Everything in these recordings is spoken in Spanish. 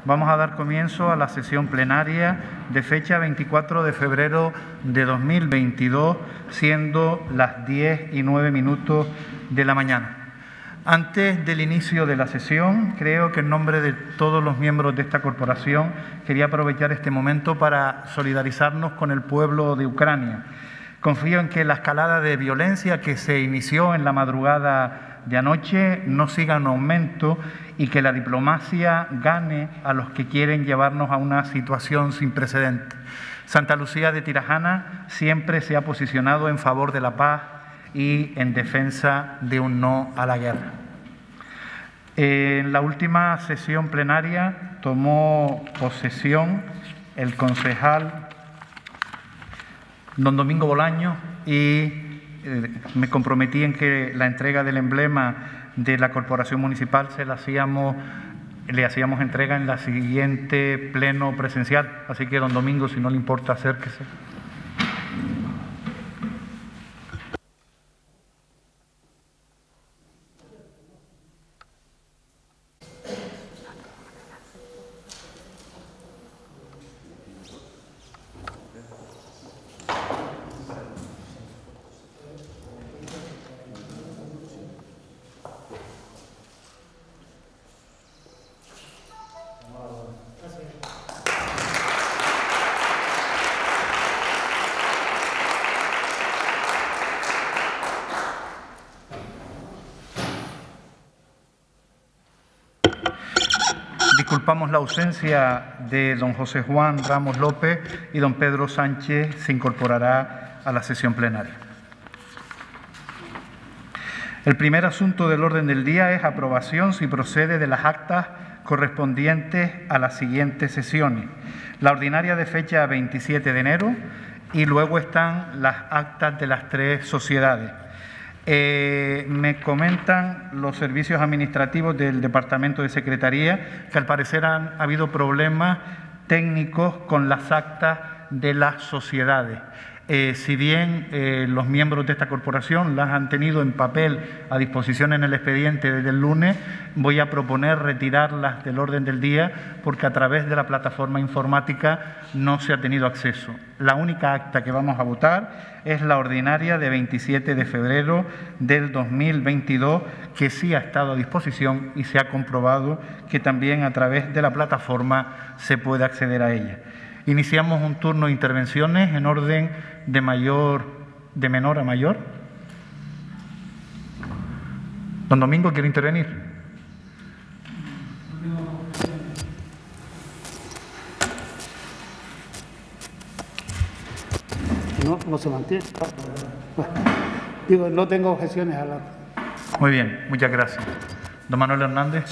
Vamos a dar comienzo a la sesión plenaria de fecha 24 de febrero de 2022, siendo las 10:09 de la mañana. Antes del inicio de la sesión, creo que en nombre de todos los miembros de esta corporación quería aprovechar este momento para solidarizarnos con el pueblo de Ucrania. Confío en que la escalada de violencia que se inició en la madrugada de anoche no siga en aumento y que la diplomacia gane a los que quieren llevarnos a una situación sin precedentes. Santa Lucía de Tirajana siempre se ha posicionado en favor de la paz y en defensa de un no a la guerra. En la última sesión plenaria tomó posesión el concejal don Domingo Bolaño y me comprometí en que la entrega del emblema de la corporación municipal le hacíamos entrega en la siguiente pleno presencial. Así que, don Domingo, si no le importa, acérquese. Disculpamos la ausencia de don José Juan Ramos López y don Pedro Sánchez se incorporará a la sesión plenaria. El primer asunto del orden del día es aprobación, si procede, de las actas correspondientes a las siguientes sesiones. La ordinaria de fecha 27 de enero y luego están las actas de las tres sociedades. Me comentan los servicios administrativos del Departamento de Secretaría que al parecer ha habido problemas técnicos con las actas de las sociedades. Si bien los miembros de esta corporación las han tenido en papel a disposición en el expediente desde el lunes, voy a proponer retirarlas del orden del día porque a través de la plataforma informática no se ha tenido acceso. La única acta que vamos a votar es la ordinaria de 27 de febrero del 2022, que sí ha estado a disposición y se ha comprobado que también a través de la plataforma se puede acceder a ella. Iniciamos un turno de intervenciones en orden de menor a mayor. Don Domingo, ¿quiere intervenir? No se mantiene. Bueno, digo, no tengo objeciones a la... Muy bien, muchas gracias. Don Manuel Hernández.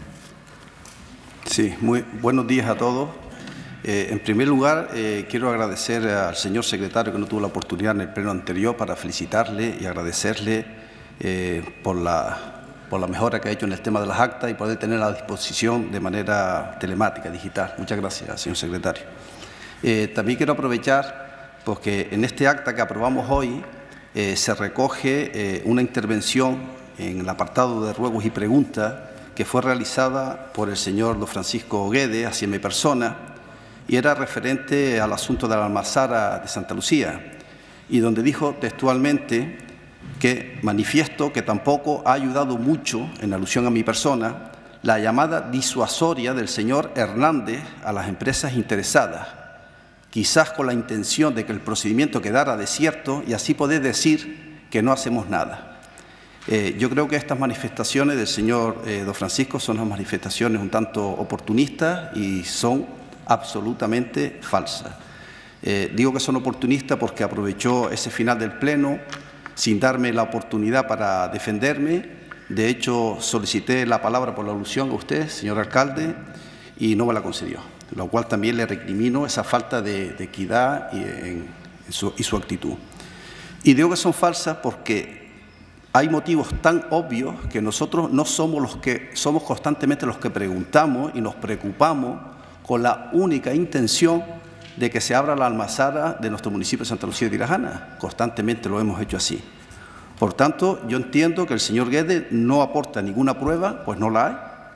Sí, muy buenos días a todos. En primer lugar, quiero agradecer al señor secretario que no tuvo la oportunidad en el pleno anterior para felicitarle y agradecerle por la mejora que ha hecho en el tema de las actas y poder tenerla a disposición de manera telemática, digital. Muchas gracias, señor secretario. También quiero aprovechar porque en este acta que aprobamos hoy se recoge una intervención en el apartado de ruegos y preguntas que fue realizada por el señor don Francisco Guedes hacia mi persona, y era referente al asunto de la almazara de Santa Lucía, y donde dijo textualmente que manifiesto que tampoco ha ayudado mucho, en alusión a mi persona, la llamada disuasoria del señor Hernández a las empresas interesadas, quizás con la intención de que el procedimiento quedara desierto y así poder decir que no hacemos nada. Yo creo que estas manifestaciones del señor don Francisco son unas manifestaciones un tanto oportunistas y son absolutamente falsa. Digo que son oportunistas porque aprovechó ese final del pleno sin darme la oportunidad para defenderme. De hecho, solicité la palabra por la alusión a usted, señor alcalde, y no me la concedió, lo cual también le recrimino esa falta de equidad y su actitud. Y digo que son falsas porque hay motivos tan obvios que nosotros no somos los que somos constantemente los que preguntamos y nos preocupamos con la única intención de que se abra la almazara de nuestro municipio de Santa Lucía de Tirajana. Constantemente lo hemos hecho así. Por tanto, yo entiendo que el señor Guedes no aporta ninguna prueba, pues no la hay.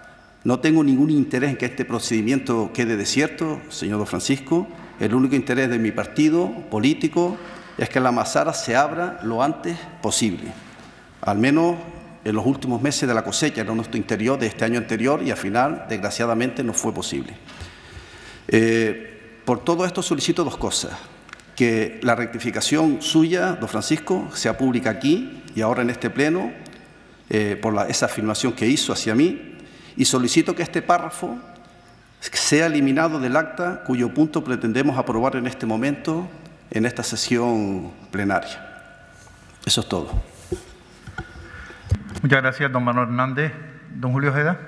No tengo ningún interés en que este procedimiento quede desierto, señor don Francisco. El único interés de mi partido político es que la Masara se abra lo antes posible, al menos en los últimos meses de la cosecha, no nuestro interior de este año anterior, y al final, desgraciadamente, no fue posible. Por todo esto solicito dos cosas: que la rectificación suya, don Francisco, sea pública aquí y ahora en este pleno, por esa afirmación que hizo hacia mí, y solicito que este párrafo sea eliminado del acta cuyo punto pretendemos aprobar en este momento, en esta sesión plenaria. Eso es todo. Muchas gracias, don Manuel Hernández. Don Julio Ojeda.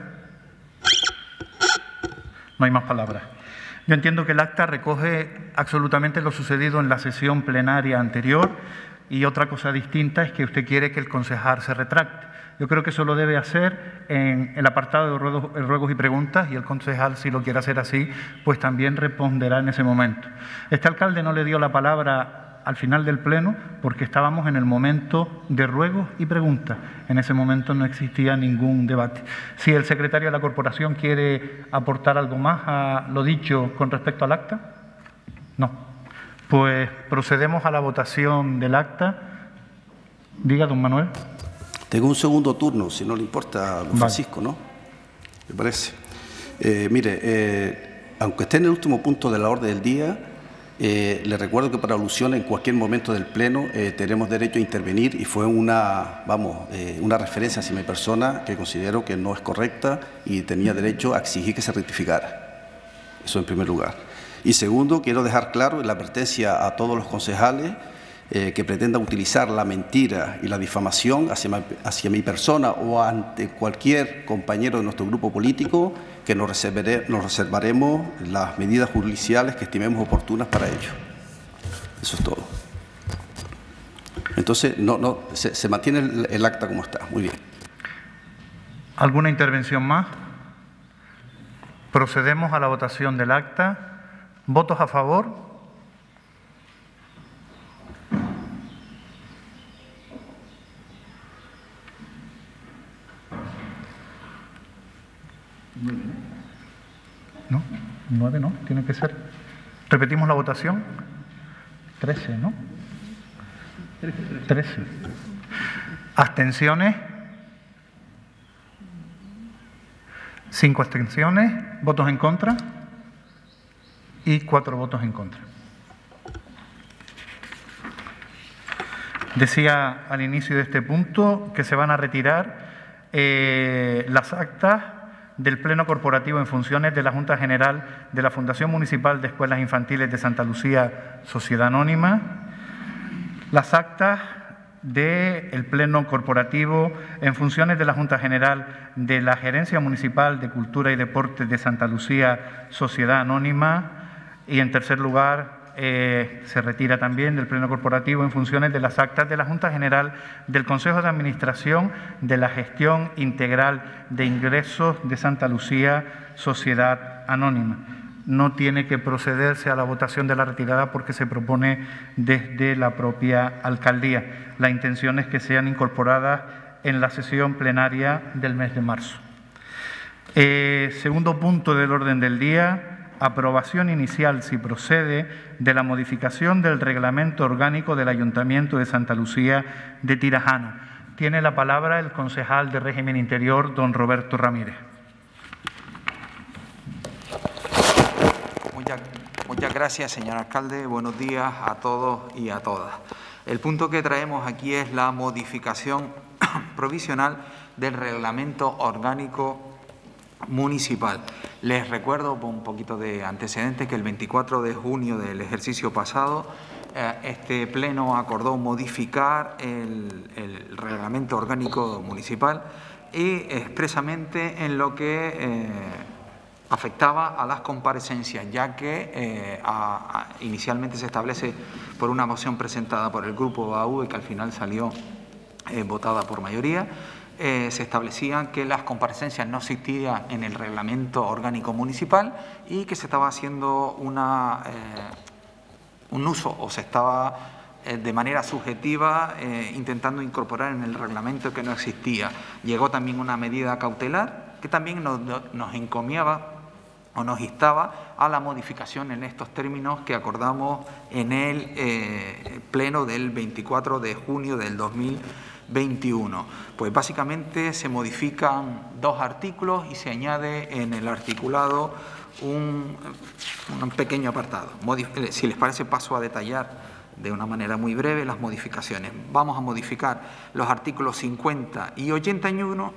No hay más palabras. Yo entiendo que el acta recoge absolutamente lo sucedido en la sesión plenaria anterior, y otra cosa distinta es que usted quiere que el concejal se retracte. Yo creo que eso lo debe hacer en el apartado de ruegos y preguntas, y el concejal, si lo quiere hacer así, pues también responderá en ese momento. Este alcalde no le dio la palabra al final del pleno porque estábamos en el momento de ruegos y preguntas. En ese momento no existía ningún debate. Si el secretario de la corporación quiere aportar algo más a lo dicho con respecto al acta, no. Pues procedemos a la votación del acta. Diga, don Manuel. Tengo un segundo turno, si no le importa, don Francisco, ¿no? Me parece. Mire, aunque esté en el último punto de la orden del día, le recuerdo que para alusión en cualquier momento del pleno tenemos derecho a intervenir, y fue una referencia hacia mi persona que considero que no es correcta y tenía derecho a exigir que se rectificara. Eso en primer lugar. Y segundo, quiero dejar claro la advertencia a todos los concejales que pretendan utilizar la mentira y la difamación hacia mi persona o ante cualquier compañero de nuestro grupo político, que nos reservaremos las medidas judiciales que estimemos oportunas para ello. Eso es todo. Entonces, se mantiene el acta como está. Muy bien. ¿Alguna intervención más? Procedemos a la votación del acta. ¿Votos a favor? ¿No? 9 no, tiene que ser. ¿Repetimos la votación? 13, ¿no? 13. ¿Abstenciones? 5 abstenciones. ¿Votos en contra? Y 4 votos en contra. Decía al inicio de este punto que se van a retirar las actas del Pleno Corporativo en funciones de la Junta General de la Fundación Municipal de Escuelas Infantiles de Santa Lucía, Sociedad Anónima, las actas del Pleno Corporativo en funciones de la Junta General de la Gerencia Municipal de Cultura y Deportes de Santa Lucía, Sociedad Anónima, y en tercer lugar se retira también del Pleno Corporativo en funciones de las actas de la Junta General del Consejo de Administración de la Gestión Integral de Ingresos de Santa Lucía, Sociedad Anónima. No tiene que procederse a la votación de la retirada porque se propone desde la propia alcaldía. La intención es que sean incorporadas en la sesión plenaria del mes de marzo. Segundo punto del orden del día. Aprobación inicial, si procede, de la modificación del reglamento orgánico del Ayuntamiento de Santa Lucía de Tirajana. Tiene la palabra el concejal de Régimen Interior, don Roberto Ramírez. Muchas gracias, señor alcalde. Buenos días a todos y a todas. El punto que traemos aquí es la modificación provisional del reglamento orgánico municipal. Les recuerdo un poquito de antecedentes que el 24 de junio del ejercicio pasado este pleno acordó modificar el reglamento orgánico municipal y expresamente en lo que afectaba a las comparecencias, ya que inicialmente se establece por una moción presentada por el grupo AV que al final salió votada por mayoría. Se establecían que las comparecencias no existían en el reglamento orgánico municipal y que se estaba haciendo un uso o se estaba de manera subjetiva intentando incorporar en el reglamento que no existía. Llegó también una medida cautelar que también nos encomiaba o nos instaba a la modificación en estos términos que acordamos en el pleno del 24 de junio del 2021. Pues básicamente se modifican 2 artículos y se añade en el articulado un pequeño apartado. Si les parece, paso a detallar de una manera muy breve las modificaciones. Vamos a modificar los artículos 50 y 81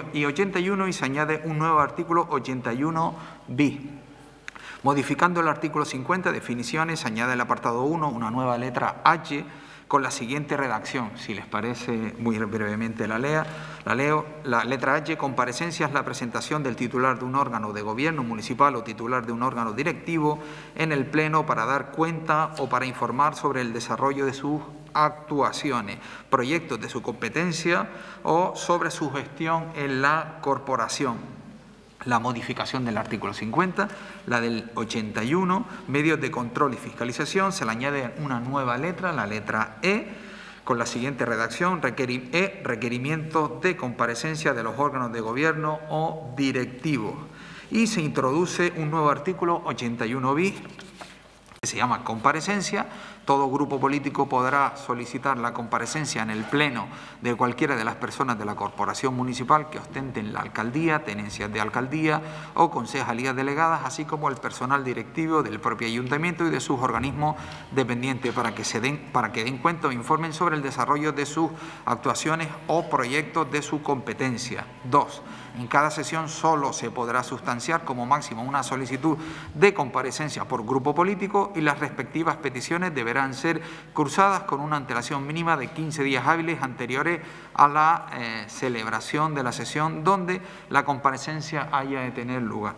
y se añade un nuevo artículo 81 bis. Modificando el artículo 50, definiciones, se añade el apartado 1 una nueva letra H con la siguiente redacción. Si les parece, muy brevemente la leo. La letra H, comparecencia es la presentación del titular de un órgano de gobierno municipal o titular de un órgano directivo en el Pleno para dar cuenta o para informar sobre el desarrollo de sus actuaciones, proyectos de su competencia o sobre su gestión en la corporación. La modificación del artículo 50, la del 81, medios de control y fiscalización, se le añade una nueva letra, la letra E, con la siguiente redacción, requerimientos de comparecencia de los órganos de gobierno o directivos. Y se introduce un nuevo artículo 81 bis, que se llama comparecencia. Todo grupo político podrá solicitar la comparecencia en el Pleno de cualquiera de las personas de la corporación municipal que ostenten la alcaldía, tenencias de alcaldía o concejalías delegadas, así como el personal directivo del propio ayuntamiento y de sus organismos dependientes para que den cuenta o informen sobre el desarrollo de sus actuaciones o proyectos de su competencia. 2. En cada sesión solo se podrá sustanciar como máximo una solicitud de comparecencia por grupo político y las respectivas peticiones deberán ser cursadas con una antelación mínima de 15 días hábiles anteriores a la celebración de la sesión donde la comparecencia haya de tener lugar.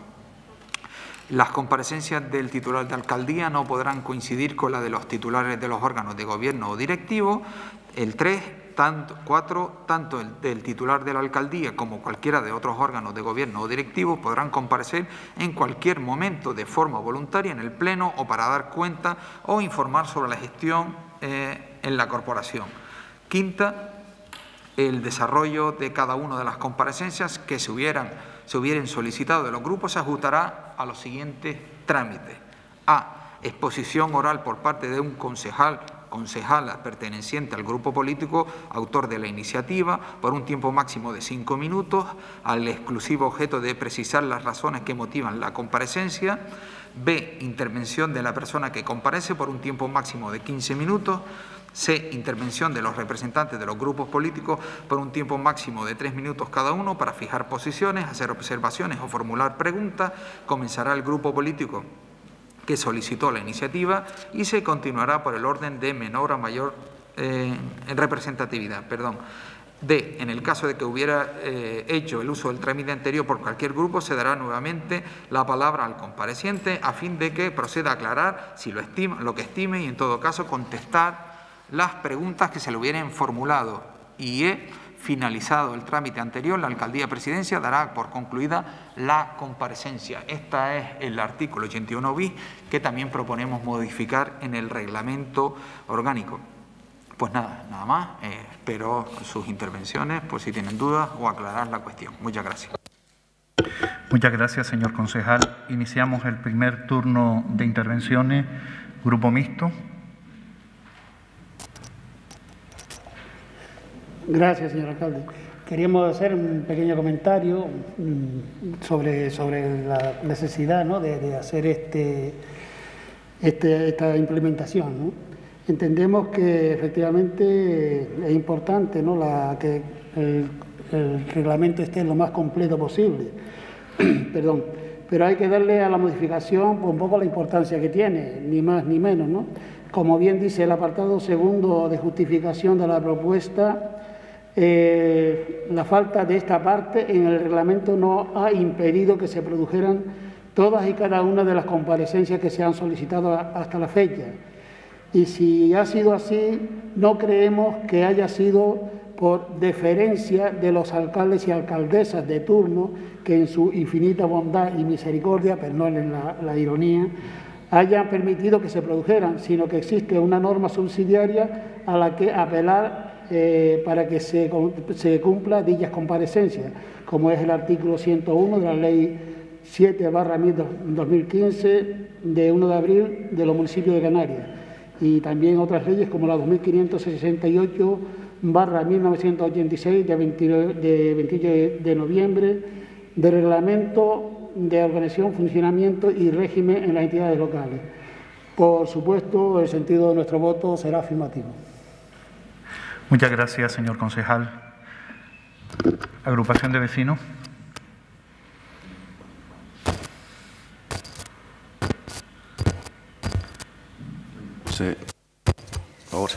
Las comparecencias del titular de alcaldía no podrán coincidir con la de los titulares de los órganos de gobierno o directivo. El 4, tanto el del titular de la alcaldía como cualquiera de otros órganos de gobierno o directivos podrán comparecer en cualquier momento de forma voluntaria en el Pleno o para dar cuenta o informar sobre la gestión en la corporación. 5, el desarrollo de cada una de las comparecencias que se hubieran solicitado de los grupos se ajustará a los siguientes trámites. A. Exposición oral por parte de un concejala perteneciente al grupo político autor de la iniciativa por un tiempo máximo de 5 minutos al exclusivo objeto de precisar las razones que motivan la comparecencia. B. Intervención de la persona que comparece por un tiempo máximo de 15 minutos. C. Intervención de los representantes de los grupos políticos por un tiempo máximo de 3 minutos cada uno para fijar posiciones, hacer observaciones o formular preguntas. Comenzará el grupo político que solicitó la iniciativa y se continuará por el orden de menor a mayor representatividad. D. En el caso de que hubiera hecho el uso del trámite anterior por cualquier grupo, se dará nuevamente la palabra al compareciente a fin de que proceda a aclarar si lo que estime y en todo caso contestar las preguntas que se le hubieran formulado. Y E. Finalizado el trámite anterior, la alcaldía presidencia dará por concluida la comparecencia. Este es el artículo 81 bis que también proponemos modificar en el reglamento orgánico. Pues nada más. Espero sus intervenciones por si tienen dudas o aclarar la cuestión. Muchas gracias. Muchas gracias, señor concejal. Iniciamos el primer turno de intervenciones. Grupo mixto. Gracias, señor alcalde. Queríamos hacer un pequeño comentario sobre la necesidad, ¿no?, de hacer esta implementación, ¿no? Entendemos que efectivamente es importante, ¿no?, que el reglamento esté lo más completo posible. Perdón. Pero hay que darle a la modificación un poco la importancia que tiene, ni más ni menos, ¿no? Como bien dice el apartado segundo de justificación de la propuesta, la falta de esta parte en el reglamento no ha impedido que se produjeran todas y cada una de las comparecencias que se han solicitado hasta la fecha. Y si ha sido así, no creemos que haya sido por deferencia de los alcaldes y alcaldesas de turno que en su infinita bondad y misericordia, perdonen la ironía, hayan permitido que se produjeran, sino que existe una norma subsidiaria a la que apelar para que se cumpla dichas comparecencias, como es el artículo 101 de la Ley 7/2015 de 1 de abril de los municipios de Canarias, y también otras leyes como la 2568/1986 de 28 de noviembre de reglamento de organización, funcionamiento y régimen en las entidades locales. Por supuesto, el sentido de nuestro voto será afirmativo. Muchas gracias, señor concejal. Agrupación de vecinos. Sí. Por favor.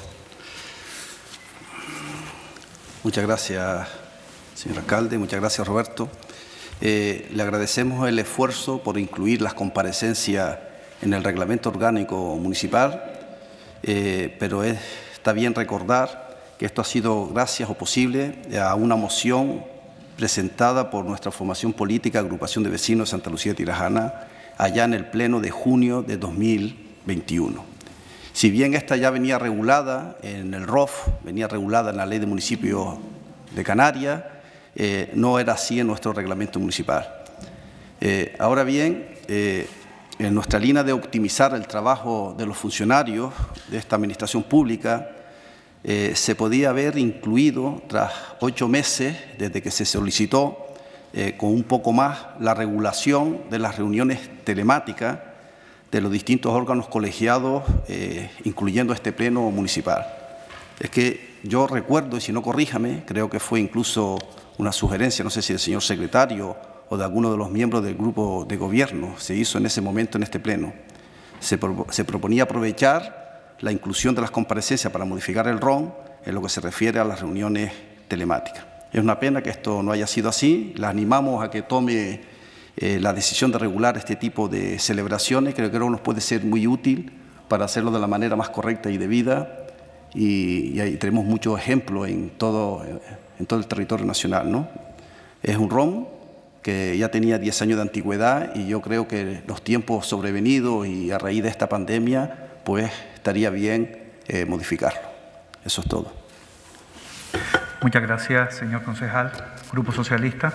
Muchas gracias, señor alcalde. Muchas gracias, Roberto. Le agradecemos el esfuerzo por incluir las comparecencias en el reglamento orgánico municipal, pero está bien recordar que esto ha sido gracias o posible a una moción presentada por nuestra formación política, Agrupación de Vecinos de Santa Lucía de Tirajana, allá en el Pleno de junio de 2021. Si bien esta ya venía regulada en el ROF, venía regulada en la Ley de Municipios de Canarias, no era así en nuestro reglamento municipal. Ahora bien, en nuestra línea de optimizar el trabajo de los funcionarios de esta administración pública, se podía haber incluido, tras 8 meses desde que se solicitó, con un poco más, la regulación de las reuniones telemáticas de los distintos órganos colegiados, incluyendo este pleno municipal. Es que yo recuerdo, y si no corríjame, creo que fue incluso una sugerencia, no sé si del señor secretario o de alguno de los miembros del grupo de gobierno, se hizo en ese momento en este pleno. Se proponía aprovechar la inclusión de las comparecencias para modificar el RON en lo que se refiere a las reuniones telemáticas. Es una pena que esto no haya sido así. La animamos a que tome la decisión de regular este tipo de celebraciones. Creo que nos puede ser muy útil para hacerlo de la manera más correcta y debida, y ahí tenemos muchos ejemplos en todo el territorio nacional, ¿no? Es un RON que ya tenía 10 años de antigüedad, y yo creo que los tiempos sobrevenidos y a raíz de esta pandemia, pues estaría bien modificarlo. Eso es todo. Muchas gracias, señor concejal. Grupo Socialista.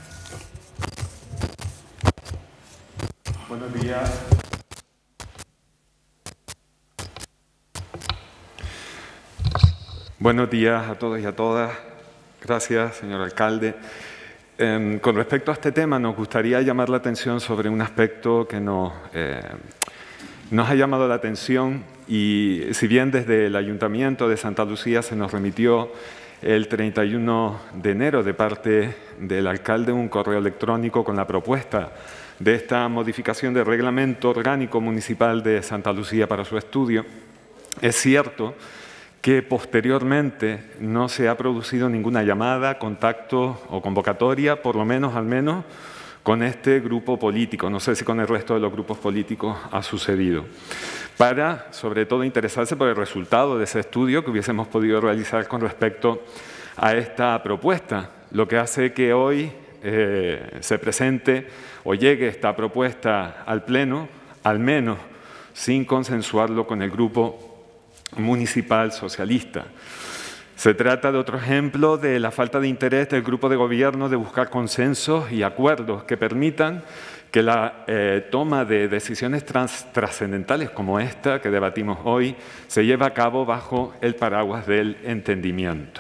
Buenos días. Buenos días a todos y a todas. Gracias, señor alcalde. Con respecto a este tema, nos gustaría llamar la atención sobre un aspecto que nos ha llamado la atención, y si bien desde el Ayuntamiento de Santa Lucía se nos remitió el 31 de enero de parte del alcalde un correo electrónico con la propuesta de esta modificación del reglamento orgánico municipal de Santa Lucía para su estudio, es cierto que posteriormente no se ha producido ninguna llamada, contacto o convocatoria, por lo menos, al menos, con este grupo político. No sé si con el resto de los grupos políticos ha sucedido. Para, sobre todo, interesarse por el resultado de ese estudio que hubiésemos podido realizar con respecto a esta propuesta, lo que hace que hoy se presente o llegue esta propuesta al Pleno, al menos sin consensuarlo con el Grupo Municipal Socialista. Se trata de otro ejemplo de la falta de interés del Grupo de Gobierno de buscar consensos y acuerdos que permitan que la toma de decisiones trascendentales como esta que debatimos hoy se lleve a cabo bajo el paraguas del entendimiento.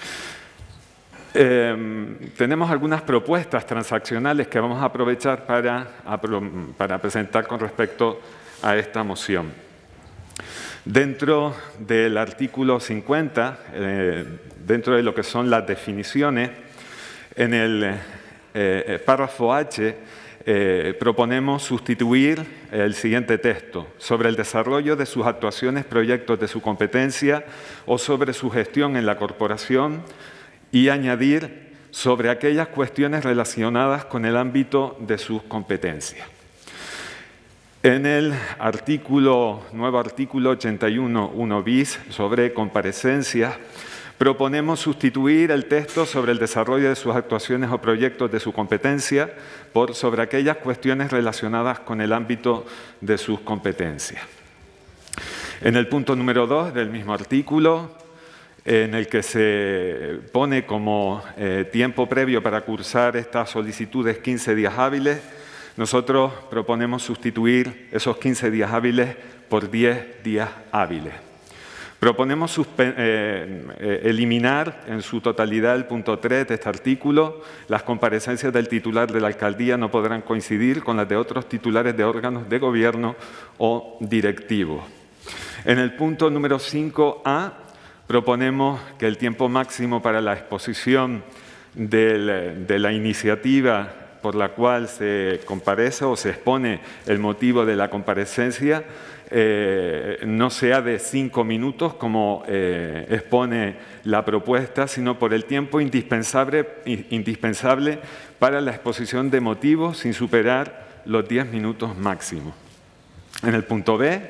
Tenemos algunas propuestas transaccionales que vamos a aprovechar para presentar con respecto a esta moción. Dentro del artículo 50, dentro de lo que son las definiciones, en el párrafo H proponemos sustituir el siguiente texto: sobre el desarrollo de sus actuaciones, proyectos de su competencia o sobre su gestión en la corporación, y añadir sobre aquellas cuestiones relacionadas con el ámbito de sus competencias. En el nuevo artículo 81.1 bis sobre comparecencias, proponemos sustituir el texto sobre el desarrollo de sus actuaciones o proyectos de su competencia por sobre aquellas cuestiones relacionadas con el ámbito de sus competencias. En el punto número 2 del mismo artículo, en el que se pone como tiempo previo para cursar estas solicitudes 15 días hábiles. Nosotros proponemos sustituir esos 15 días hábiles por 10 días hábiles. Proponemos eliminar en su totalidad el punto 3 de este artículo. Las comparecencias del titular de la alcaldía no podrán coincidir con las de otros titulares de órganos de gobierno o directivos. En el punto número 5A proponemos que el tiempo máximo para la exposición de la iniciativa por la cual se comparece o se expone el motivo de la comparecencia no sea de 5 minutos, como expone la propuesta, sino por el tiempo indispensable para la exposición de motivos sin superar los 10 minutos máximos. En el punto B,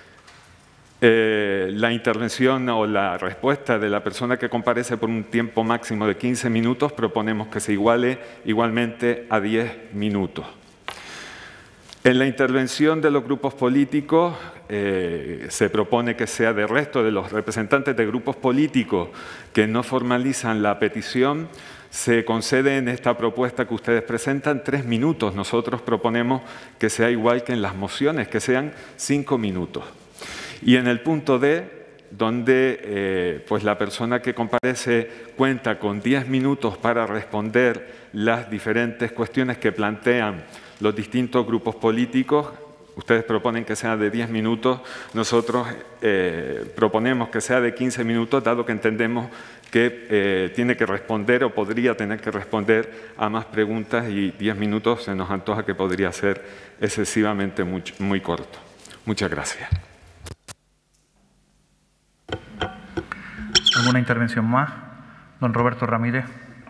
la intervención o la respuesta de la persona que comparece por un tiempo máximo de 15 minutos proponemos que se iguale igualmente a 10 minutos. En la intervención de los grupos políticos se propone que sea de resto de los representantes de grupos políticos que no formalizan la petición. Se concede en esta propuesta que ustedes presentan 3 minutos. Nosotros proponemos que sea igual que en las mociones, que sean 5 minutos. Y en el punto D, donde pues la persona que comparece cuenta con 10 minutos para responder las diferentes cuestiones que plantean los distintos grupos políticos, ustedes proponen que sea de 10 minutos, nosotros proponemos que sea de 15 minutos, dado que entendemos que tiene que responder o podría tener que responder a más preguntas y 10 minutos se nos antoja que podría ser excesivamente muy corto. Muchas gracias. ¿Alguna intervención más? Don Roberto Ramírez.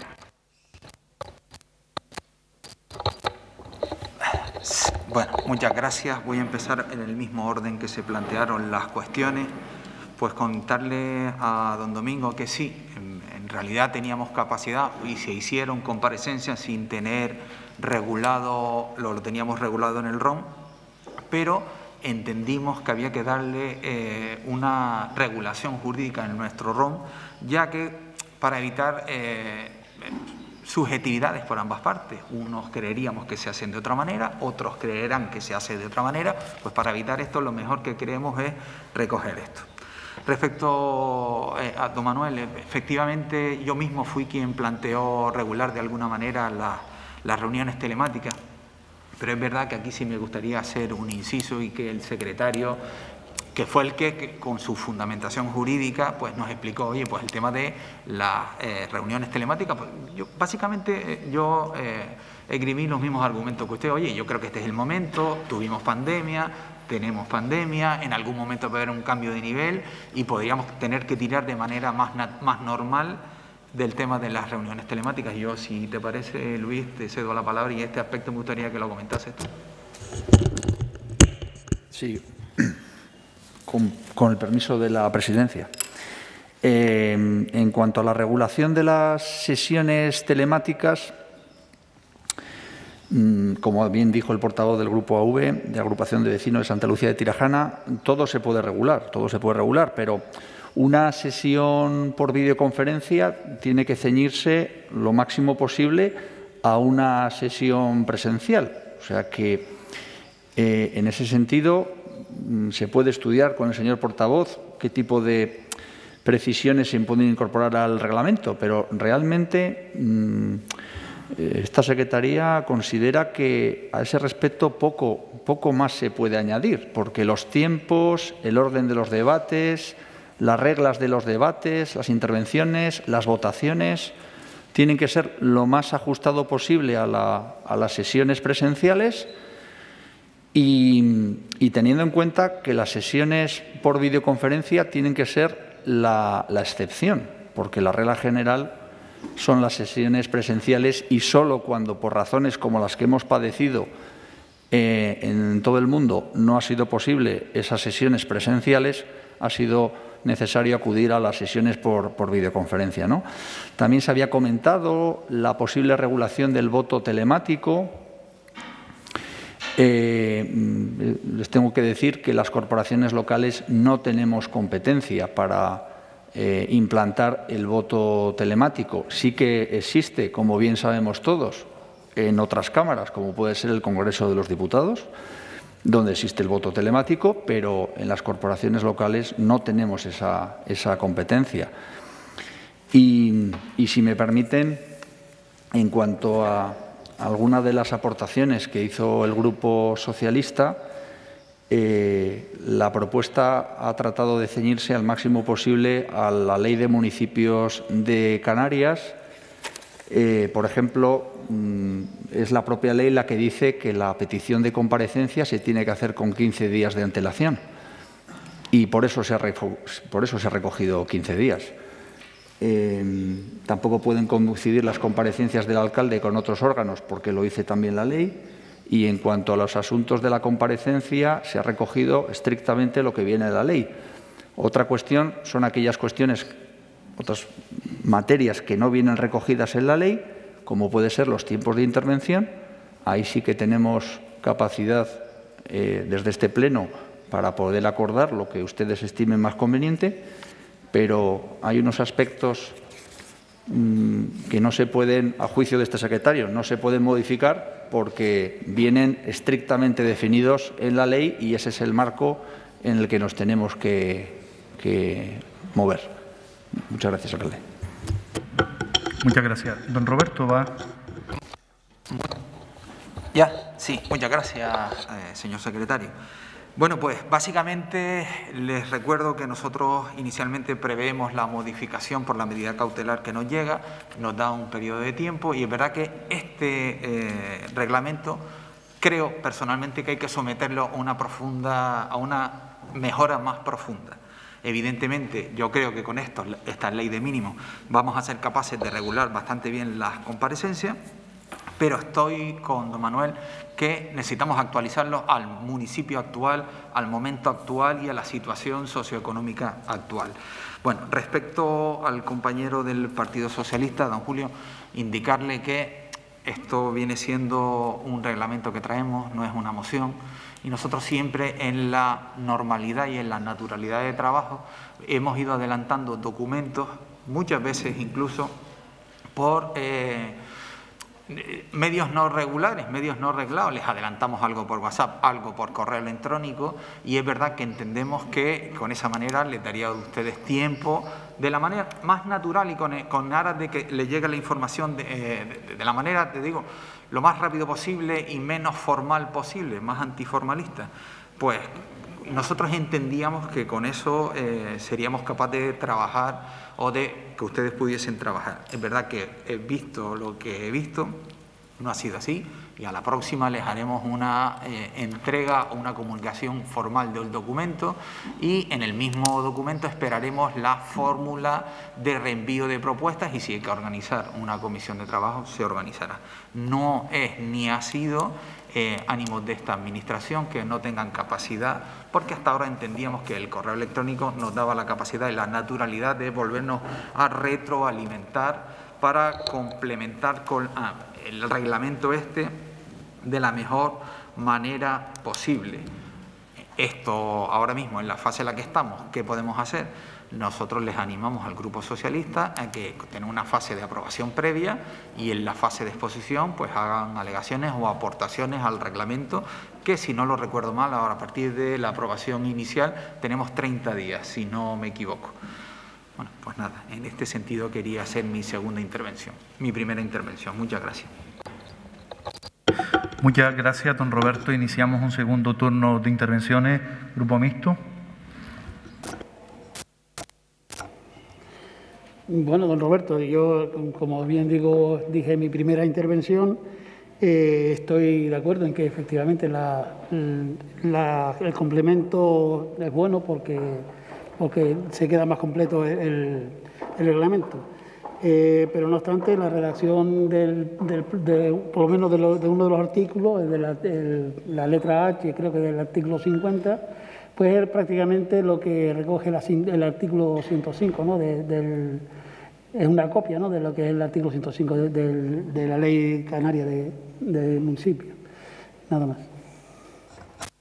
Bueno, muchas gracias. Voy a empezar en el mismo orden que se plantearon las cuestiones. Pues contarle a don Domingo que sí, en realidad teníamos capacidad y se hicieron comparecencias sin tener regulado, lo teníamos regulado en el ROM, pero entendimos que había que darle una regulación jurídica en nuestro ROM, ya que para evitar subjetividades por ambas partes. Unos creeríamos que se hacen de otra manera, otros creerán que se hace de otra manera. Pues para evitar esto, lo mejor que creemos es recoger esto. Respecto a don Manuel, efectivamente yo mismo fui quien planteó regular de alguna manera las reuniones telemáticas. Pero es verdad que aquí sí me gustaría hacer un inciso y que el secretario, que fue el que con su fundamentación jurídica pues nos explicó, oye, pues el tema de las reuniones telemáticas, pues básicamente yo esgrimí los mismos argumentos que usted. Oye, yo creo que este es el momento, tuvimos pandemia, tenemos pandemia, en algún momento va a haber un cambio de nivel y podríamos tener que tirar de manera más normal del tema de las reuniones telemáticas. Yo, si te parece, Luis, te cedo la palabra y este aspecto me gustaría que lo comentases tú. Sí, con el permiso de la presidencia. En cuanto a la regulación de las sesiones telemáticas, como bien dijo el portavoz del Grupo AV, de Agrupación de Vecinos de Santa Lucía de Tirajana, todo se puede regular, pero una sesión por videoconferencia tiene que ceñirse lo máximo posible a una sesión presencial. O sea que, en ese sentido, se puede estudiar con el señor portavoz qué tipo de precisiones se pueden incorporar al reglamento, pero realmente esta Secretaría considera que a ese respecto poco más se puede añadir, porque los tiempos, el orden de los debates, las reglas de los debates, las intervenciones, las votaciones, tienen que ser lo más ajustado posible a las sesiones presenciales y teniendo en cuenta que las sesiones por videoconferencia tienen que ser la excepción, porque la regla general son las sesiones presenciales y solo cuando, por razones como las que hemos padecido en todo el mundo, no ha sido posible esas sesiones presenciales, ha sido necesario acudir a las sesiones por videoconferencia, ¿no? También se había comentado la posible regulación del voto telemático. Les tengo que decir que las corporaciones locales no tenemos competencia para implantar el voto telemático. Sí que existe, como bien sabemos todos, en otras cámaras, como puede ser el Congreso de los Diputados, donde existe el voto telemático, pero en las corporaciones locales no tenemos esa competencia. Y si me permiten, en cuanto a alguna de las aportaciones que hizo el Grupo Socialista, la propuesta ha tratado de ceñirse al máximo posible a la Ley de Municipios de Canarias. Por ejemplo, es la propia ley la que dice que la petición de comparecencia se tiene que hacer con 15 días de antelación y por eso se ha recogido 15 días. Tampoco pueden coincidir las comparecencias del alcalde con otros órganos porque lo dice también la ley. Y en cuanto a los asuntos de la comparecencia, se ha recogido estrictamente lo que viene de la ley. Otra cuestión son aquellas cuestiones, otras materias que no vienen recogidas en la ley, como puede ser los tiempos de intervención. Ahí sí que tenemos capacidad desde este Pleno para poder acordar lo que ustedes estimen más conveniente, pero hay unos aspectos que no se pueden, a juicio de este secretario, no se pueden modificar porque vienen estrictamente definidos en la ley y ese es el marco en el que nos tenemos que mover. Muchas gracias, alcalde. Muchas gracias. Don Roberto va. Ya, sí, muchas gracias, señor secretario. Bueno, pues básicamente les recuerdo que nosotros inicialmente preveemos la modificación por la medida cautelar que nos llega, nos da un periodo de tiempo y es verdad que este reglamento creo personalmente que hay que someterlo a una mejora más profunda. Evidentemente, yo creo que con esta ley de mínimo vamos a ser capaces de regular bastante bien las comparecencias, pero estoy con don Manuel que necesitamos actualizarlo al municipio actual, al momento actual y a la situación socioeconómica actual. Bueno, respecto al compañero del Partido Socialista, don Julio, indicarle que esto viene siendo un reglamento que traemos, no es una moción, y nosotros siempre en la normalidad y en la naturalidad de trabajo hemos ido adelantando documentos, muchas veces incluso por medios no regulares, medios no reglados. Les adelantamos algo por WhatsApp, algo por correo electrónico y es verdad que entendemos que con esa manera les daría a ustedes tiempo de la manera más natural y con aras de que les llegue la información de la manera, te digo, lo más rápido posible y menos formal posible, más antiformalista. Pues nosotros entendíamos que con eso seríamos capaces de trabajar o de que ustedes pudiesen trabajar. Es verdad que he visto lo que he visto, no ha sido así y a la próxima les haremos una entrega o una comunicación formal del documento y en el mismo documento esperaremos la fórmula de reenvío de propuestas y si hay que organizar una comisión de trabajo se organizará. No es ni ha sido ánimos de esta administración que no tengan capacidad, porque hasta ahora entendíamos que el correo electrónico nos daba la capacidad y la naturalidad de volvernos a retroalimentar para complementar con el reglamento este de la mejor manera posible. Esto ahora mismo, en la fase en la que estamos, ¿qué podemos hacer? Nosotros les animamos al Grupo Socialista a que tengan una fase de aprobación previa y en la fase de exposición pues hagan alegaciones o aportaciones al reglamento que, si no lo recuerdo mal, ahora a partir de la aprobación inicial tenemos 30 días, si no me equivoco. Bueno, pues nada, en este sentido quería hacer mi segunda intervención, mi primera intervención. Muchas gracias. Muchas gracias, don Roberto. Iniciamos un segundo turno de intervenciones. Grupo Mixto. Bueno, don Roberto, yo, como bien dije en mi primera intervención, estoy de acuerdo en que efectivamente el complemento es bueno porque se queda más completo el reglamento. Pero no obstante, la redacción por lo menos de uno de los artículos, de la letra H, creo que del artículo 50, pues es prácticamente lo que recoge el artículo 105, ¿no? Es una copia, ¿no?, de lo que es el artículo 105 de la Ley Canaria de Municipio. Nada más.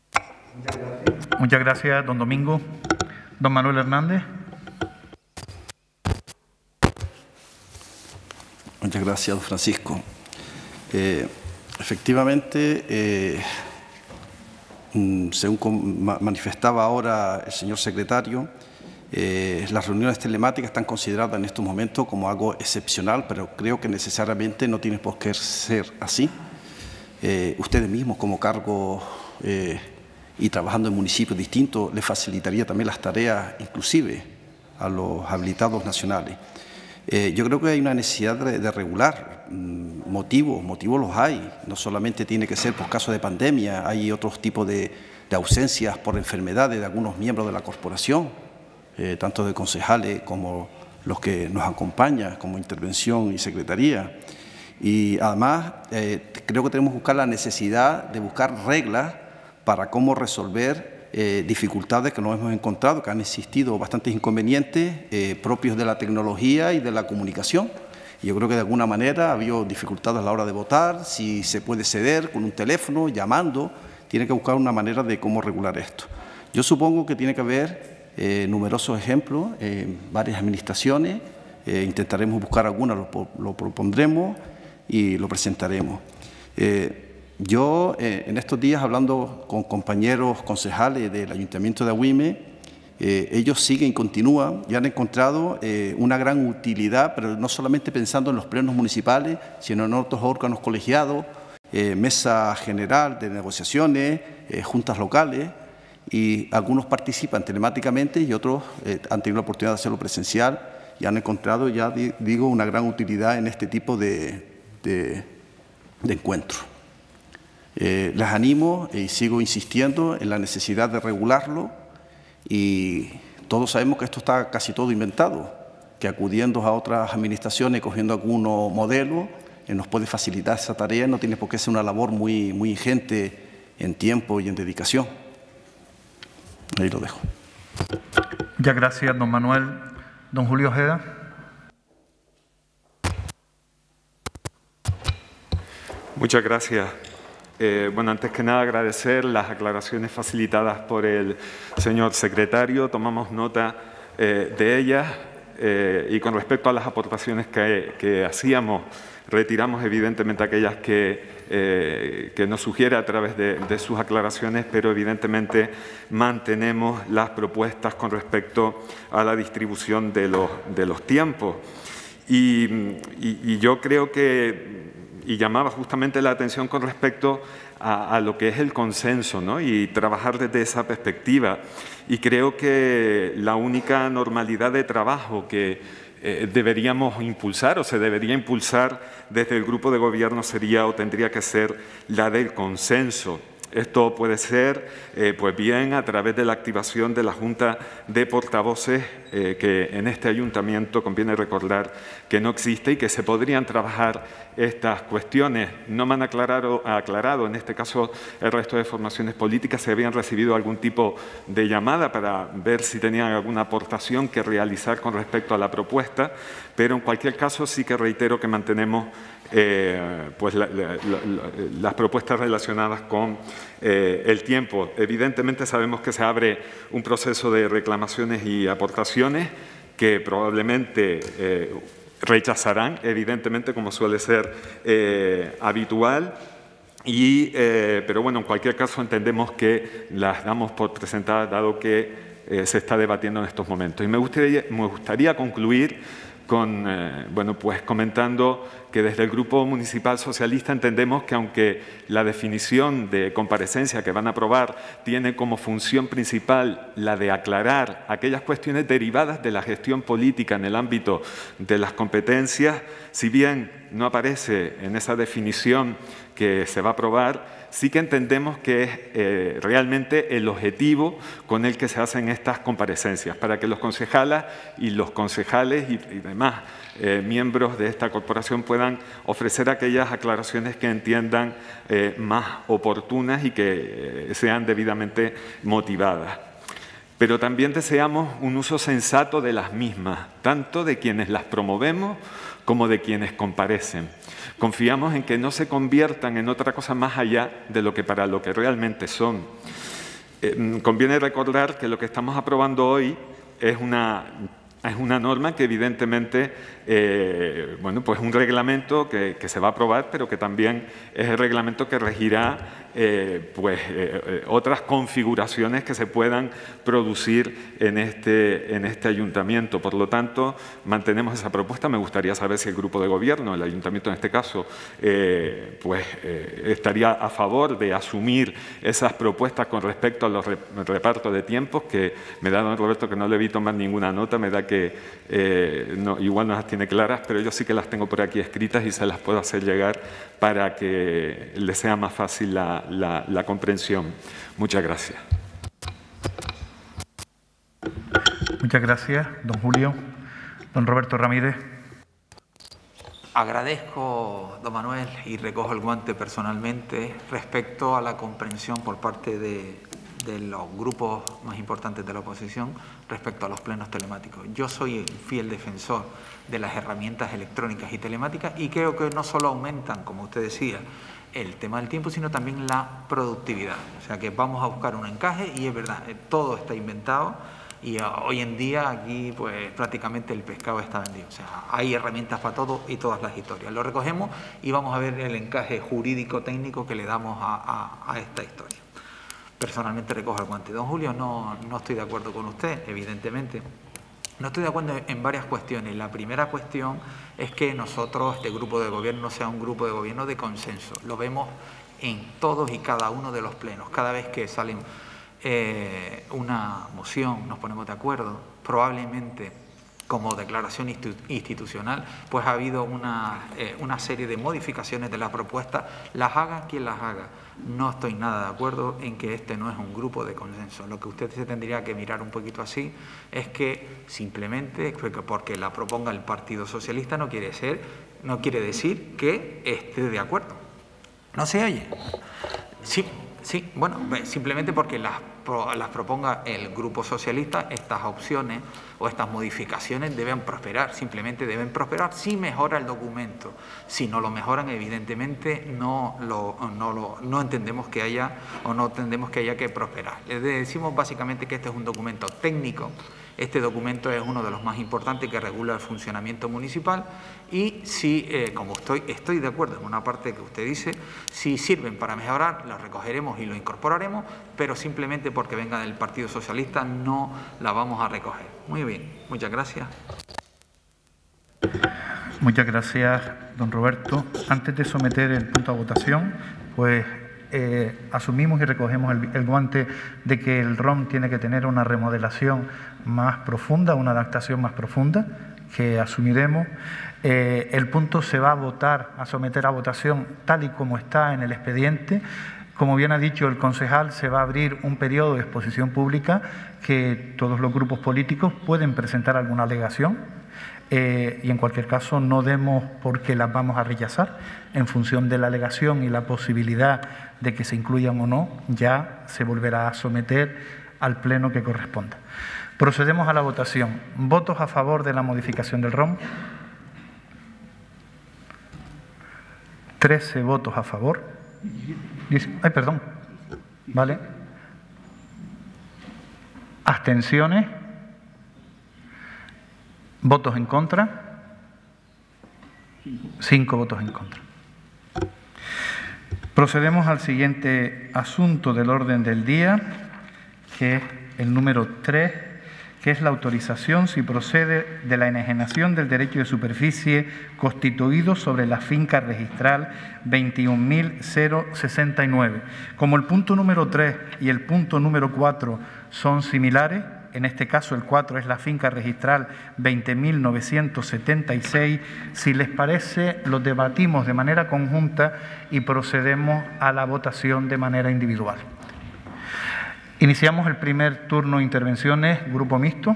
Muchas gracias, don Domingo. Don Manuel Hernández. Muchas gracias, don Francisco. Efectivamente, según manifestaba ahora el señor secretario, las reuniones telemáticas están consideradas en estos momentos como algo excepcional, pero creo que necesariamente no tiene por qué ser así. Ustedes mismos, como cargo y trabajando en municipios distintos, les facilitaría también las tareas, inclusive a los habilitados nacionales. Yo creo que hay una necesidad de regular. Motivos los hay. No solamente tiene que ser por caso de pandemia, hay otros tipos de ausencias por enfermedades de algunos miembros de la corporación, tanto de concejales como los que nos acompañan como intervención y secretaría. Y además creo que tenemos que buscar la necesidad de buscar reglas para cómo resolver dificultades que nos hemos encontrado, que han existido bastantes inconvenientes propios de la tecnología y de la comunicación. Y yo creo que de alguna manera ha habido dificultades a la hora de votar, si se puede ceder con un teléfono, llamando, tiene que buscar una manera de cómo regular esto. Yo supongo que tiene que haber numerosos ejemplos en varias administraciones, intentaremos buscar algunas, lo propondremos y lo presentaremos. Yo, en estos días, hablando con compañeros concejales del Ayuntamiento de Agüime, ellos siguen y continúan y han encontrado una gran utilidad, pero no solamente pensando en los plenos municipales, sino en otros órganos colegiados, mesa general de negociaciones, juntas locales, y algunos participan telemáticamente y otros han tenido la oportunidad de hacerlo presencial y han encontrado, ya digo, una gran utilidad en este tipo de encuentros. Les animo y sigo insistiendo en la necesidad de regularlo, y todos sabemos que esto está casi todo inventado, que acudiendo a otras administraciones, cogiendo algunos modelos, nos puede facilitar esa tarea, no tiene por qué ser una labor muy ingente en tiempo y en dedicación. Ahí lo dejo. Muchas gracias, don Manuel. Don Julio Ojeda. Muchas gracias. Bueno, antes que nada agradecer las aclaraciones facilitadas por el señor secretario. Tomamos nota de ellas y con respecto a las aportaciones que hacíamos, retiramos evidentemente aquellas que nos sugiere a través de sus aclaraciones, pero evidentemente mantenemos las propuestas con respecto a la distribución de los tiempos. Y yo creo que, y llamaba justamente la atención con respecto a lo que es el consenso, ¿no? Y trabajar desde esa perspectiva. Y creo que la única normalidad de trabajo que deberíamos impulsar o se debería impulsar desde el grupo de gobierno sería o tendría que ser la del consenso. Esto puede ser, pues bien, a través de la activación de la Junta de Portavoces, que en este ayuntamiento conviene recordar que no existe y que se podrían trabajar estas cuestiones. No me han aclarado, en este caso, el resto de formaciones políticas, si habían recibido algún tipo de llamada para ver si tenían alguna aportación que realizar con respecto a la propuesta, pero en cualquier caso sí que reitero que mantenemos pues las propuestas relacionadas con el tiempo. Evidentemente sabemos que se abre un proceso de reclamaciones y aportaciones que probablemente rechazarán, evidentemente, como suele ser habitual. Pero bueno, en cualquier caso entendemos que las damos por presentadas, dado que se está debatiendo en estos momentos. Y me gustaría concluir con, bueno, pues comentando que desde el Grupo Municipal Socialista entendemos que aunque la definición de comparecencia que van a aprobar tiene como función principal la de aclarar aquellas cuestiones derivadas de la gestión política en el ámbito de las competencias, si bien no aparece en esa definición que se va a aprobar, sí que entendemos que es realmente el objetivo con el que se hacen estas comparecencias, para que los concejalas y los concejales y demás miembros de esta corporación puedan ofrecer aquellas aclaraciones que entiendan más oportunas y que sean debidamente motivadas. Pero también deseamos un uso sensato de las mismas, tanto de quienes las promovemos como de quienes comparecen. Confiamos en que no se conviertan en otra cosa más allá de lo que para lo que realmente son. Conviene recordar que lo que estamos aprobando hoy es una Es una norma que evidentemente, bueno, pues un reglamento que se va a aprobar, pero que también es el reglamento que regirá otras configuraciones que se puedan producir en este ayuntamiento. Por lo tanto, mantenemos esa propuesta. Me gustaría saber si el grupo de gobierno, el ayuntamiento en este caso, estaría a favor de asumir esas propuestas con respecto a los repartos de tiempos, que me da don Roberto que no le vi tomar ninguna nota, me da que igual no las tiene claras, pero yo sí que las tengo por aquí escritas y se las puedo hacer llegar para que les sea más fácil la comprensión. Muchas gracias. Muchas gracias, don Julio. Don Roberto Ramírez. Agradezco, don Manuel, y recojo el guante personalmente respecto a la comprensión por parte de los grupos más importantes de la oposición respecto a los plenos telemáticos. Yo soy un fiel defensor de las herramientas electrónicas y telemáticas y creo que no solo aumentan, como usted decía, el tema del tiempo, sino también la productividad. O sea que vamos a buscar un encaje y es verdad, todo está inventado y hoy en día aquí pues prácticamente el pescado está vendido. O sea, hay herramientas para todo y todas las historias. Lo recogemos y vamos a ver el encaje jurídico-técnico que le damos a esta historia. Personalmente recojo el guante. Don Julio, no estoy de acuerdo con usted, evidentemente. No estoy de acuerdo en varias cuestiones. La primera cuestión es que nosotros, este grupo de gobierno, sea un grupo de gobierno de consenso. Lo vemos en todos y cada uno de los plenos. Cada vez que sale una moción, nos ponemos de acuerdo, probablemente como declaración institucional, pues ha habido una serie de modificaciones de la propuesta, las haga quien las haga. No estoy nada de acuerdo en que este no es un grupo de consenso. Lo que usted se tendría que mirar un poquito así es que simplemente porque la proponga el Partido Socialista no quiere decir que esté de acuerdo. ¿No se oye? Sí, bueno, simplemente porque las proponga el Grupo Socialista, estas opciones o estas modificaciones deben prosperar, simplemente deben prosperar si mejora el documento. Si no lo mejoran, evidentemente no entendemos que haya o no entendemos que haya que prosperar. Les decimos básicamente que este es un documento técnico. Este documento es uno de los más importantes que regula el funcionamiento municipal y si, como estoy de acuerdo en una parte que usted dice, si sirven para mejorar, lo recogeremos y lo incorporaremos, pero simplemente porque venga del Partido Socialista no la vamos a recoger. Muy bien, muchas gracias. Muchas gracias, don Roberto. Antes de someter el punto a votación, pues asumimos y recogemos el guante de que el ROM tiene que tener una remodelación más profunda, una adaptación más profunda, que asumiremos. El punto se va a votar, a someter a votación tal y como está en el expediente. Como bien ha dicho el concejal, se va a abrir un periodo de exposición pública que todos los grupos políticos pueden presentar alguna alegación. Y en cualquier caso no demos porque las vamos a rechazar. En función de la alegación y la posibilidad de que se incluyan o no, ya se volverá a someter al pleno que corresponda. Procedemos a la votación. ¿Votos a favor de la modificación del ROM? 13 votos a favor. Ay, perdón. ¿Vale? ¿Abstenciones? ¿Votos en contra? 5 votos en contra. Procedemos al siguiente asunto del orden del día, que es el número 3, que es la autorización, si procede, de la enajenación del derecho de superficie constituido sobre la finca registral 21.069. Como el punto número 3 y el punto número 4 son similares, en este caso el 4 es la finca registral 20.976, si les parece, los debatimos de manera conjunta y procedemos a la votación de manera individual. Iniciamos el primer turno de intervenciones, grupo mixto.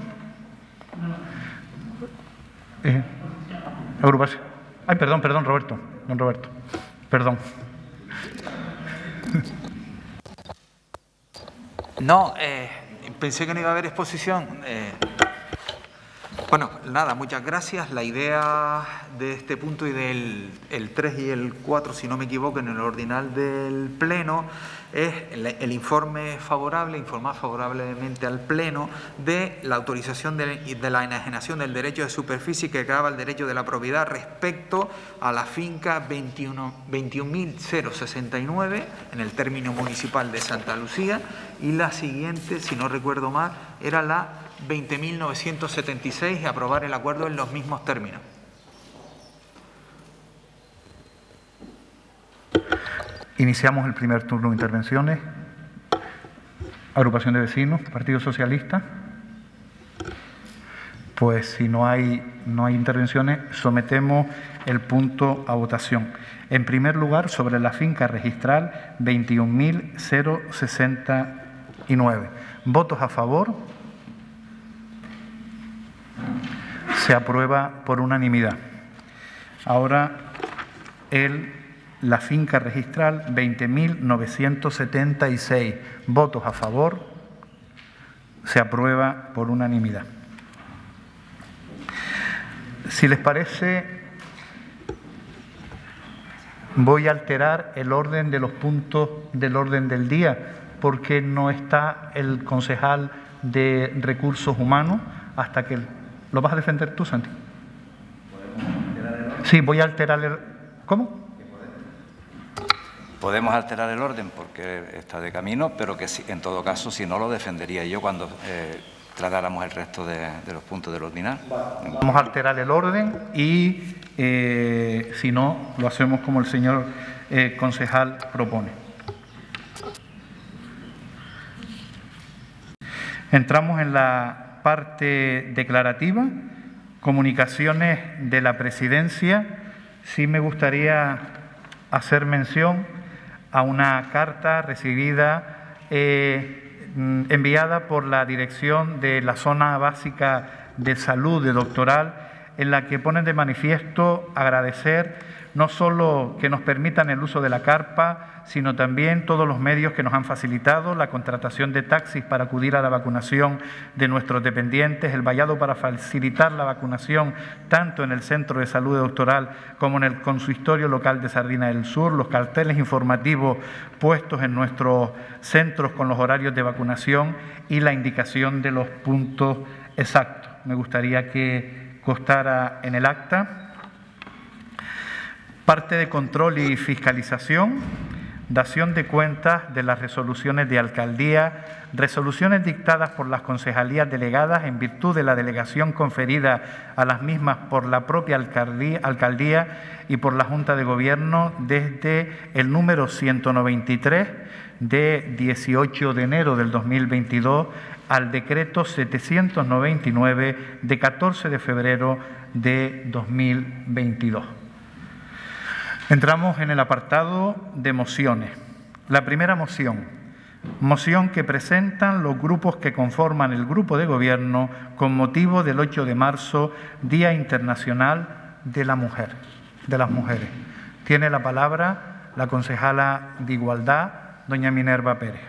Agrupación. Ay, perdón, Roberto. Don Roberto. Perdón. No, pensé que no iba a haber exposición. Bueno, nada, muchas gracias. La idea de este punto y del el 3 y el 4, si no me equivoco, en el ordinal del Pleno, es el informe favorable, informar favorablemente al Pleno de la autorización de la enajenación del derecho de superficie que grava el derecho de la propiedad respecto a la finca 21.069 en el término municipal de Santa Lucía, y la siguiente, si no recuerdo mal, era la 20.976 y aprobar el acuerdo en los mismos términos. Iniciamos el primer turno de intervenciones. Agrupación de vecinos, Partido Socialista. Pues si no hay intervenciones, sometemos el punto a votación. En primer lugar, sobre la finca registral 21.069. ¿Votos a favor? Se aprueba por unanimidad. Ahora la finca registral 20.976. Votos a favor. Se aprueba por unanimidad. Si les parece, voy a alterar el orden de los puntos del orden del día, porque no está el concejal de Recursos Humanos hasta que... ¿Lo vas a defender tú, Santi? Sí, voy a alterar el... ¿Cómo? Podemos alterar el orden porque está de camino, pero que en todo caso, si no, lo defendería yo cuando tratáramos el resto de los puntos del ordinal. Vamos a alterar el orden y, si no, lo hacemos como el señor concejal propone. Entramos en la parte declarativa, comunicaciones de la Presidencia. Sí me gustaría hacer mención a una carta recibida, enviada por la Dirección de la Zona Básica de Salud de Doctoral, en la que ponen de manifiesto agradecer no solo que nos permitan el uso de la carpa, sino también todos los medios que nos han facilitado, la contratación de taxis para acudir a la vacunación de nuestros dependientes, el vallado para facilitar la vacunación tanto en el Centro de Salud de Doctoral como en el consistorio local de Sardina del Sur, los carteles informativos puestos en nuestros centros con los horarios de vacunación y la indicación de los puntos exactos. Me gustaría que constara en el acta. Parte de control y fiscalización, dación de cuentas de las resoluciones de alcaldía, resoluciones dictadas por las concejalías delegadas en virtud de la delegación conferida a las mismas por la propia alcaldía y por la Junta de Gobierno desde el número 193 de 18 de enero del 2022 al decreto 799 de 14 de febrero de 2022. Entramos en el apartado de mociones. La primera moción que presentan los grupos que conforman el Grupo de Gobierno con motivo del 8 de marzo, Día Internacional de la Mujer, de las Mujeres. Tiene la palabra la concejala de Igualdad, doña Minerva Pérez.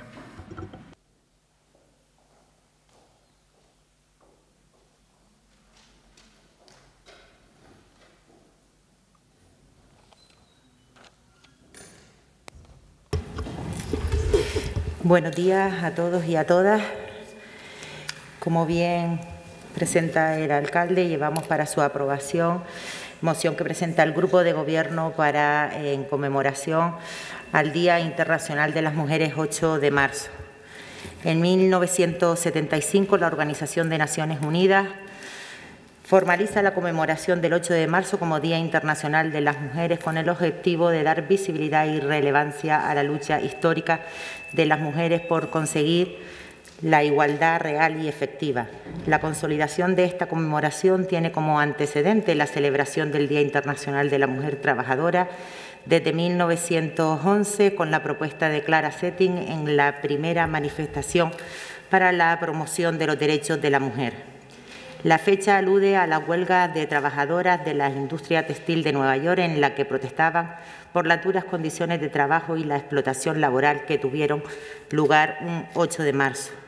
Buenos días a todos y a todas. Como bien presenta el alcalde, llevamos para su aprobación moción que presenta el Grupo de Gobierno en conmemoración al Día Internacional de las Mujeres 8 de marzo. En 1975, la Organización de Naciones Unidas formaliza la conmemoración del 8 de marzo como Día Internacional de las Mujeres con el objetivo de dar visibilidad y relevancia a la lucha histórica de las mujeres por conseguir la igualdad real y efectiva. La consolidación de esta conmemoración tiene como antecedente la celebración del Día Internacional de la Mujer Trabajadora desde 1911 con la propuesta de Clara Zetkin en la primera manifestación para la promoción de los derechos de la mujer. La fecha alude a la huelga de trabajadoras de la industria textil de Nueva York en la que protestaban por las duras condiciones de trabajo y la explotación laboral que tuvieron lugar un 8 de marzo.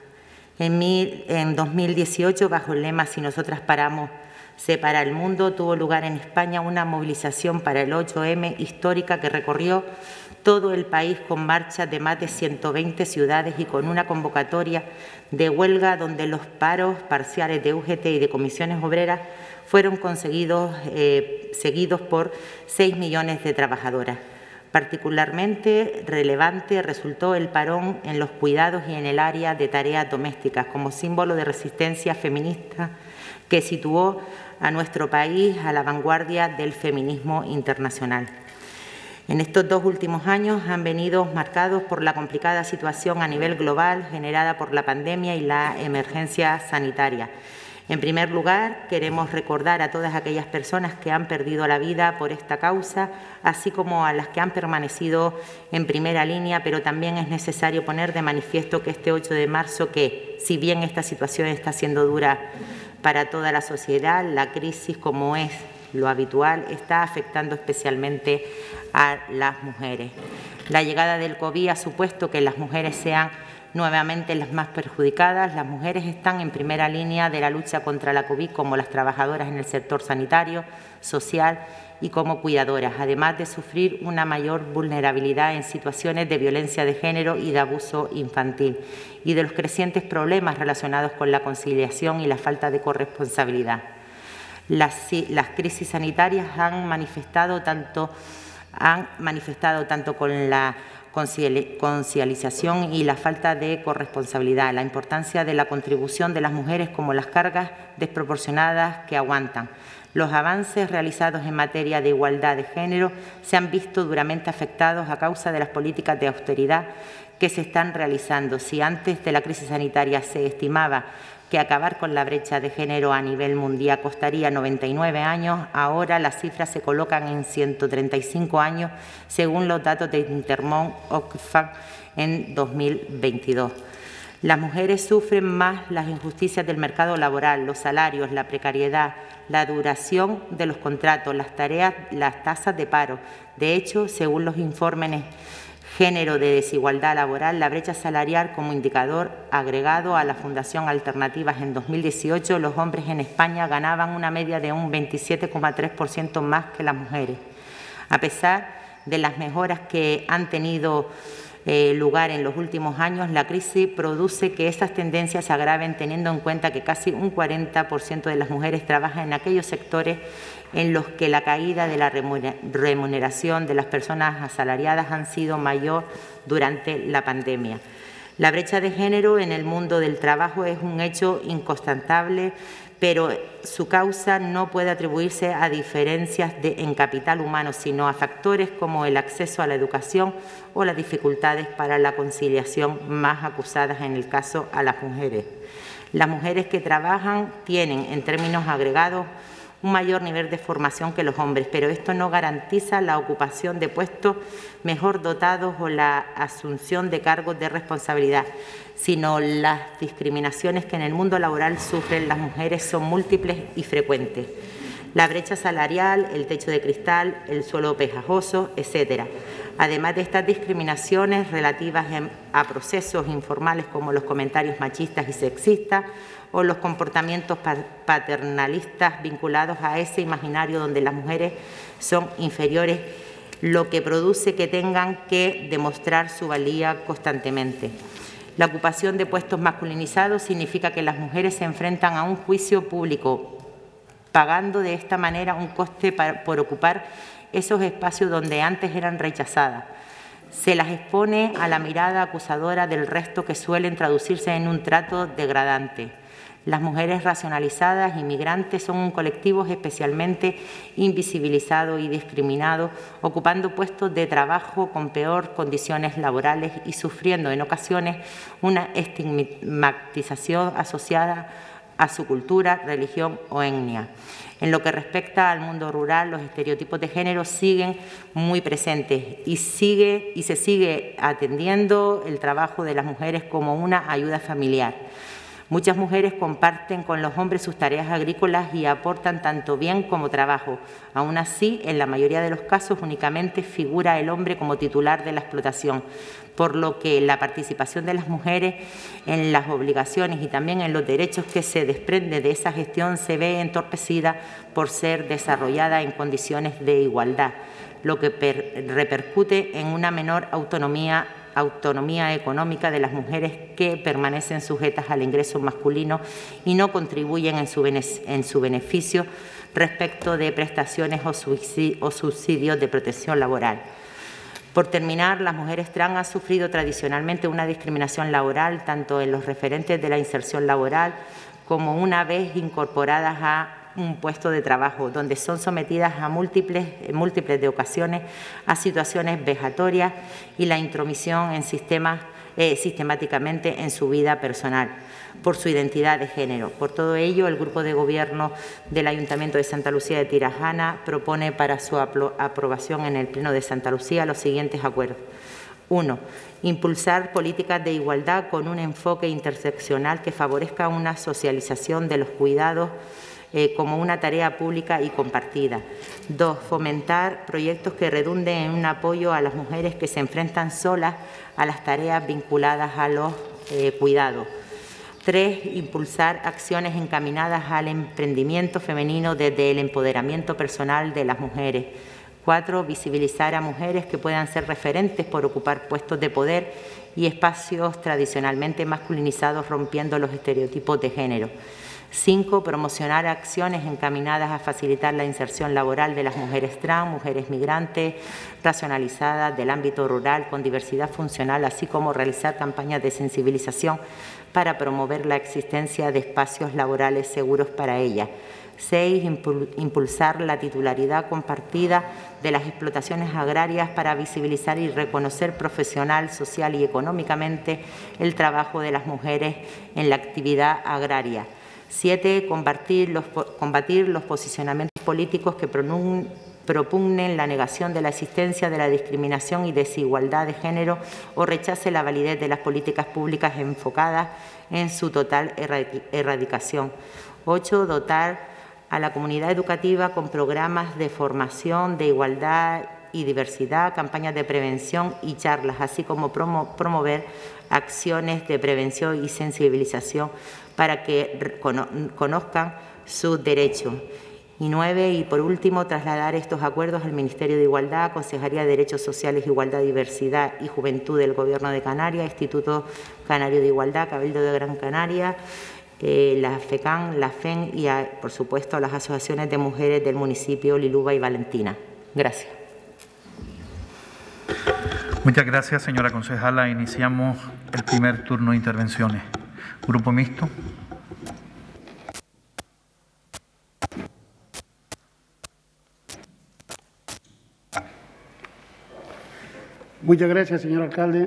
En 2018, bajo el lema "Si nosotras paramos, se para el mundo", tuvo lugar en España una movilización para el 8M histórica que recorrió todo el país con marchas de más de 120 ciudades y con una convocatoria de huelga donde los paros parciales de UGT y de comisiones obreras fueron seguidos por 6 millones de trabajadoras. Particularmente relevante resultó el parón en los cuidados y en el área de tareas domésticas como símbolo de resistencia feminista que situó a nuestro país a la vanguardia del feminismo internacional. En estos 2 últimos años han venido marcados por la complicada situación a nivel global generada por la pandemia y la emergencia sanitaria. En primer lugar, queremos recordar a todas aquellas personas que han perdido la vida por esta causa, así como a las que han permanecido en primera línea, pero también es necesario poner de manifiesto que este 8 de marzo, que si bien esta situación está siendo dura para toda la sociedad, la crisis, como es lo habitual, está afectando especialmente a las mujeres. La llegada del COVID ha supuesto que las mujeres sean nuevamente las más perjudicadas. Las mujeres están en primera línea de la lucha contra la COVID como las trabajadoras en el sector sanitario, social y como cuidadoras, además de sufrir una mayor vulnerabilidad en situaciones de violencia de género y de abuso infantil y de los crecientes problemas relacionados con la conciliación y la falta de corresponsabilidad. Las crisis sanitarias han manifestado tanto con la conciliación y la falta de corresponsabilidad, la importancia de la contribución de las mujeres como las cargas desproporcionadas que aguantan. Los avances realizados en materia de igualdad de género se han visto duramente afectados a causa de las políticas de austeridad que se están realizando. Si antes de la crisis sanitaria se estimaba que acabar con la brecha de género a nivel mundial costaría 99 años, ahora las cifras se colocan en 135 años, según los datos de Intermón Oxfam en 2022. Las mujeres sufren más las injusticias del mercado laboral, los salarios, la precariedad, la duración de los contratos, las tareas, las tasas de paro. De hecho, según los informes Género de Desigualdad Laboral, la brecha salarial como indicador agregado a la Fundación Alternativas en 2018, los hombres en España ganaban una media de un 27,3% más que las mujeres. A pesar de las mejoras que han tenido lugar en los últimos años, la crisis produce que esas tendencias se agraven, teniendo en cuenta que casi un 40% de las mujeres trabajan en aquellos sectores en los que la caída de la remuneración de las personas asalariadas han sido mayor durante la pandemia. La brecha de género en el mundo del trabajo es un hecho inconstatable, pero su causa no puede atribuirse a diferencias en capital humano, sino a factores como el acceso a la educación o las dificultades para la conciliación, más acusadas en el caso a las mujeres. Las mujeres que trabajan tienen, en términos agregados, un mayor nivel de formación que los hombres, pero esto no garantiza la ocupación de puestos mejor dotados o la asunción de cargos de responsabilidad, sino las discriminaciones que en el mundo laboral sufren las mujeres son múltiples y frecuentes. La brecha salarial, el techo de cristal, el suelo pegajoso, etcétera. Además de estas discriminaciones relativas a procesos informales como los comentarios machistas y sexistas o los comportamientos paternalistas vinculados a ese imaginario donde las mujeres son inferiores, lo que produce que tengan que demostrar su valía constantemente. La ocupación de puestos masculinizados significa que las mujeres se enfrentan a un juicio público, pagando de esta manera un coste por ocupar esos espacios donde antes eran rechazadas. Se las expone a la mirada acusadora del resto, que suelen traducirse en un trato degradante. Las mujeres racionalizadas y migrantes son un colectivo especialmente invisibilizado y discriminado, ocupando puestos de trabajo con peor condiciones laborales y sufriendo en ocasiones una estigmatización asociada a su cultura, religión o etnia. En lo que respecta al mundo rural, los estereotipos de género siguen muy presentes y se sigue atendiendo el trabajo de las mujeres como una ayuda familiar. Muchas mujeres comparten con los hombres sus tareas agrícolas y aportan tanto bien como trabajo. Aún así, en la mayoría de los casos únicamente figura el hombre como titular de la explotación, por lo que la participación de las mujeres en las obligaciones y también en los derechos que se desprende de esa gestión se ve entorpecida por ser desarrollada en condiciones de igualdad, lo que repercute en una menor autonomía económica de las mujeres que permanecen sujetas al ingreso masculino y no contribuyen en su beneficio respecto de prestaciones o subsidios de protección laboral. Por terminar, las mujeres trans han sufrido tradicionalmente una discriminación laboral, tanto en los referentes de la inserción laboral como una vez incorporadas a un puesto de trabajo, donde son sometidas a múltiples de ocasiones a situaciones vejatorias y la intromisión en sistemáticamente en su vida personal por su identidad de género. Por todo ello, el Grupo de Gobierno del Ayuntamiento de Santa Lucía de Tirajana propone para su aprobación en el Pleno de Santa Lucía los siguientes acuerdos. 1. Impulsar políticas de igualdad con un enfoque interseccional que favorezca una socialización de los cuidados como una tarea pública y compartida. 2. Fomentar proyectos que redunden en un apoyo a las mujeres que se enfrentan solas a las tareas vinculadas a los cuidados. 3. Impulsar acciones encaminadas al emprendimiento femenino desde el empoderamiento personal de las mujeres. 4. Visibilizar a mujeres que puedan ser referentes por ocupar puestos de poder y espacios tradicionalmente masculinizados, rompiendo los estereotipos de género. 5. Promocionar acciones encaminadas a facilitar la inserción laboral de las mujeres trans, mujeres migrantes, racionalizadas del ámbito rural con diversidad funcional, así como realizar campañas de sensibilización para promover la existencia de espacios laborales seguros para ellas. 6. Impulsar la titularidad compartida de las explotaciones agrarias para visibilizar y reconocer profesional, social y económicamente el trabajo de las mujeres en la actividad agraria. 7. Combatir los posicionamientos políticos que propugnen la negación de la existencia de la discriminación y desigualdad de género o rechace la validez de las políticas públicas enfocadas en su total erradicación. 8. Dotar a la comunidad educativa con programas de formación de igualdad y diversidad, campañas de prevención y charlas, así como promover acciones de prevención y sensibilización para que conozcan sus derechos. Y 9, y por último, trasladar estos acuerdos al Ministerio de Igualdad, Consejería de Derechos Sociales, Igualdad, Diversidad y Juventud del Gobierno de Canarias, Instituto Canario de Igualdad, Cabildo de Gran Canaria, la FECAN, la FEN y, por supuesto, las asociaciones de mujeres del municipio Liluba y Valentina. Gracias. Muchas gracias, señora concejala. Iniciamos el primer turno de intervenciones. Grupo Mixto. Muchas gracias, señor alcalde.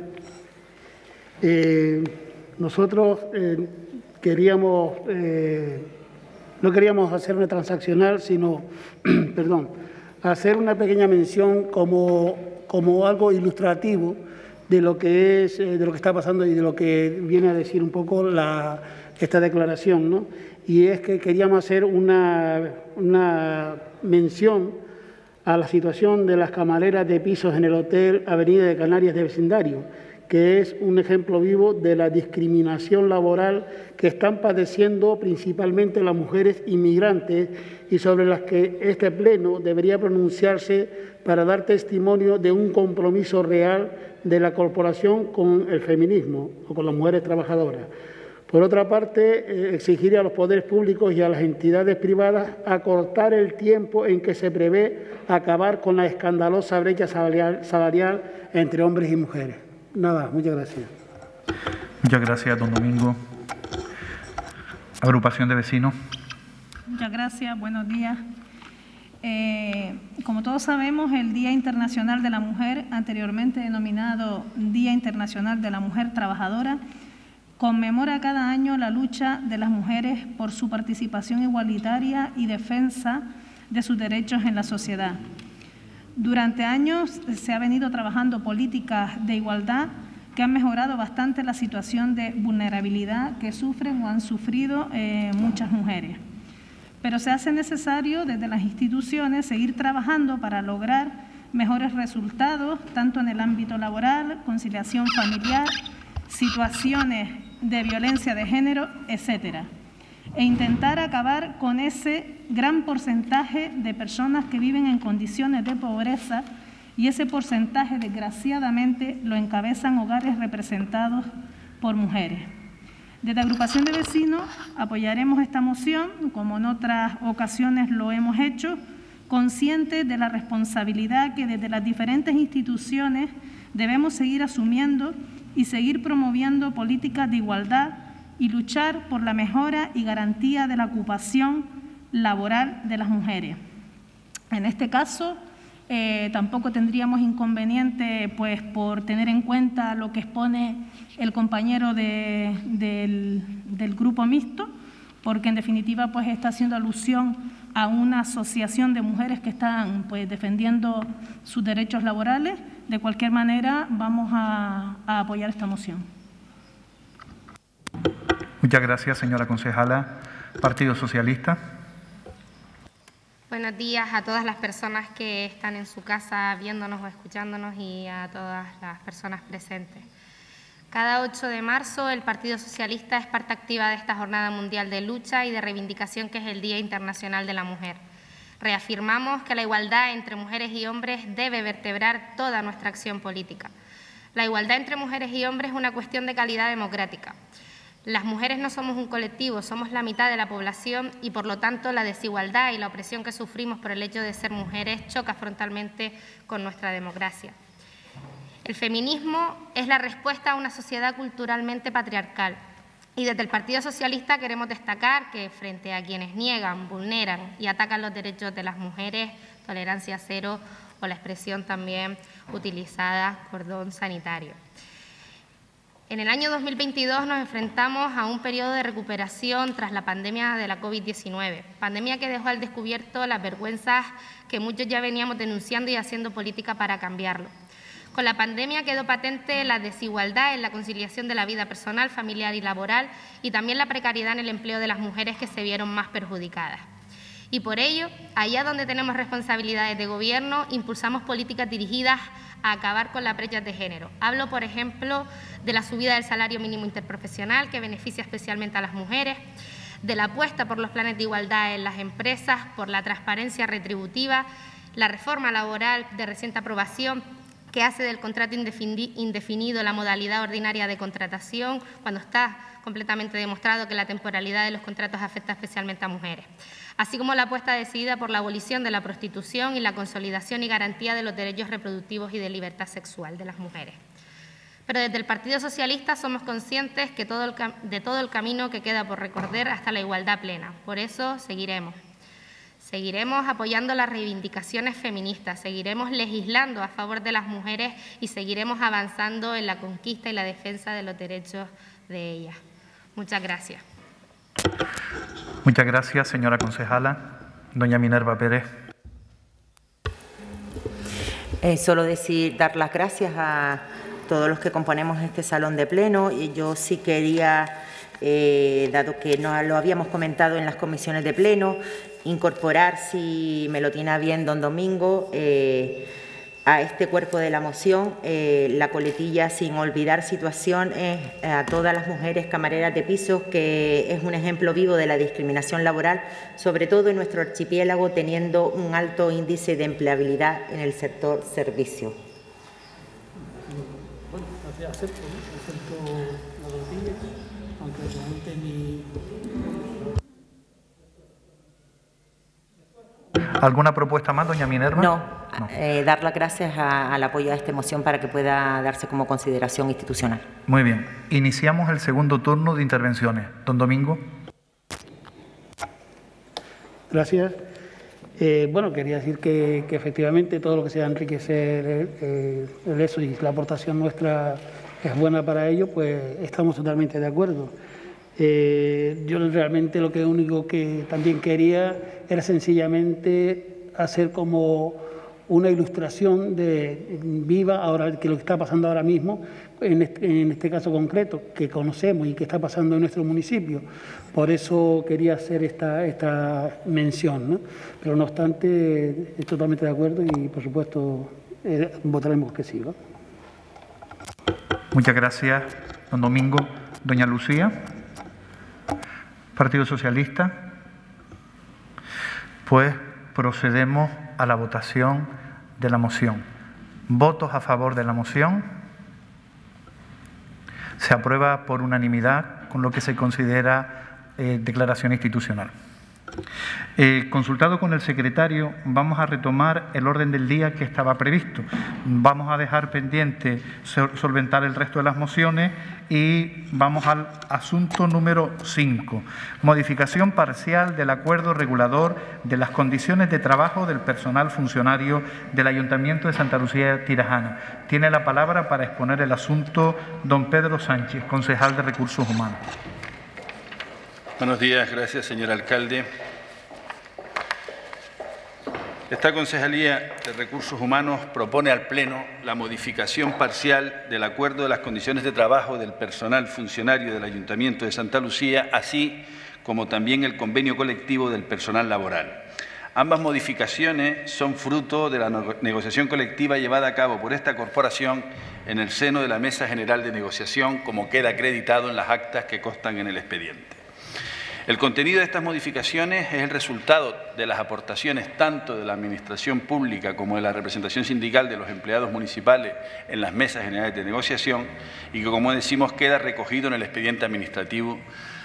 Nosotros no queríamos hacer una transaccional, sino, hacer una pequeña mención como algo ilustrativo de lo que está pasando y de lo que viene a decir un poco esta declaración, ¿no? Y es que queríamos hacer una mención a la situación de las camareras de pisos en el Hotel Avenida de Canarias de Vecindario, que es un ejemplo vivo de la discriminación laboral que están padeciendo principalmente las mujeres inmigrantes y sobre las que este Pleno debería pronunciarse para dar testimonio de un compromiso real de la corporación con el feminismo o con las mujeres trabajadoras. Por otra parte, exigir a los poderes públicos y a las entidades privadas acortar el tiempo en que se prevé acabar con la escandalosa brecha salarial entre hombres y mujeres. Nada, muchas gracias. Muchas gracias, don Domingo. Agrupación de vecinos. Muchas gracias, buenos días. Como todos sabemos, el Día Internacional de la Mujer, anteriormente denominado Día Internacional de la Mujer Trabajadora, conmemora cada año la lucha de las mujeres por su participación igualitaria y defensa de sus derechos en la sociedad. Durante años se ha venido trabajando políticas de igualdad que han mejorado bastante la situación de vulnerabilidad que sufren o han sufrido muchas mujeres. Pero se hace necesario desde las instituciones seguir trabajando para lograr mejores resultados, tanto en el ámbito laboral, conciliación familiar, situaciones de violencia de género, etcétera, e intentar acabar con ese gran porcentaje de personas que viven en condiciones de pobreza, y ese porcentaje, desgraciadamente, lo encabezan hogares representados por mujeres. Desde Agrupación de Vecinos apoyaremos esta moción, como en otras ocasiones lo hemos hecho, conscientes de la responsabilidad que desde las diferentes instituciones debemos seguir asumiendo y seguir promoviendo políticas de igualdad y luchar por la mejora y garantía de la ocupación laboral de las mujeres. En este caso, tampoco tendríamos inconveniente, pues, por tener en cuenta lo que expone el compañero del grupo mixto, porque en definitiva pues está haciendo alusión a una asociación de mujeres que están pues defendiendo sus derechos laborales. De cualquier manera, vamos a apoyar esta moción. Muchas gracias, señora concejala. Partido Socialista. Buenos días a todas las personas que están en su casa viéndonos o escuchándonos y a todas las personas presentes. Cada 8 de marzo el Partido Socialista es parte activa de esta Jornada Mundial de Lucha y de Reivindicación, que es el Día Internacional de la Mujer. Reafirmamos que la igualdad entre mujeres y hombres debe vertebrar toda nuestra acción política. La igualdad entre mujeres y hombres es una cuestión de calidad democrática. Las mujeres no somos un colectivo, somos la mitad de la población y, por lo tanto, la desigualdad y la opresión que sufrimos por el hecho de ser mujeres choca frontalmente con nuestra democracia. El feminismo es la respuesta a una sociedad culturalmente patriarcal y desde el Partido Socialista queremos destacar que frente a quienes niegan, vulneran y atacan los derechos de las mujeres, tolerancia cero o la expresión también utilizada, cordón sanitario. En el año 2022 nos enfrentamos a un periodo de recuperación tras la pandemia de la COVID-19, pandemia que dejó al descubierto las vergüenzas que muchos ya veníamos denunciando y haciendo política para cambiarlo. Con la pandemia quedó patente la desigualdad en la conciliación de la vida personal, familiar y laboral, y también la precariedad en el empleo de las mujeres, que se vieron más perjudicadas. Y por ello, allá donde tenemos responsabilidades de gobierno, impulsamos políticas dirigidas a acabar con las brechas de género. Hablo, por ejemplo, de la subida del salario mínimo interprofesional, que beneficia especialmente a las mujeres, de la apuesta por los planes de igualdad en las empresas, por la transparencia retributiva, la reforma laboral de reciente aprobación, que hace del contrato indefinido la modalidad ordinaria de contratación, cuando está completamente demostrado que la temporalidad de los contratos afecta especialmente a mujeres, así como la apuesta decidida por la abolición de la prostitución y la consolidación y garantía de los derechos reproductivos y de libertad sexual de las mujeres. Pero desde el Partido Socialista somos conscientes de todo el camino que queda por recorrer hasta la igualdad plena. Por eso seguiremos apoyando las reivindicaciones feministas, seguiremos legislando a favor de las mujeres y seguiremos avanzando en la conquista y la defensa de los derechos de ellas. Muchas gracias. Muchas gracias, señora concejala. Doña Minerva Pérez. Solo dar las gracias a todos los que componemos este salón de pleno. Y yo sí quería, dado que no lo habíamos comentado en las comisiones de pleno, incorporar, si me lo tiene a bien don Domingo, a este cuerpo de la moción, la coletilla sin olvidar situaciones a todas las mujeres camareras de pisos, que es un ejemplo vivo de la discriminación laboral, sobre todo en nuestro archipiélago, teniendo un alto índice de empleabilidad en el sector servicio. Bueno, acepto la coletilla, aunque realmente mi... ¿Alguna propuesta más, doña Minerva? No. Dar las gracias al apoyo a esta moción para que pueda darse como consideración institucional. Muy bien. Iniciamos el segundo turno de intervenciones. Don Domingo. Gracias. Bueno, quería decir que efectivamente todo lo que sea enriquecer el eso y la aportación nuestra es buena para ello, pues estamos totalmente de acuerdo. Yo realmente lo único que también quería era sencillamente hacer como una ilustración viva ahora que lo que está pasando ahora mismo, en este caso concreto, que conocemos y que está pasando en nuestro municipio. Por eso quería hacer esta mención, ¿no? Pero no obstante, estoy totalmente de acuerdo y, por supuesto, votaremos que sí, ¿no? Muchas gracias, don Domingo. Doña Lucía, Partido Socialista. Pues procedemos a la votación de la moción. ¿Votos a favor de la moción? Se aprueba por unanimidad, con lo que se considera declaración institucional. Consultado con el secretario, vamos a retomar el orden del día que estaba previsto. Vamos a dejar pendiente solventar el resto de las mociones y vamos al asunto número 5. Modificación parcial del acuerdo regulador de las condiciones de trabajo del personal funcionario del Ayuntamiento de Santa Lucía de Tirajana. Tiene la palabra para exponer el asunto don Pedro Sánchez, concejal de Recursos Humanos. Buenos días, gracias, señor alcalde. Esta Concejalía de Recursos Humanos propone al Pleno la modificación parcial del acuerdo de las condiciones de trabajo del personal funcionario del Ayuntamiento de Santa Lucía, así como también el convenio colectivo del personal laboral. Ambas modificaciones son fruto de la negociación colectiva llevada a cabo por esta corporación en el seno de la Mesa General de Negociación, como queda acreditado en las actas que constan en el expediente. El contenido de estas modificaciones es el resultado de las aportaciones tanto de la Administración Pública como de la representación sindical de los empleados municipales en las mesas generales de negociación y que, como decimos, queda recogido en el expediente administrativo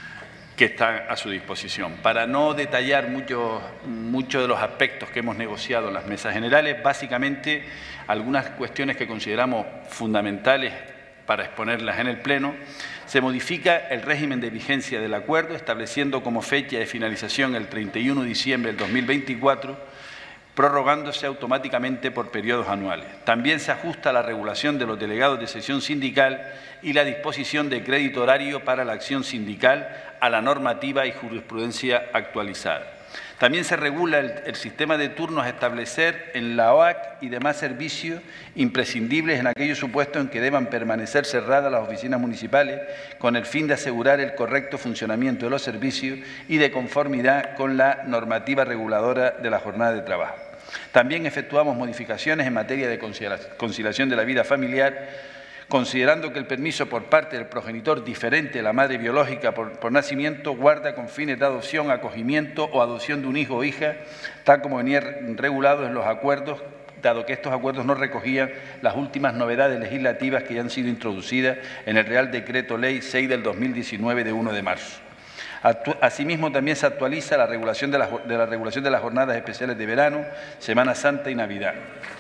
que está a su disposición. Para no detallar mucho de los aspectos que hemos negociado en las mesas generales, básicamente algunas cuestiones que consideramos fundamentales para exponerlas en el Pleno. Se modifica el régimen de vigencia del acuerdo, estableciendo como fecha de finalización el 31 de diciembre del 2024, prorrogándose automáticamente por periodos anuales. También se ajusta la regulación de los delegados de sección sindical y la disposición de crédito horario para la acción sindical a la normativa y jurisprudencia actualizada. También se regula el sistema de turnos a establecer en la OAC y demás servicios imprescindibles en aquellos supuestos en que deban permanecer cerradas las oficinas municipales con el fin de asegurar el correcto funcionamiento de los servicios y de conformidad con la normativa reguladora de la jornada de trabajo. También efectuamos modificaciones en materia de conciliación de la vida familiar, considerando que el permiso por parte del progenitor diferente de la madre biológica por nacimiento guarda con fines de adopción, acogimiento o adopción de un hijo o hija, tal como venía regulado en los acuerdos, dado que estos acuerdos no recogían las últimas novedades legislativas que ya han sido introducidas en el Real Decreto Ley 6 del 2019 de 1 de marzo. Asimismo, también se actualiza la regulación de las jornadas especiales de verano, Semana Santa y Navidad.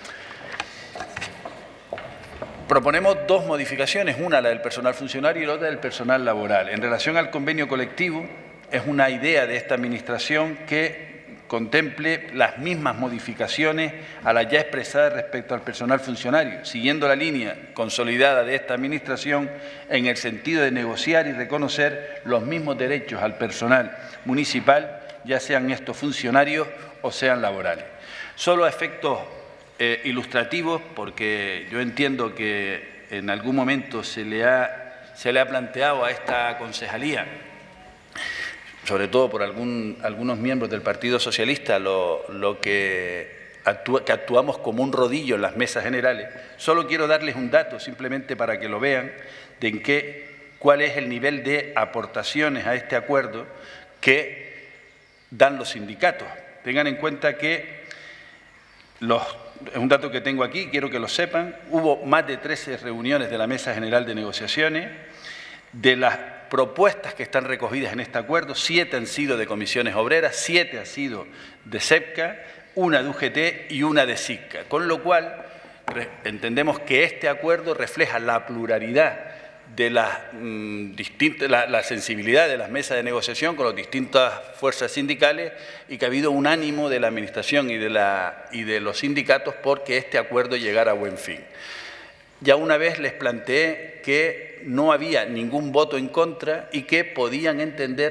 Proponemos dos modificaciones, una la del personal funcionario y la otra del personal laboral. En relación al convenio colectivo, es una idea de esta Administración que contemple las mismas modificaciones a las ya expresadas respecto al personal funcionario, siguiendo la línea consolidada de esta Administración en el sentido de negociar y reconocer los mismos derechos al personal municipal, ya sean estos funcionarios o sean laborales. Solo a efectos ilustrativos, porque yo entiendo que en algún momento se le ha planteado a esta concejalía, sobre todo por algunos miembros del Partido Socialista, que actuamos como un rodillo en las mesas generales. Solo quiero darles un dato, simplemente para que lo vean, de cuál es el nivel de aportaciones a este acuerdo que dan los sindicatos. Tengan en cuenta que es un dato que tengo aquí, quiero que lo sepan. Hubo más de 13 reuniones de la Mesa General de Negociaciones. De las propuestas que están recogidas en este acuerdo, 7 han sido de comisiones obreras, 7 han sido de SEPCA, 1 de UGT y 1 de SICCA. Con lo cual, entendemos que este acuerdo refleja la pluralidad de la sensibilidad de las mesas de negociación con las distintas fuerzas sindicales y que ha habido un ánimo de la Administración y de los sindicatos porque este acuerdo llegara a buen fin. Ya una vez les planteé que no había ningún voto en contra y que podían entender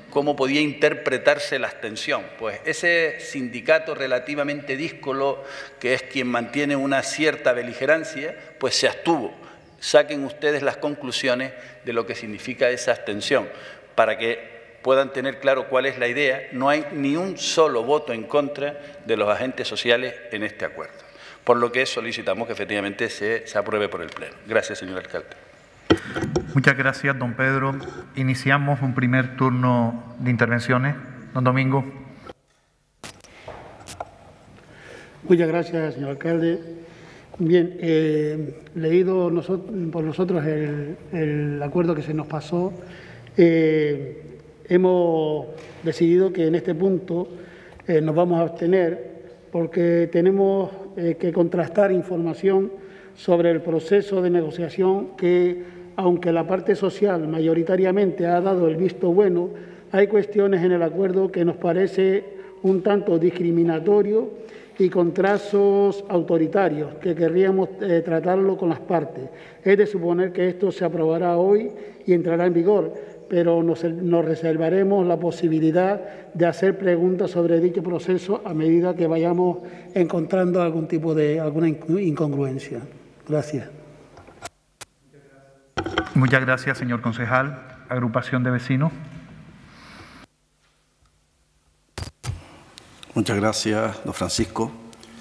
cómo podía interpretarse la abstención. Pues ese sindicato relativamente díscolo, que es quien mantiene una cierta beligerancia, pues se abstuvo. Saquen ustedes las conclusiones de lo que significa esa abstención, para que puedan tener claro cuál es la idea. No hay ni un solo voto en contra de los agentes sociales en este acuerdo, por lo que solicitamos que efectivamente se apruebe por el Pleno. Gracias, señor alcalde. Muchas gracias, don Pedro. Iniciamos un primer turno de intervenciones. Don Domingo. Muchas gracias, señor alcalde. Bien, leído por nosotros el acuerdo que se nos pasó, hemos decidido que en este punto nos vamos a abstener porque tenemos que contrastar información sobre el proceso de negociación que, aunque la parte social mayoritariamente ha dado el visto bueno, hay cuestiones en el acuerdo que nos parece un tanto discriminatorio y con trazos autoritarios, que querríamos tratarlo con las partes. Es de suponer que esto se aprobará hoy y entrará en vigor, pero nos reservaremos la posibilidad de hacer preguntas sobre dicho proceso a medida que vayamos encontrando alguna incongruencia. Gracias. Muchas gracias, señor concejal. Agrupación de vecinos. Muchas gracias, don Francisco.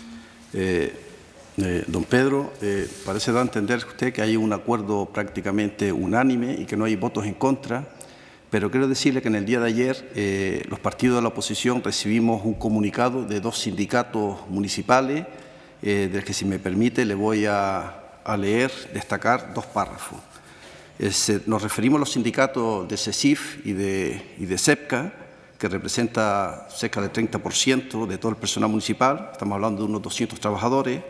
Don Pedro, parece dar a entender usted que hay un acuerdo prácticamente unánime y que no hay votos en contra, pero quiero decirle que en el día de ayer los partidos de la oposición recibimos un comunicado de 2 sindicatos municipales, del que, si me permite, le voy a leer, destacar 2 párrafos. Nos referimos a los sindicatos de CESIF y de SEPCA, que representa cerca del 30% de todo el personal municipal. Estamos hablando de unos 200 trabajadores,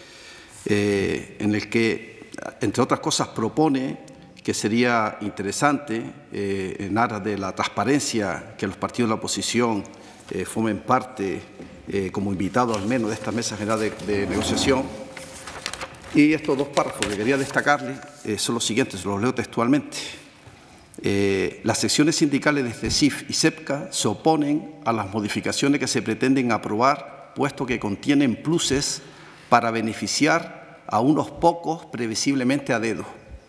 en el que, entre otras cosas, propone que sería interesante, en aras de la transparencia, que los partidos de la oposición formen parte, como invitados al menos, de esta mesa general de negociación. Y estos 2 párrafos que quería destacarles son los siguientes, los leo textualmente. Las secciones sindicales de CESIF y SEPCA se oponen a las modificaciones que se pretenden aprobar, puesto que contienen pluses para beneficiar a unos pocos previsiblemente a dedo.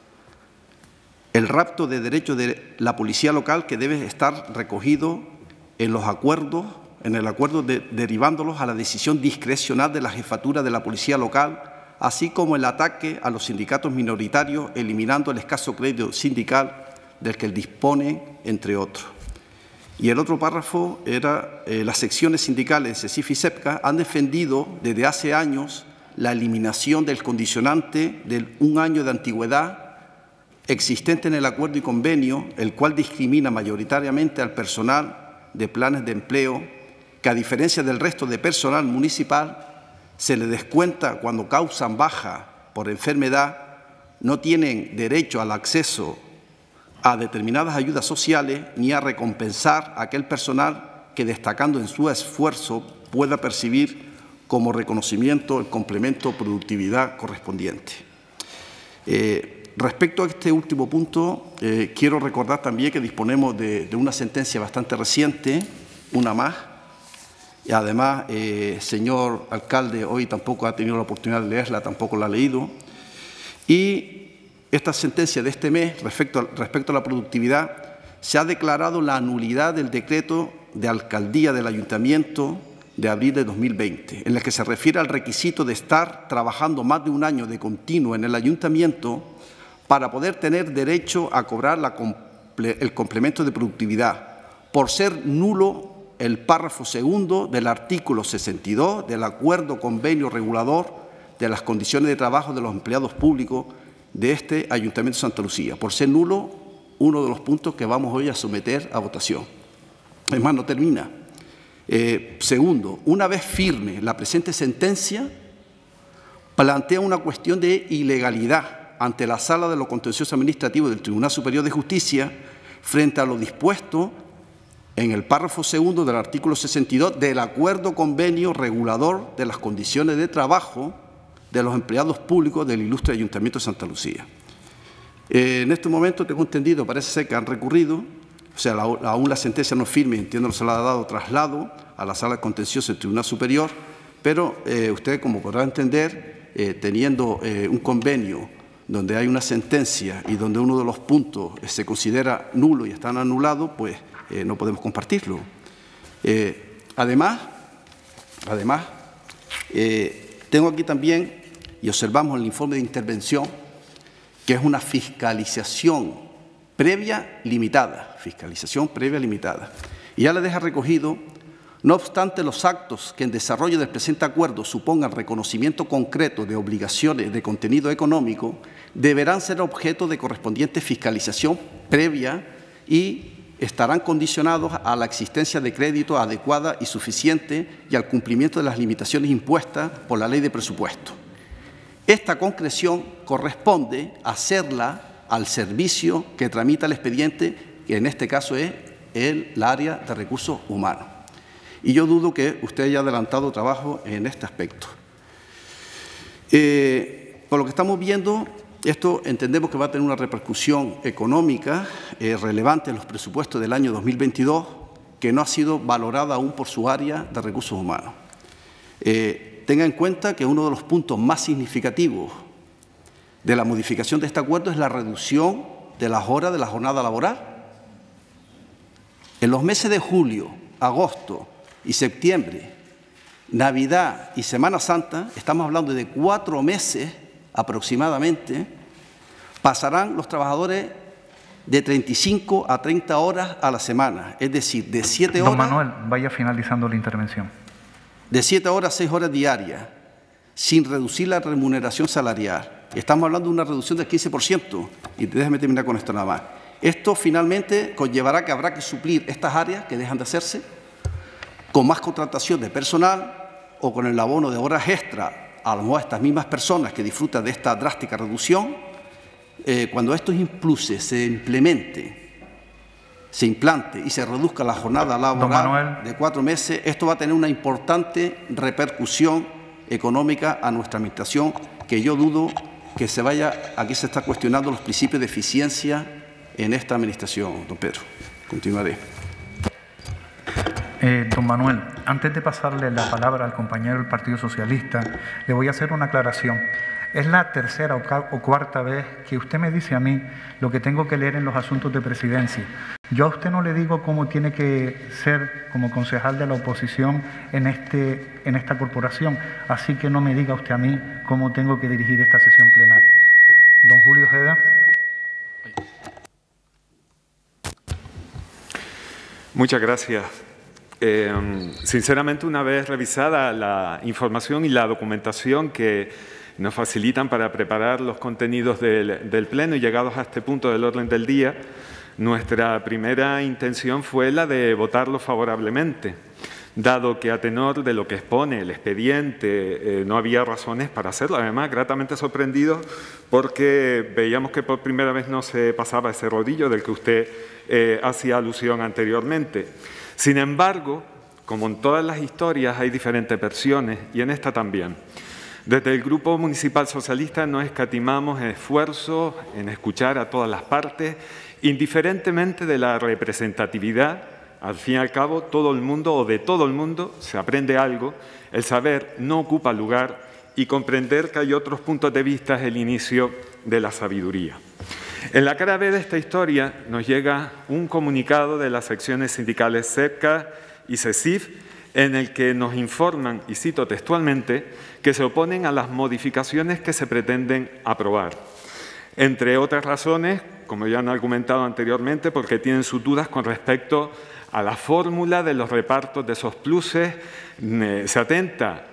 El rapto de derechos de la policía local, que debe estar recogido en los acuerdos, en el acuerdo derivándolos a la decisión discrecional de la jefatura de la policía local, así como el ataque a los sindicatos minoritarios, eliminando el escaso crédito sindical del que él dispone, entre otros. Y el otro párrafo era: las secciones sindicales de CESIF y SEPCA han defendido desde hace años la eliminación del condicionante del 1 año de antigüedad existente en el acuerdo y convenio, el cual discrimina mayoritariamente al personal de planes de empleo, que, a diferencia del resto de personal municipal, se le descuenta cuando causan baja por enfermedad, no tienen derecho al acceso a determinadas ayudas sociales ni a recompensar a aquel personal que, destacando en su esfuerzo, pueda percibir como reconocimiento el complemento productividad correspondiente. Respecto a este último punto, quiero recordar también que disponemos de una sentencia bastante reciente, una más, y además, señor alcalde, hoy tampoco ha tenido la oportunidad de leerla, tampoco la ha leído, y esta sentencia de este mes, respecto a la productividad, se ha declarado la nulidad del decreto de alcaldía del ayuntamiento de abril de 2020, en el que se refiere al requisito de estar trabajando más de 1 año de continuo en el ayuntamiento para poder tener derecho a cobrar el complemento de productividad, por ser nulo el párrafo 2 del artículo 62 del acuerdo convenio regulador de las condiciones de trabajo de los empleados públicos de este Ayuntamiento de Santa Lucía, por ser nulo uno de los puntos que vamos hoy a someter a votación. Es más, no termina. Segundo, una vez firme la presente sentencia, plantea una cuestión de ilegalidad ante la Sala de lo Contencioso Administrativo del Tribunal Superior de Justicia frente a lo dispuesto en el párrafo 2 del artículo 62 del acuerdo convenio regulador de las condiciones de trabajo de los empleados públicos del ilustre Ayuntamiento de Santa Lucía. En este momento tengo entendido, parece ser que han recurrido, o sea, aún la sentencia no firme, entiendo que se le ha dado traslado a la Sala Contencioso del Tribunal Superior, pero usted, como podrá entender, teniendo un convenio donde hay una sentencia y donde uno de los puntos se considera nulo y están anulados, pues no podemos compartirlo. Además, tengo aquí también, y observamos en el informe de intervención, que es una fiscalización previa limitada, Y ya le deja recogido: no obstante, los actos que en desarrollo del presente acuerdo supongan reconocimiento concreto de obligaciones de contenido económico, deberán ser objeto de correspondiente fiscalización previa y estarán condicionados a la existencia de crédito adecuada y suficiente y al cumplimiento de las limitaciones impuestas por la Ley de Presupuesto. Esta concreción corresponde hacerla al servicio que tramita el expediente, que en este caso es el área de recursos humanos. Y yo dudo que usted haya adelantado trabajo en este aspecto. Por lo que estamos viendo, esto entendemos que va a tener una repercusión económica relevante en los presupuestos del año 2022, que no ha sido valorada aún por su área de recursos humanos. Tenga en cuenta que uno de los puntos más significativos de la modificación de este acuerdo es la reducción de las horas de la jornada laboral. En los meses de julio, agosto y septiembre, Navidad y Semana Santa, estamos hablando de 4 meses aproximadamente, pasarán los trabajadores de 35 a 30 horas a la semana, es decir, de 7 horas... Don Manuel, vaya finalizando la intervención. De 7 horas a 6 horas diarias, sin reducir la remuneración salarial. Estamos hablando de una reducción del 15%, y déjeme terminar con esto nada más. Esto finalmente conllevará que habrá que suplir estas áreas que dejan de hacerse con más contratación de personal o con el abono de horas extra a lo mejor a estas mismas personas que disfrutan de esta drástica reducción. Cuando estos pluses se implante y se reduzca la jornada laboral de 4 meses, esto va a tener una importante repercusión económica a nuestra administración, que yo dudo que se vaya, aquí se está cuestionando los principios de eficiencia en esta administración, don Pedro. Continuaré. Don Manuel, antes de pasarle la palabra al compañero del Partido Socialista, le voy a hacer una aclaración. Es la tercera o cuarta vez que usted me dice a mí lo que tengo que leer en los asuntos de presidencia. Yo a usted no le digo cómo tiene que ser como concejal de la oposición en esta corporación, así que no me diga usted a mí cómo tengo que dirigir esta sesión plenaria. Don Julio Ojeda. Muchas gracias. Sinceramente, una vez revisada la información y la documentación que nos facilitan para preparar los contenidos del Pleno y llegados a este punto del orden del día, nuestra primera intención fue la de votarlo favorablemente, dado que a tenor de lo que expone el expediente no había razones para hacerlo. Además, gratamente sorprendidos porque veíamos que por primera vez no se pasaba ese rodillo del que usted hacía alusión anteriormente. Sin embargo, como en todas las historias hay diferentes versiones y en esta también. Desde el Grupo Municipal Socialista no escatimamos esfuerzos en escuchar a todas las partes, indiferentemente de la representatividad. Al fin y al cabo, todo el mundo o de todo el mundo se aprende algo. El saber no ocupa lugar y comprender que hay otros puntos de vista es el inicio de la sabiduría. En la cara B de esta historia nos llega un comunicado de las secciones sindicales SEPCA y CESIF en el que nos informan, y cito textualmente, que se oponen a las modificaciones que se pretenden aprobar. Entre otras razones, como ya han argumentado anteriormente, porque tienen sus dudas con respecto a la fórmula de los repartos de esos pluses, se atenta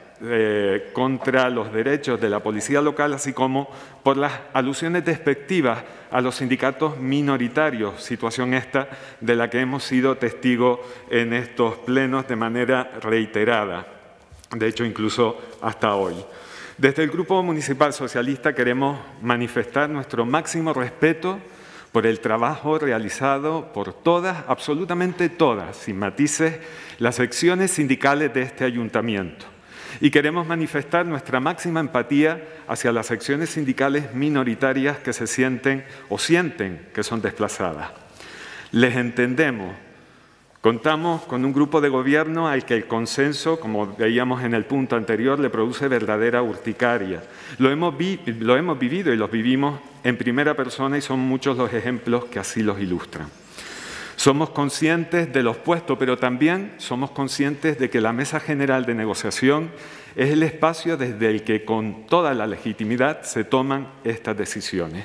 contra los derechos de la policía local, así como por las alusiones despectivas a los sindicatos minoritarios, situación esta de la que hemos sido testigos en estos plenos de manera reiterada, de hecho incluso hasta hoy. Desde el Grupo Municipal Socialista queremos manifestar nuestro máximo respeto por el trabajo realizado por todas, absolutamente todas, sin matices, las secciones sindicales de este ayuntamiento. Y queremos manifestar nuestra máxima empatía hacia las secciones sindicales minoritarias que se sienten o sienten que son desplazadas. Les entendemos. Contamos con un grupo de gobierno al que el consenso, como veíamos en el punto anterior, le produce verdadera urticaria. Lo hemos vivido y los vivimos en primera persona y son muchos los ejemplos que así los ilustran. Somos conscientes de lo expuesto, pero también somos conscientes de que la Mesa General de Negociación es el espacio desde el que con toda la legitimidad se toman estas decisiones.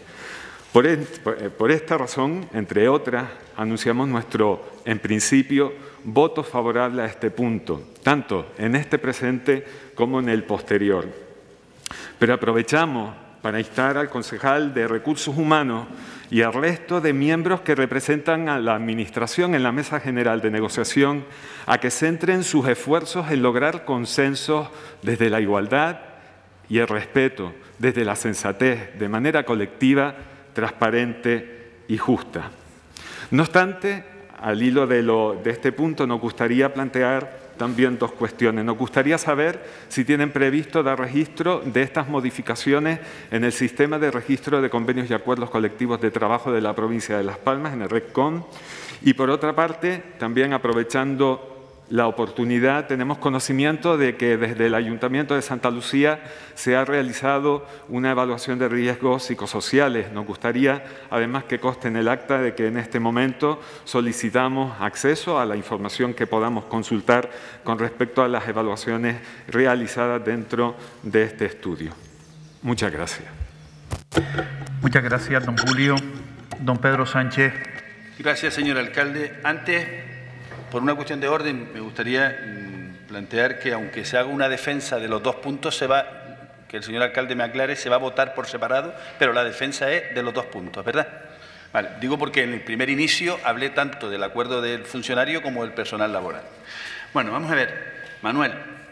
Por esta razón, entre otras, anunciamos nuestro, en principio, voto favorable a este punto, tanto en este presente como en el posterior. Pero aprovechamos para instar al concejal de Recursos Humanos y al resto de miembros que representan a la Administración en la Mesa General de Negociación a que centren sus esfuerzos en lograr consensos desde la igualdad y el respeto, desde la sensatez, de manera colectiva, transparente y justa. No obstante, al hilo de este punto, nos gustaría plantear también dos cuestiones. Nos gustaría saber si tienen previsto dar registro de estas modificaciones en el sistema de registro de convenios y acuerdos colectivos de trabajo de la provincia de Las Palmas, en el RECCOM. Y por otra parte, también aprovechando la oportunidad, tenemos conocimiento de que desde el Ayuntamiento de Santa Lucía se ha realizado una evaluación de riesgos psicosociales. Nos gustaría, además, que conste en el acta de que en este momento solicitamos acceso a la información que podamos consultar con respecto a las evaluaciones realizadas dentro de este estudio. Muchas gracias. Muchas gracias, don Julio. Don Pedro Sánchez. Gracias, señor alcalde. Antes, por una cuestión de orden, me gustaría plantear que, aunque se haga una defensa de los dos puntos, que el señor alcalde me aclare, se va a votar por separado, pero la defensa es de los dos puntos, ¿verdad? Vale, digo porque en el primer inicio hablé tanto del acuerdo del funcionario como del personal laboral. Bueno, vamos a ver, Manuel,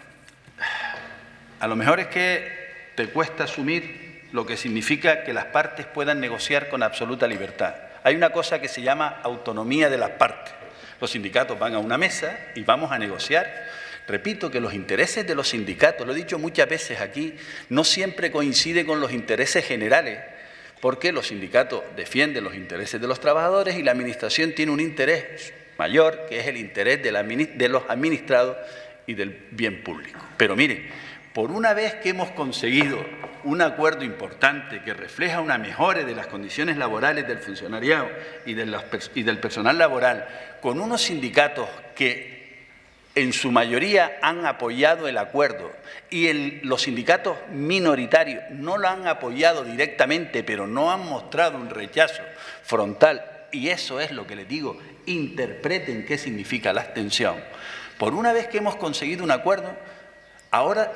a lo mejor es que te cuesta asumir lo que significa que las partes puedan negociar con absoluta libertad. Hay una cosa que se llama autonomía de las partes. Los sindicatos van a una mesa y vamos a negociar. Repito que los intereses de los sindicatos, lo he dicho muchas veces aquí, no siempre coinciden con los intereses generales, porque los sindicatos defienden los intereses de los trabajadores y la Administración tiene un interés mayor, que es el interés de los administrados y del bien público. Pero miren, por una vez que hemos conseguido un acuerdo importante que refleja una mejora de las condiciones laborales del funcionariado y del personal laboral, con unos sindicatos que en su mayoría han apoyado el acuerdo y los sindicatos minoritarios no lo han apoyado directamente, pero no han mostrado un rechazo frontal, y eso es lo que les digo, interpreten qué significa la abstención. Por una vez que hemos conseguido un acuerdo, ahora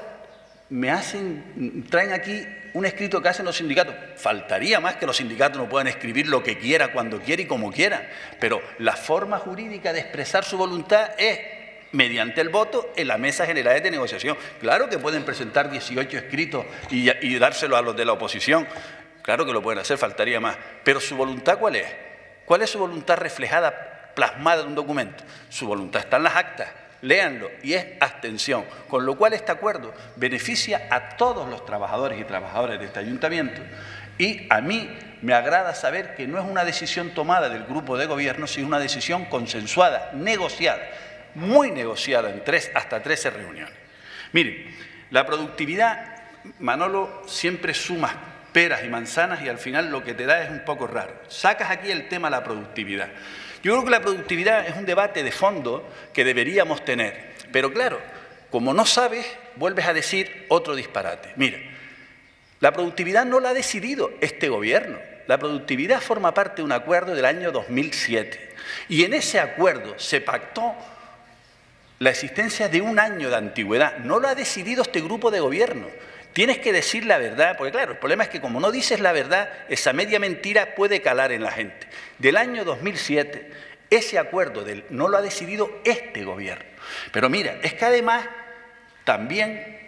traen aquí un escrito que hacen los sindicatos. Faltaría más que los sindicatos no puedan escribir lo que quiera, cuando quiera y como quiera, pero la forma jurídica de expresar su voluntad es mediante el voto en la Mesa General de Negociación. Claro que pueden presentar 18 escritos y dárselo a los de la oposición, claro que lo pueden hacer, faltaría más, pero ¿su voluntad cuál es? ¿Cuál es su voluntad reflejada, plasmada en un documento? Su voluntad está en las actas. Léanlo, y es abstención, con lo cual este acuerdo beneficia a todos los trabajadores y trabajadoras de este ayuntamiento, y a mí me agrada saber que no es una decisión tomada del grupo de gobierno, sino una decisión consensuada, negociada, muy negociada en hasta 13 reuniones. Miren, la productividad, Manolo, siempre sumas peras y manzanas y al final lo que te da es un poco raro. Sacas aquí el tema de la productividad. Yo creo que la productividad es un debate de fondo que deberíamos tener, pero claro, como no sabes, vuelves a decir otro disparate. Mira, la productividad no la ha decidido este gobierno, la productividad forma parte de un acuerdo del año 2007 y en ese acuerdo se pactó la existencia de un año de antigüedad, no lo ha decidido este grupo de gobierno. Tienes que decir la verdad, porque claro, el problema es que como no dices la verdad, esa media mentira puede calar en la gente. Del año 2007, ese acuerdo no lo ha decidido este gobierno. Pero mira, es que además también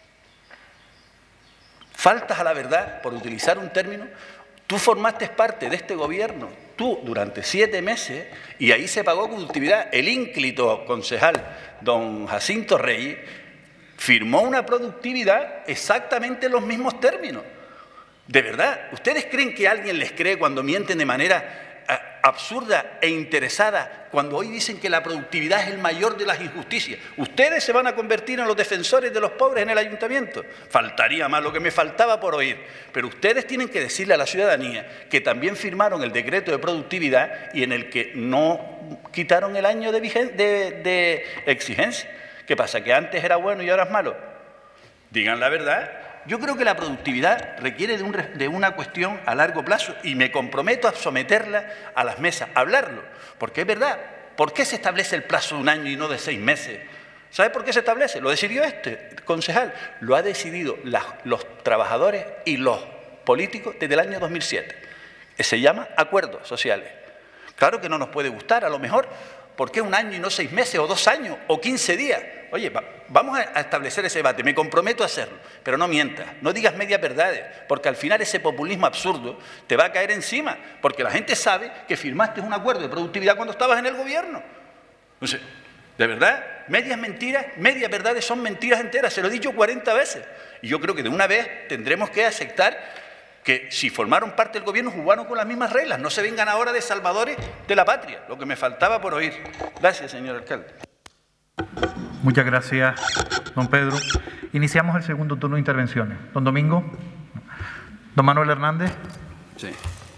faltas a la verdad, por utilizar un término. Tú formaste parte de este gobierno, tú durante 7 meses, y ahí se pagó productividad. El ínclito concejal, don Jacinto Reyes, firmó una productividad exactamente en los mismos términos. De verdad, ¿ustedes creen que alguien les cree cuando mienten de manera absurda e interesada cuando hoy dicen que la productividad es el mayor de las injusticias. Ustedes se van a convertir en los defensores de los pobres en el ayuntamiento. Faltaría más, lo que me faltaba por oír. Pero ustedes tienen que decirle a la ciudadanía que también firmaron el decreto de productividad y en el que no quitaron el año de exigencia. ¿Qué pasa? ¿Que antes era bueno y ahora es malo? Digan la verdad. Yo creo que la productividad requiere de una cuestión a largo plazo y me comprometo a someterla a las mesas, a hablarlo, porque es verdad. ¿Por qué se establece el plazo de 1 año y no de 6 meses? ¿Sabe por qué se establece? Lo decidió este concejal, lo ha decidido los trabajadores y los políticos desde el año 2007. Se llama acuerdos sociales. Claro que no nos puede gustar, a lo mejor, ¿por qué 1 año y no 6 meses o 2 años o 15 días? Oye, vamos a establecer ese debate, me comprometo a hacerlo, pero no mientas, no digas medias verdades, porque al final ese populismo absurdo te va a caer encima, porque la gente sabe que firmaste un acuerdo de productividad cuando estabas en el gobierno. Entonces, de verdad, medias mentiras, medias verdades son mentiras enteras, se lo he dicho 40 veces. Y yo creo que de una vez tendremos que aceptar que si formaron parte del gobierno jugaron con las mismas reglas, no se vengan ahora de salvadores de la patria, lo que me faltaba por oír. Gracias, señor alcalde. Muchas gracias, don Pedro. Iniciamos el segundo turno de intervenciones. Don Domingo. Don Manuel Hernández. Sí.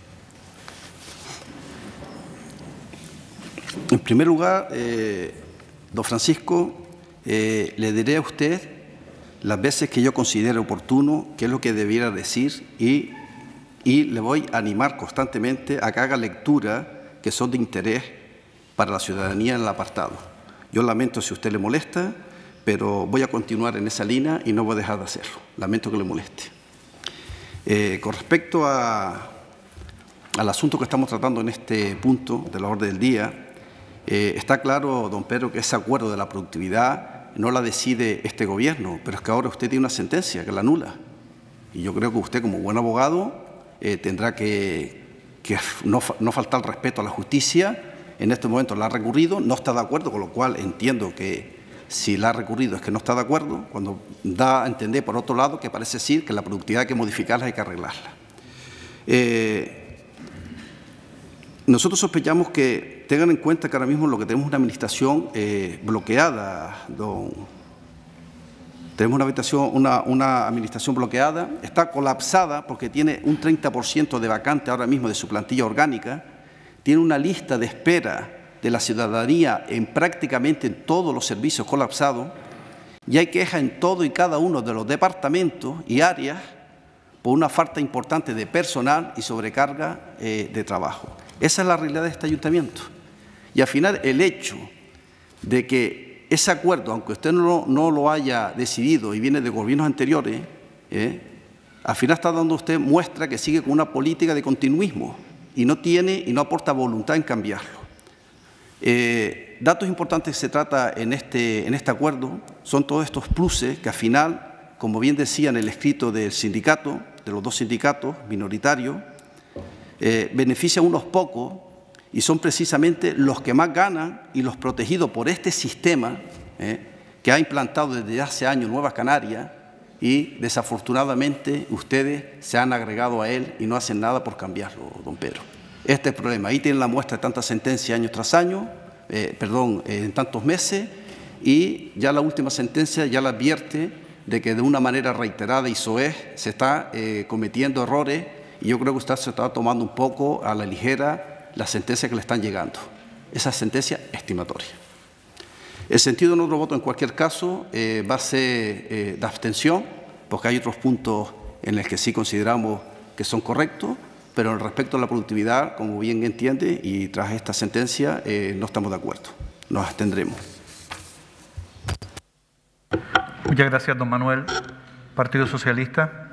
En primer lugar, don Francisco, le diré a usted las veces que yo considere oportuno qué es lo que debiera decir y le voy a animar constantemente a que haga lecturas que son de interés para la ciudadanía en el apartado. Yo lamento si a usted le molesta, pero voy a continuar en esa línea y no voy a dejar de hacerlo. Lamento que le moleste. Con respecto al asunto que estamos tratando en este punto de la orden del día, está claro, don Pedro, que ese acuerdo de la productividad no la decide este gobierno, pero es que ahora usted tiene una sentencia que la anula. Y yo creo que usted, como buen abogado, tendrá que no faltar el respeto a la justicia. En este momento la ha recurrido, no está de acuerdo, con lo cual entiendo que si la ha recurrido es que no está de acuerdo, cuando da a entender, por otro lado, que parece decir que la productividad hay que modificarla, hay que arreglarla. Nosotros sospechamos que tengan en cuenta que ahora mismo lo que tenemos es una administración bloqueada, tenemos una administración bloqueada, está colapsada porque tiene un 30% de vacante ahora mismo de su plantilla orgánica, tiene una lista de espera de la ciudadanía en prácticamente todos los servicios colapsados y hay quejas en todo y cada uno de los departamentos y áreas por una falta importante de personal y sobrecarga de trabajo. Esa es la realidad de este ayuntamiento. Y al final el hecho de que ese acuerdo, aunque usted no lo haya decidido y viene de gobiernos anteriores, al final está dando usted muestra que sigue con una política de continuismo y no aporta voluntad en cambiarlo. Datos importantes que se trata en este acuerdo son todos estos pluses que al final, como bien decía en el escrito del sindicato, de los 2 sindicatos minoritarios, benefician a unos pocos y son precisamente los que más ganan y los protegidos por este sistema que ha implantado desde hace años Nueva Canarias y desafortunadamente ustedes se han agregado a él y no hacen nada por cambiarlo, don Pedro. Este es el problema. Ahí tienen la muestra de tantas sentencias año tras año, en tantos meses, y ya la última sentencia ya la advierte de que de una manera reiterada y soez se está cometiendo errores y yo creo que usted se está tomando un poco a la ligera las sentencias que le están llegando. Esa sentencia estimatoria. El sentido de nuestro voto, en cualquier caso, va a ser de abstención, porque hay otros puntos en los que sí consideramos que son correctos, pero respecto a la productividad, como bien entiende, y tras esta sentencia, no estamos de acuerdo. Nos abstendremos. Muchas gracias, don Manuel. Partido Socialista.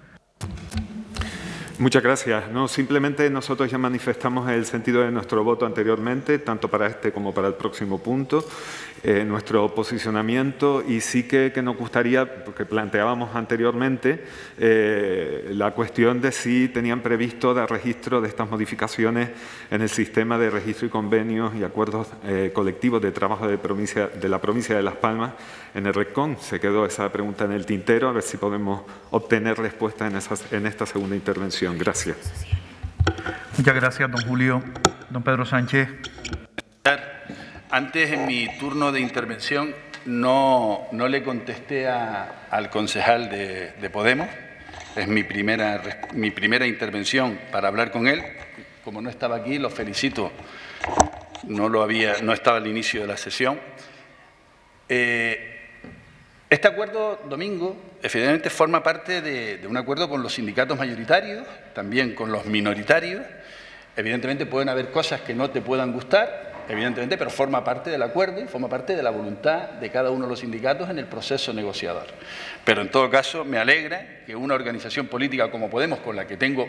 Muchas gracias. No, simplemente nosotros ya manifestamos el sentido de nuestro voto anteriormente, tanto para este como para el próximo punto, nuestro posicionamiento, y sí que nos gustaría, porque planteábamos anteriormente, la cuestión de si tenían previsto dar registro de estas modificaciones en el sistema de registro y convenios y acuerdos colectivos de trabajo de la provincia de Las Palmas en el RECCON. Se quedó esa pregunta en el tintero, a ver si podemos obtener respuesta en esta segunda intervención. Gracias. Muchas gracias, don Julio. Don Pedro Sánchez. Antes, en mi turno de intervención, no le contesté al concejal de Podemos. Es mi primera intervención para hablar con él. Como no estaba aquí, lo felicito. No estaba al inicio de la sesión. Este acuerdo, Domingo, efectivamente forma parte de un acuerdo con los sindicatos mayoritarios, también con los minoritarios. Evidentemente pueden haber cosas que no te puedan gustar, evidentemente, pero forma parte del acuerdo y forma parte de la voluntad de cada uno de los sindicatos en el proceso negociador. Pero en todo caso me alegra que una organización política como Podemos, con la que tengo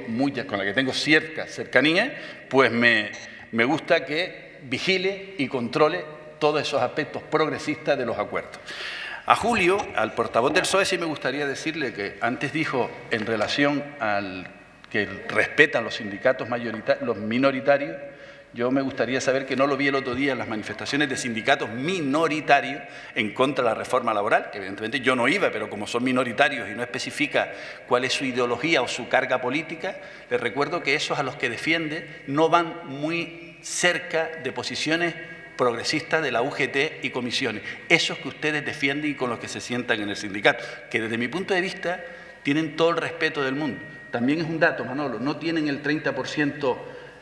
cierta cercanía, pues me gusta que vigile y controle todos esos aspectos progresistas de los acuerdos. A Julio, al portavoz del PSOE, sí me gustaría decirle que antes dijo en relación al que respetan los sindicatos los minoritarios. Yo me gustaría saber, que no lo vi el otro día en las manifestaciones de sindicatos minoritarios en contra de la reforma laboral, que evidentemente yo no iba, pero como son minoritarios y no especifica cuál es su ideología o su carga política, les recuerdo que esos a los que defiende no van muy cerca de posiciones progresistas de la UGT y comisiones, esos que ustedes defienden y con los que se sientan en el sindicato, que desde mi punto de vista tienen todo el respeto del mundo. También es un dato, Manolo, no tienen el 30%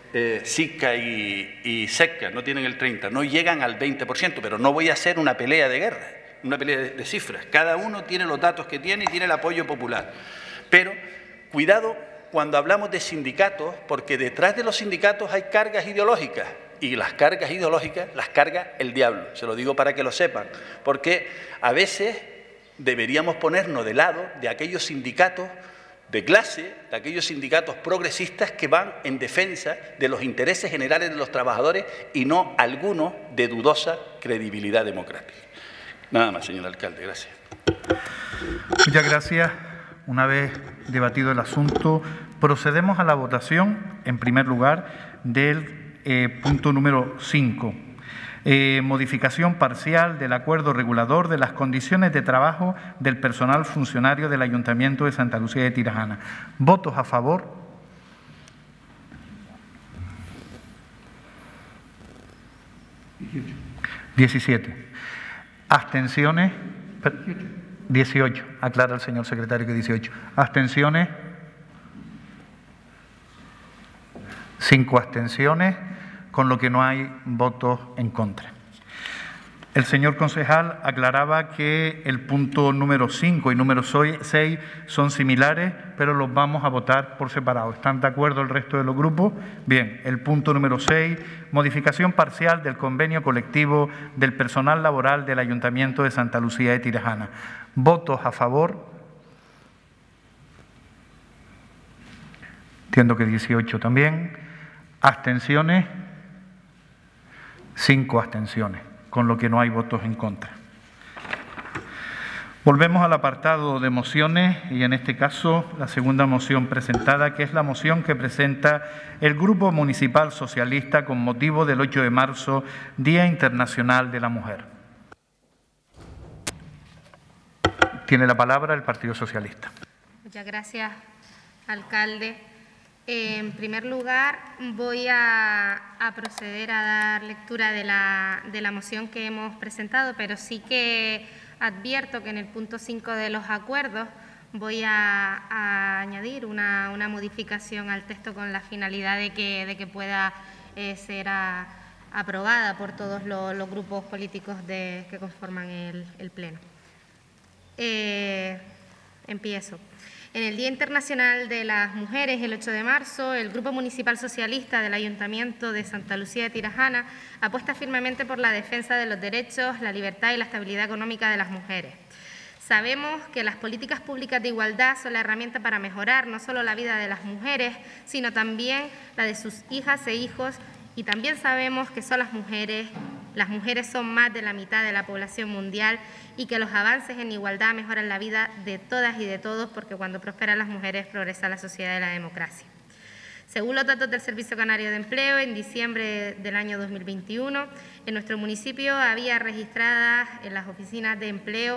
SICA y SECA, no tienen el 30%, no llegan al 20%, pero no voy a hacer una pelea de guerra, una pelea de cifras. Cada uno tiene los datos que tiene y tiene el apoyo popular. Pero cuidado cuando hablamos de sindicatos, porque detrás de los sindicatos hay cargas ideológicas, y las cargas ideológicas las carga el diablo, se lo digo para que lo sepan, porque a veces deberíamos ponernos de lado de aquellos sindicatos de clase, de aquellos sindicatos progresistas que van en defensa de los intereses generales de los trabajadores y no algunos de dudosa credibilidad democrática. Nada más, señor alcalde, gracias. Muchas gracias. Una vez debatido el asunto, procedemos a la votación, en primer lugar, del punto número 5. Modificación parcial del acuerdo regulador de las condiciones de trabajo del personal funcionario del Ayuntamiento de Santa Lucía de Tirajana. ¿Votos a favor? ¿17? ¿Abstenciones? 18. Aclara el señor secretario que 18. ¿Abstenciones? 5 abstenciones, con lo que no hay votos en contra. El señor concejal aclaraba que el punto número 5 y número 6 son similares, pero los vamos a votar por separado. ¿Están de acuerdo el resto de los grupos? Bien, el punto número 6, modificación parcial del convenio colectivo del personal laboral del Ayuntamiento de Santa Lucía de Tirajana. ¿Votos a favor? Entiendo que 18 también. ¿Abstenciones? 5 abstenciones, con lo que no hay votos en contra. Volvemos al apartado de mociones y en este caso la segunda moción presentada, que es la moción que presenta el Grupo Municipal Socialista con motivo del 8 de marzo, Día Internacional de la Mujer. Tiene la palabra el Partido Socialista. Muchas gracias, alcalde. En primer lugar, voy a proceder a dar lectura de la moción que hemos presentado, pero sí que advierto que en el punto 5 de los acuerdos voy a añadir una modificación al texto con la finalidad de que pueda ser aprobada por todos los grupos políticos que conforman el Pleno. Empiezo. En el Día Internacional de las Mujeres, el 8 de marzo, el Grupo Municipal Socialista del Ayuntamiento de Santa Lucía de Tirajana apuesta firmemente por la defensa de los derechos, la libertad y la estabilidad económica de las mujeres. Sabemos que las políticas públicas de igualdad son la herramienta para mejorar no solo la vida de las mujeres, sino también la de sus hijas e hijos, y también sabemos que son las mujeres son más de la mitad de la población mundial y que los avances en igualdad mejoran la vida de todas y de todos, porque cuando prosperan las mujeres progresa la sociedad y la democracia. Según los datos del Servicio Canario de Empleo, en diciembre del año 2021, en nuestro municipio había registradas en las oficinas de empleo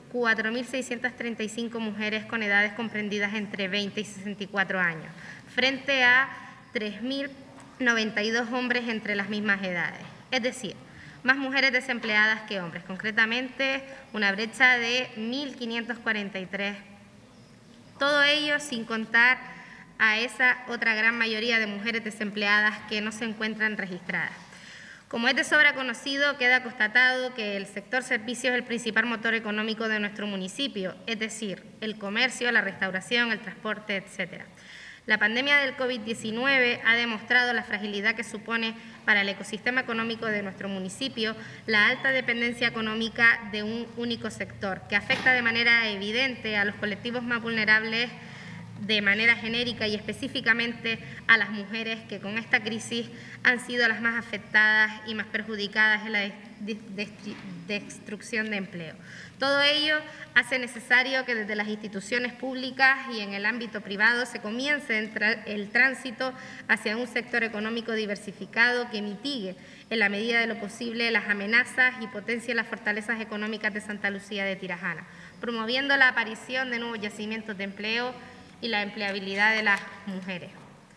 4.635 mujeres con edades comprendidas entre 20 y 64 años, frente a 3.000 92 hombres entre las mismas edades. Es decir, más mujeres desempleadas que hombres, concretamente una brecha de 1.543. Todo ello sin contar a esa otra gran mayoría de mujeres desempleadas que no se encuentran registradas. Como es de sobra conocido, queda constatado que el sector servicios es el principal motor económico de nuestro municipio, es decir, el comercio, la restauración, el transporte, etc. La pandemia del COVID-19 ha demostrado la fragilidad que supone para el ecosistema económico de nuestro municipio la alta dependencia económica de un único sector, que afecta de manera evidente a los colectivos más vulnerables de manera genérica y específicamente a las mujeres que con esta crisis han sido las más afectadas y más perjudicadas en la destrucción de empleo. Todo ello hace necesario que desde las instituciones públicas y en el ámbito privado se comience el tránsito hacia un sector económico diversificado que mitigue en la medida de lo posible las amenazas y potencie las fortalezas económicas de Santa Lucía de Tirajana, promoviendo la aparición de nuevos yacimientos de empleo y la empleabilidad de las mujeres.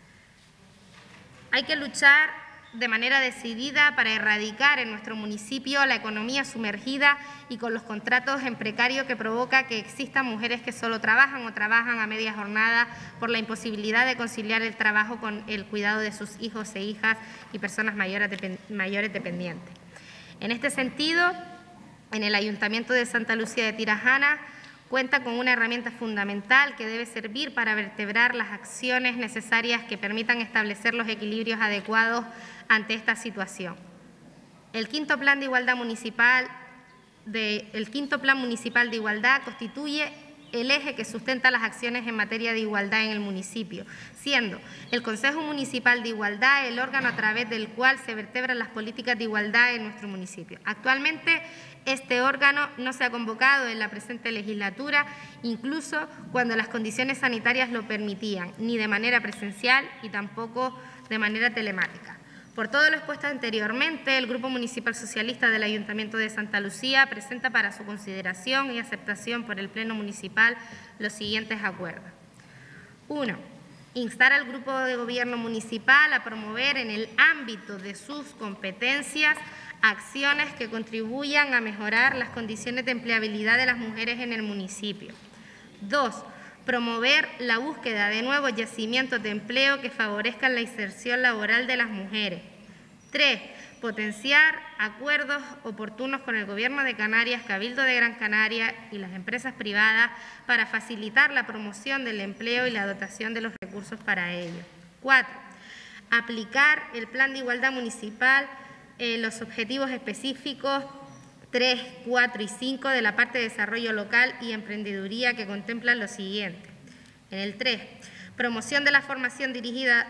Hay que luchar de manera decidida para erradicar en nuestro municipio la economía sumergida y con los contratos en precario que provoca que existan mujeres que solo trabajan o trabajan a media jornada por la imposibilidad de conciliar el trabajo con el cuidado de sus hijos e hijas y personas mayores dependientes. En este sentido, en el Ayuntamiento de Santa Lucía de Tirajana cuenta con una herramienta fundamental que debe servir para vertebrar las acciones necesarias que permitan establecer los equilibrios adecuados ante esta situación. El quinto Plan Municipal de Igualdad constituye el eje que sustenta las acciones en materia de igualdad en el municipio, siendo el Consejo Municipal de Igualdad el órgano a través del cual se vertebran las políticas de igualdad en nuestro municipio. Actualmente, este órgano no se ha convocado en la presente legislatura, incluso cuando las condiciones sanitarias lo permitían, ni de manera presencial y tampoco de manera telemática. Por todo lo expuesto anteriormente, el Grupo Municipal Socialista del Ayuntamiento de Santa Lucía presenta para su consideración y aceptación por el Pleno Municipal los siguientes acuerdos. 1. Instar al Grupo de Gobierno Municipal a promover en el ámbito de sus competencias acciones que contribuyan a mejorar las condiciones de empleabilidad de las mujeres en el municipio. 2. Promover la búsqueda de nuevos yacimientos de empleo que favorezcan la inserción laboral de las mujeres. 3. Potenciar acuerdos oportunos con el Gobierno de Canarias, Cabildo de Gran Canaria y las empresas privadas para facilitar la promoción del empleo y la dotación de los recursos para ello. 4. Aplicar el Plan de Igualdad Municipal en los objetivos específicos 3, 4 y 5 de la parte de desarrollo local y emprendeduría que contemplan lo siguiente. En el 3, promoción de la formación dirigida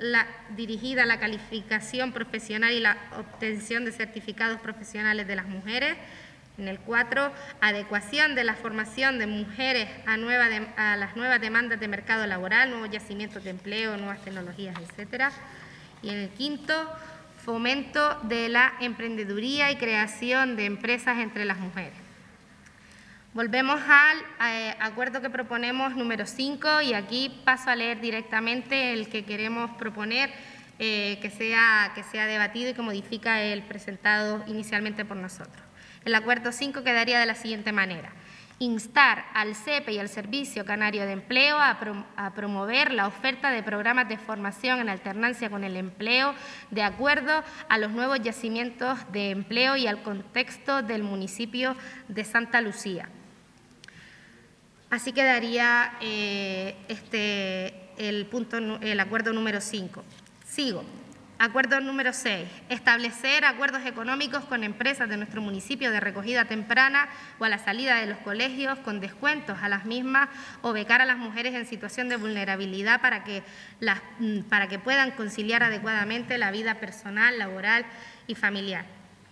a la calificación profesional y la obtención de certificados profesionales de las mujeres. En el 4, adecuación de la formación de mujeres a las nuevas demandas de mercado laboral, nuevos yacimientos de empleo, nuevas tecnologías, etc. Y en el 5, fomento de la emprendeduría y creación de empresas entre las mujeres. Volvemos al acuerdo que proponemos número 5 y aquí paso a leer directamente el que queremos proponer que sea debatido y que modifica el presentado inicialmente por nosotros. El acuerdo 5 quedaría de la siguiente manera. Instar al CEPE y al Servicio Canario de Empleo a promover la oferta de programas de formación en alternancia con el empleo de acuerdo a los nuevos yacimientos de empleo y al contexto del municipio de Santa Lucía. Así quedaría el acuerdo número 5. Sigo. Acuerdo número 6, establecer acuerdos económicos con empresas de nuestro municipio de recogida temprana o a la salida de los colegios con descuentos a las mismas o becar a las mujeres en situación de vulnerabilidad para que puedan conciliar adecuadamente la vida personal, laboral y familiar.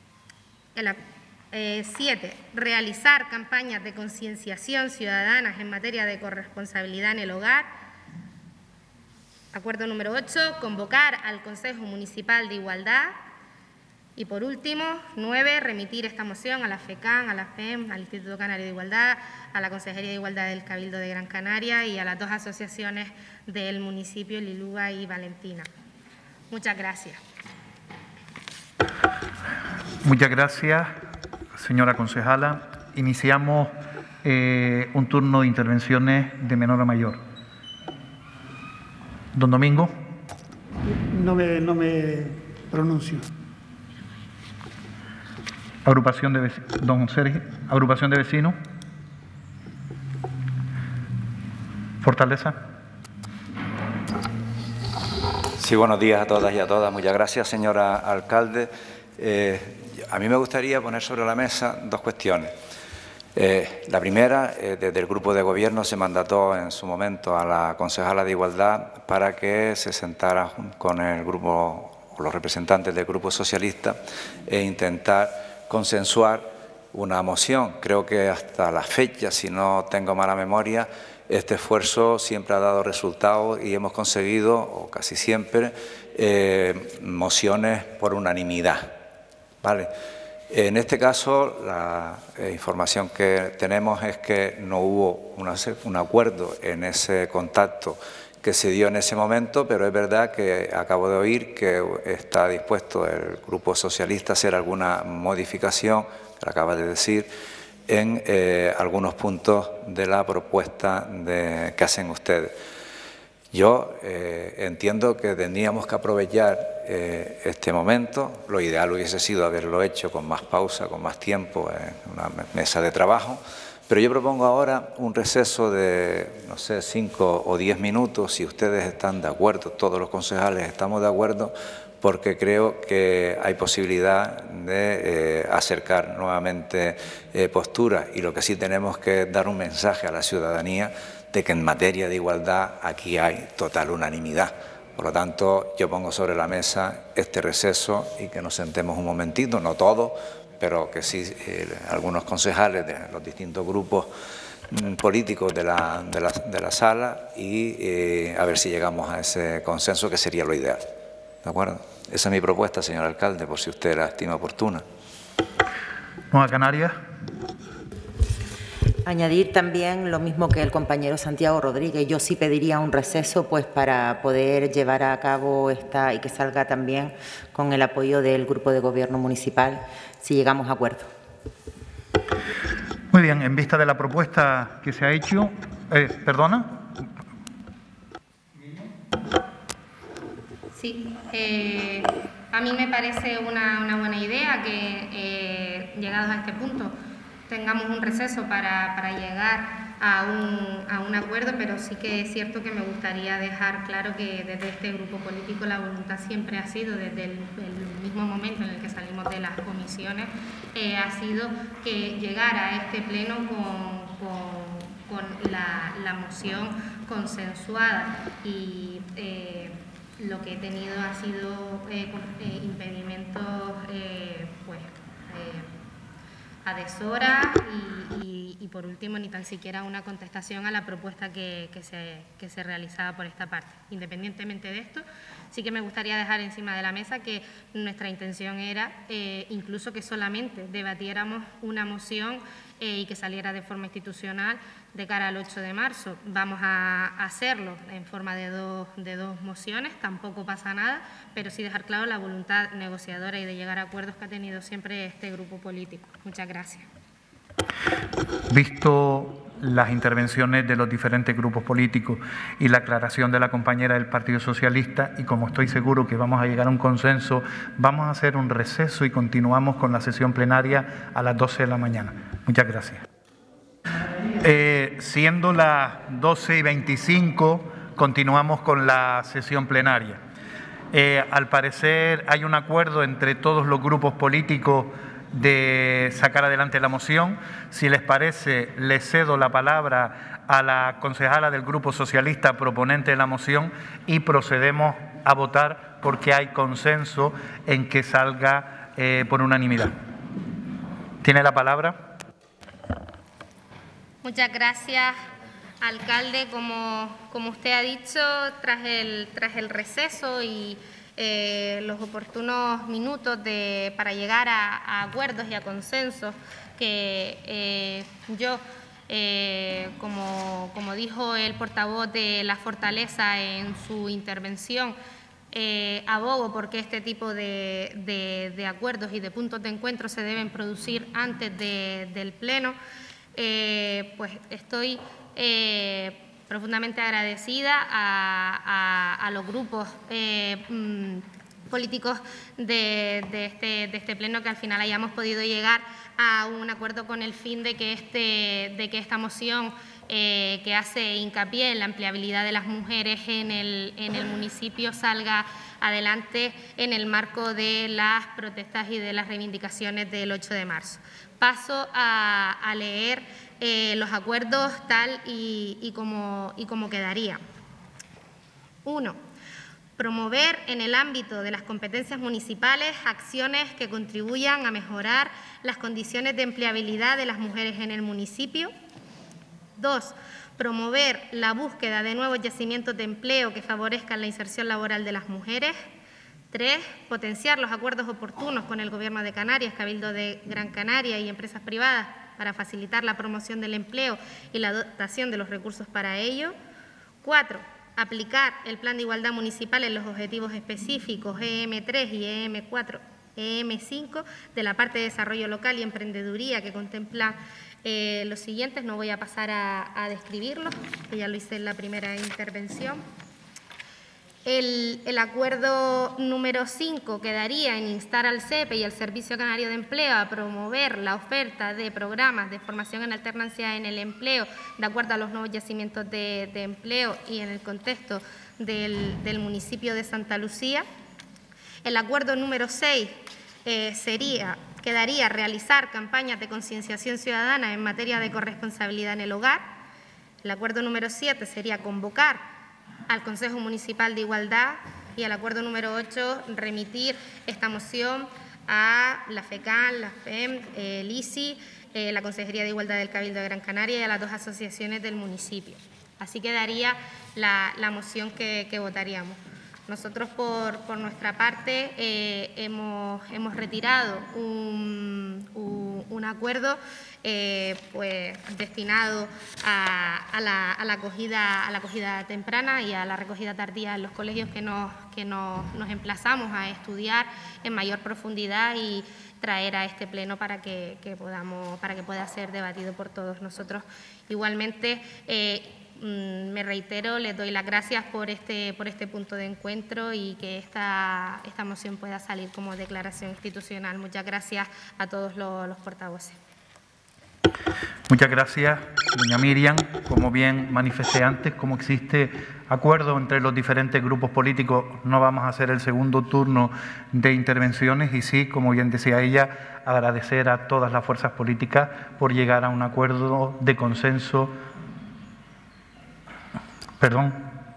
7, realizar campañas de concienciación ciudadanas en materia de corresponsabilidad en el hogar. Acuerdo número 8, convocar al Consejo Municipal de Igualdad. Y por último, 9, remitir esta moción a la FECAN, a la FEM, al Instituto Canario de Igualdad, a la Consejería de Igualdad del Cabildo de Gran Canaria y a las 2 asociaciones del municipio, Liluga y Valentina. Muchas gracias. Muchas gracias, señora concejala. Iniciamos un turno de intervenciones de menor a mayor. Don Domingo. No me pronuncio. Agrupación de vecinos. Don Sergio. Agrupación de vecinos. Fortaleza. Sí, buenos días a todas y a todas. Muchas gracias, señora alcalde. A mí me gustaría poner sobre la mesa dos cuestiones. La primera, desde el grupo de gobierno se mandató en su momento a la concejala de Igualdad para que se sentara con el grupo, o los representantes del Grupo Socialista, e intentar consensuar una moción. Creo que hasta la fecha, si no tengo mala memoria, este esfuerzo siempre ha dado resultados y hemos conseguido, o casi siempre, mociones por unanimidad. ¿Vale? En este caso, la información que tenemos es que no hubo un acuerdo en ese contacto que se dio en ese momento, pero es verdad que acabo de oír que está dispuesto el Grupo Socialista a hacer alguna modificación, que lo acaba de decir, en algunos puntos de la propuesta que hacen ustedes. Yo entiendo que tendríamos que aprovechar este momento. Lo ideal hubiese sido haberlo hecho con más pausa, con más tiempo, en una mesa de trabajo. Pero yo propongo ahora un receso de, no sé, 5 o 10 minutos, si ustedes están de acuerdo, todos los concejales estamos de acuerdo, porque creo que hay posibilidad de acercar nuevamente posturas, y lo que sí tenemos que dar un mensaje a la ciudadanía de que en materia de igualdad aquí hay total unanimidad. Por lo tanto, yo pongo sobre la mesa este receso y que nos sentemos un momentito, no todos, pero que sí algunos concejales de los distintos grupos políticos de la sala, y a ver si llegamos a ese consenso, que sería lo ideal. ¿De acuerdo? Esa es mi propuesta, señor alcalde, por si usted la estima oportuna. Nueva Canarias. Añadir también lo mismo que el compañero Santiago Rodríguez. Yo sí pediría un receso, pues, para poder llevar a cabo esta, y que salga también con el apoyo del Grupo de Gobierno Municipal, si llegamos a acuerdo. Muy bien, en vista de la propuesta que se ha hecho, ¿perdona? Sí, a mí me parece una buena idea que, llegados a este punto, tengamos un receso para llegar a un acuerdo, pero sí que es cierto que me gustaría dejar claro que desde este grupo político la voluntad siempre ha sido, desde el mismo momento en el que salimos de las comisiones, ha sido que llegara a este pleno con la moción consensuada, y lo que he tenido ha sido impedimentos a deshora, y por último ni tan siquiera una contestación a la propuesta que se realizaba por esta parte. Independientemente de esto, sí que me gustaría dejar encima de la mesa que nuestra intención era incluso que solamente debatiéramos una moción y que saliera de forma institucional de cara al 8 de marzo. Vamos a hacerlo en forma de dos mociones, tampoco pasa nada, pero sí dejar claro la voluntad negociadora y de llegar a acuerdos que ha tenido siempre este grupo político. Muchas gracias. Visto las intervenciones de los diferentes grupos políticos y la aclaración de la compañera del Partido Socialista, y como estoy seguro que vamos a llegar a un consenso, vamos a hacer un receso y continuamos con la sesión plenaria a las 12 de la mañana. Muchas gracias. Siendo las 12:25, continuamos con la sesión plenaria. Al parecer hay un acuerdo entre todos los grupos políticos de sacar adelante la moción. Si les parece, le cedo la palabra a la concejala del Grupo Socialista proponente de la moción y procedemos a votar, porque hay consenso en que salga por unanimidad. ¿Tiene la palabra? Muchas gracias, alcalde. Como usted ha dicho, tras el receso y los oportunos minutos para llegar a acuerdos y a consensos, que yo, como dijo el portavoz de la Fortaleza en su intervención, abogo porque este tipo de acuerdos y de puntos de encuentro se deben producir antes del Pleno, pues estoy profundamente agradecida a los grupos políticos de este Pleno que al final hayamos podido llegar a un acuerdo con el fin de que esta moción que hace hincapié en la empleabilidad de las mujeres en el municipio salga adelante en el marco de las protestas y de las reivindicaciones del 8 de marzo. Paso a leer los acuerdos tal y como quedaría. 1. Promover en el ámbito de las competencias municipales acciones que contribuyan a mejorar las condiciones de empleabilidad de las mujeres en el municipio. 2. Promover la búsqueda de nuevos yacimientos de empleo que favorezcan la inserción laboral de las mujeres. 3. Potenciar los acuerdos oportunos con el Gobierno de Canarias, Cabildo de Gran Canaria y empresas privadas para facilitar la promoción del empleo y la dotación de los recursos para ello. 4. Aplicar el Plan de Igualdad Municipal en los objetivos específicos EM3 y EM5 de la parte de Desarrollo Local y Emprendeduría que contempla los siguientes. No voy a pasar a describirlos, que ya lo hice en la primera intervención. El acuerdo número 5 quedaría en instar al CEPE y al Servicio Canario de Empleo a promover la oferta de programas de formación en alternancia en el empleo de acuerdo a los nuevos yacimientos de empleo y en el contexto del municipio de Santa Lucía. El acuerdo número 6 quedaría realizar campañas de concienciación ciudadana en materia de corresponsabilidad en el hogar. El acuerdo número 7 sería convocar al Consejo Municipal de Igualdad y al acuerdo número 8 remitir esta moción a la FECAN, la FEM, el ICI, la Consejería de Igualdad del Cabildo de Gran Canaria y a las 2 asociaciones del municipio. Así quedaría la moción que votaríamos. Nosotros, por nuestra parte, hemos retirado un acuerdo pues, destinado a la acogida temprana y a la recogida tardía en los colegios que nos emplazamos a estudiar en mayor profundidad y traer a este pleno para que pueda ser debatido por todos nosotros. Igualmente, me reitero, les doy las gracias por este punto de encuentro y que esta moción pueda salir como declaración institucional. Muchas gracias a todos los portavoces. Muchas gracias, doña Miriam. Como bien manifesté antes, como existe acuerdo entre los diferentes grupos políticos, no vamos a hacer el segundo turno de intervenciones y sí, como bien decía ella, agradecer a todas las fuerzas políticas por llegar a un acuerdo de consenso. Perdón.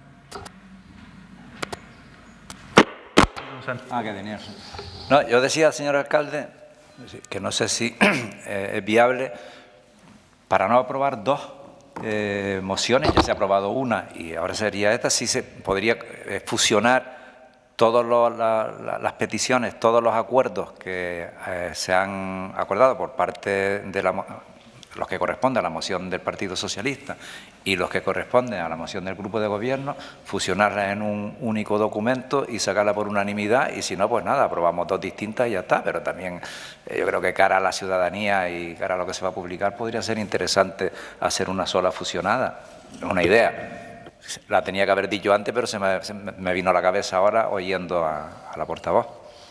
Que tenía. No, yo decía, señor alcalde, que no sé si es viable para no aprobar 2 mociones, ya se ha aprobado una y ahora sería esta, si se podría fusionar todas las peticiones, todos los acuerdos que se han acordado por parte de los que corresponden a la moción del Partido Socialista y los que corresponden a la moción del Grupo de Gobierno, fusionarlas en un único documento y sacarla por unanimidad y si no, pues nada, aprobamos 2 distintas y ya está, pero también yo creo que cara a la ciudadanía y cara a lo que se va a publicar podría ser interesante hacer una sola fusionada, es una idea. La tenía que haber dicho antes, pero se me vino a la cabeza ahora oyendo a la portavoz.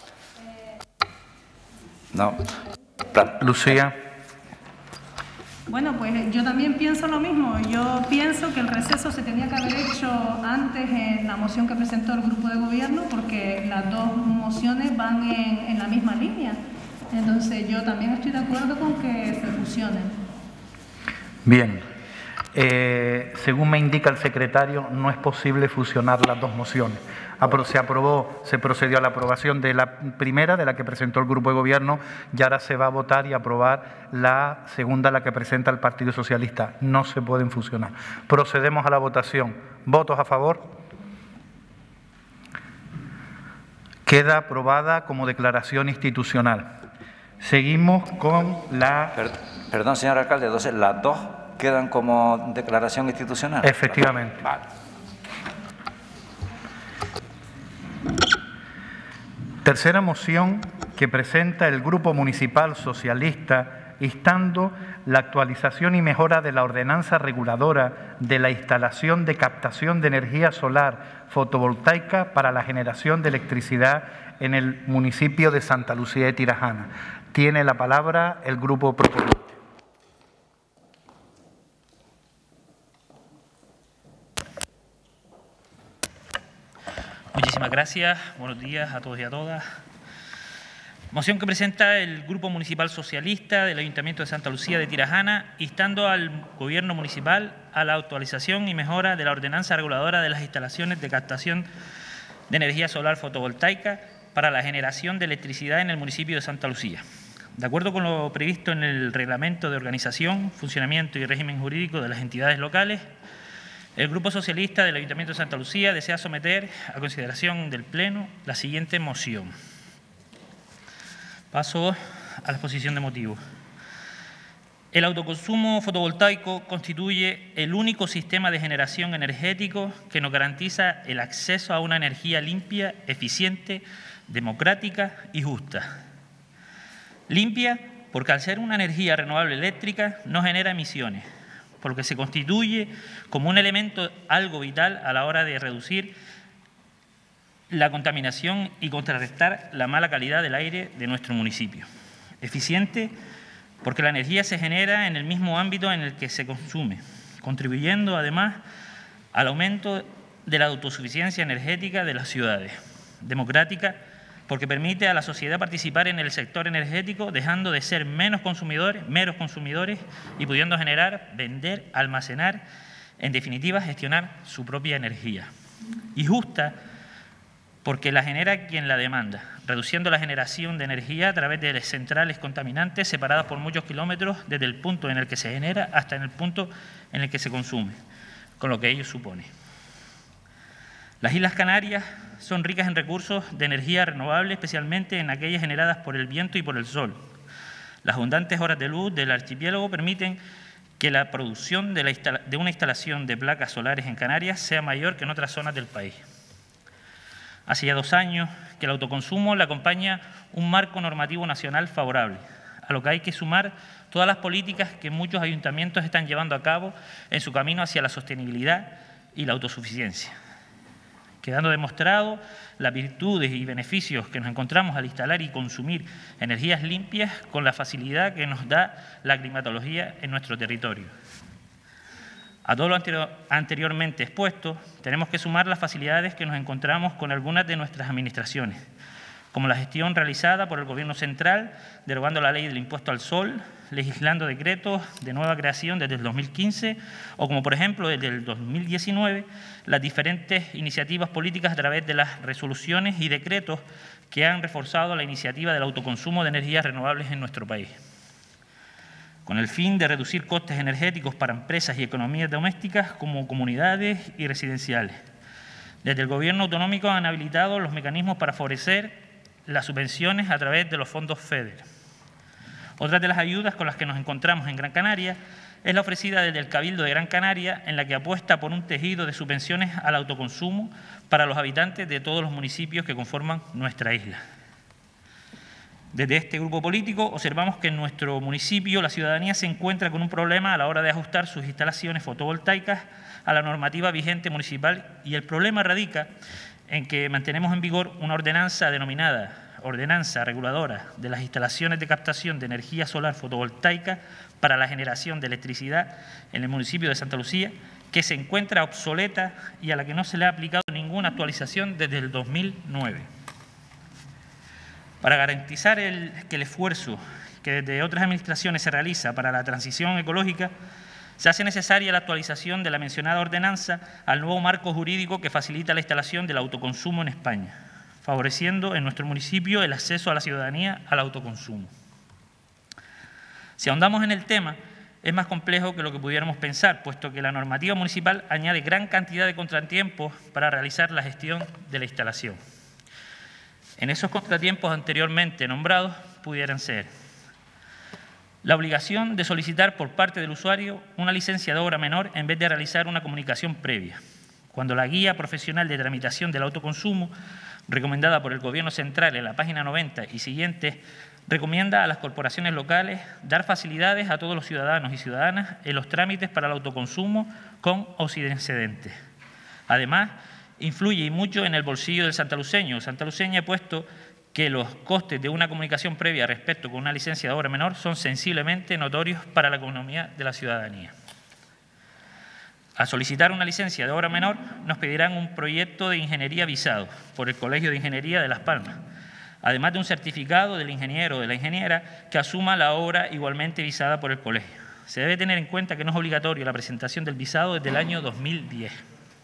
No. Lucía. Bueno, pues yo también pienso lo mismo. Yo pienso que el receso se tenía que haber hecho antes en la moción que presentó el Grupo de Gobierno porque las 2 mociones van en la misma línea. Entonces yo también estoy de acuerdo con que se fusionen. Bien. Según me indica el secretario, no es posible fusionar las 2 mociones. Se procedió a la aprobación de la primera, de la que presentó el Grupo de Gobierno, y ahora se va a votar y aprobar la segunda, la que presenta el Partido Socialista. No se pueden fusionar. Procedemos a la votación. ¿Votos a favor? Queda aprobada como declaración institucional. Seguimos con la... Perdón, señor alcalde, entonces las 2 quedan como declaración institucional. Efectivamente. Vale. Tercera moción que presenta el Grupo Municipal Socialista instando la actualización y mejora de la ordenanza reguladora de la instalación de captación de energía solar fotovoltaica para la generación de electricidad en el municipio de Santa Lucía de Tirajana. Tiene la palabra el grupo proponente. Muchísimas gracias. Buenos días a todos y a todas. Moción que presenta el Grupo Municipal Socialista del Ayuntamiento de Santa Lucía de Tirajana, instando al Gobierno municipal a la actualización y mejora de la ordenanza reguladora de las instalaciones de captación de energía solar fotovoltaica para la generación de electricidad en el municipio de Santa Lucía. De acuerdo con lo previsto en el Reglamento de Organización, Funcionamiento y Régimen Jurídico de las entidades locales, el Grupo Socialista del Ayuntamiento de Santa Lucía desea someter a consideración del Pleno la siguiente moción. Paso a la exposición de motivos. El autoconsumo fotovoltaico constituye el único sistema de generación energético que nos garantiza el acceso a una energía limpia, eficiente, democrática y justa. Limpia porque al ser una energía renovable eléctrica no genera emisiones, por lo que se constituye como un elemento algo vital a la hora de reducir la contaminación y contrarrestar la mala calidad del aire de nuestro municipio. Eficiente porque la energía se genera en el mismo ámbito en el que se consume, contribuyendo además al aumento de la autosuficiencia energética de las ciudades. Democrática porque permite a la sociedad participar en el sector energético, dejando de ser meros consumidores y pudiendo generar, vender, almacenar, en definitiva, gestionar su propia energía. Y justa porque la genera quien la demanda, reduciendo la generación de energía a través de centrales contaminantes separadas por muchos kilómetros desde el punto en el que se genera hasta en el punto en el que se consume, con lo que ello supone. Las Islas Canarias son ricas en recursos de energía renovable, especialmente en aquellas generadas por el viento y por el sol. Las abundantes horas de luz del archipiélago permiten que la producción de una instalación de placas solares en Canarias sea mayor que en otras zonas del país. Hace ya 2 años que el autoconsumo le acompaña un marco normativo nacional favorable, a lo que hay que sumar todas las políticas que muchos ayuntamientos están llevando a cabo en su camino hacia la sostenibilidad y la autosuficiencia, quedando demostrado las virtudes y beneficios que nos encontramos al instalar y consumir energías limpias con la facilidad que nos da la climatología en nuestro territorio. A todo lo anteriormente expuesto, tenemos que sumar las facilidades que nos encontramos con algunas de nuestras administraciones, como la gestión realizada por el Gobierno central, derogando la ley del impuesto al sol, legislando decretos de nueva creación desde el 2015, o como por ejemplo desde el 2019, las diferentes iniciativas políticas a través de las resoluciones y decretos que han reforzado la iniciativa del autoconsumo de energías renovables en nuestro país, con el fin de reducir costes energéticos para empresas y economías domésticas como comunidades y residenciales. Desde el Gobierno autonómico han habilitado los mecanismos para favorecer las subvenciones a través de los fondos FEDER. Otra de las ayudas con las que nos encontramos en Gran Canaria es la ofrecida desde el Cabildo de Gran Canaria, en la que apuesta por un tejido de subvenciones al autoconsumo para los habitantes de todos los municipios que conforman nuestra isla. Desde este grupo político observamos que en nuestro municipio la ciudadanía se encuentra con un problema a la hora de ajustar sus instalaciones fotovoltaicas a la normativa vigente municipal, y el problema radica en que mantenemos en vigor una ordenanza denominada Ordenanza Reguladora de las Instalaciones de Captación de Energía Solar Fotovoltaica para la generación de electricidad en el municipio de Santa Lucía, que se encuentra obsoleta y a la que no se le ha aplicado ninguna actualización desde el 2009. Para garantizar que el esfuerzo que desde otras administraciones se realiza para la transición ecológica, se hace necesaria la actualización de la mencionada ordenanza al nuevo marco jurídico que facilita la instalación del autoconsumo en España, favoreciendo en nuestro municipio el acceso a la ciudadanía al autoconsumo. Si ahondamos en el tema, es más complejo que lo que pudiéramos pensar, puesto que la normativa municipal añade gran cantidad de contratiempos para realizar la gestión de la instalación. En esos contratiempos anteriormente nombrados pudieran ser la obligación de solicitar por parte del usuario una licencia de obra menor en vez de realizar una comunicación previa, cuando la guía profesional de tramitación del autoconsumo recomendada por el Gobierno central en la página 90 y siguientes, recomienda a las corporaciones locales dar facilidades a todos los ciudadanos y ciudadanas en los trámites para el autoconsumo con o sin excedentes. Además, influye y mucho en el bolsillo del santaluceño o santaluceña, puesto que los costes de una comunicación previa respecto con una licencia de obra menor son sensiblemente notorios para la economía de la ciudadanía. Al solicitar una licencia de obra menor, nos pedirán un proyecto de ingeniería visado por el Colegio de Ingeniería de Las Palmas, además de un certificado del ingeniero o de la ingeniera que asuma la obra igualmente visada por el colegio. Se debe tener en cuenta que no es obligatorio la presentación del visado desde el año 2010.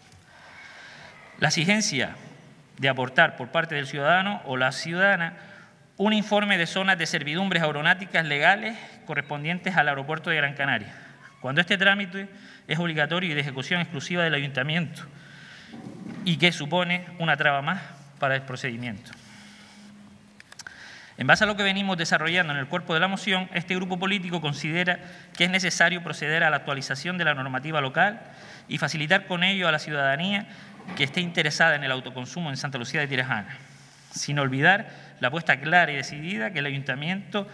La exigencia de aportar por parte del ciudadano o la ciudadana un informe de zonas de servidumbres aeronáuticas legales correspondientes al aeropuerto de Gran Canaria, cuando este trámite es obligatorio y de ejecución exclusiva del ayuntamiento y que supone una traba más para el procedimiento. En base a lo que venimos desarrollando en el cuerpo de la moción, este grupo político considera que es necesario proceder a la actualización de la normativa local y facilitar con ello a la ciudadanía que esté interesada en el autoconsumo en Santa Lucía de Tirajana, sin olvidar la apuesta clara y decidida que el ayuntamiento,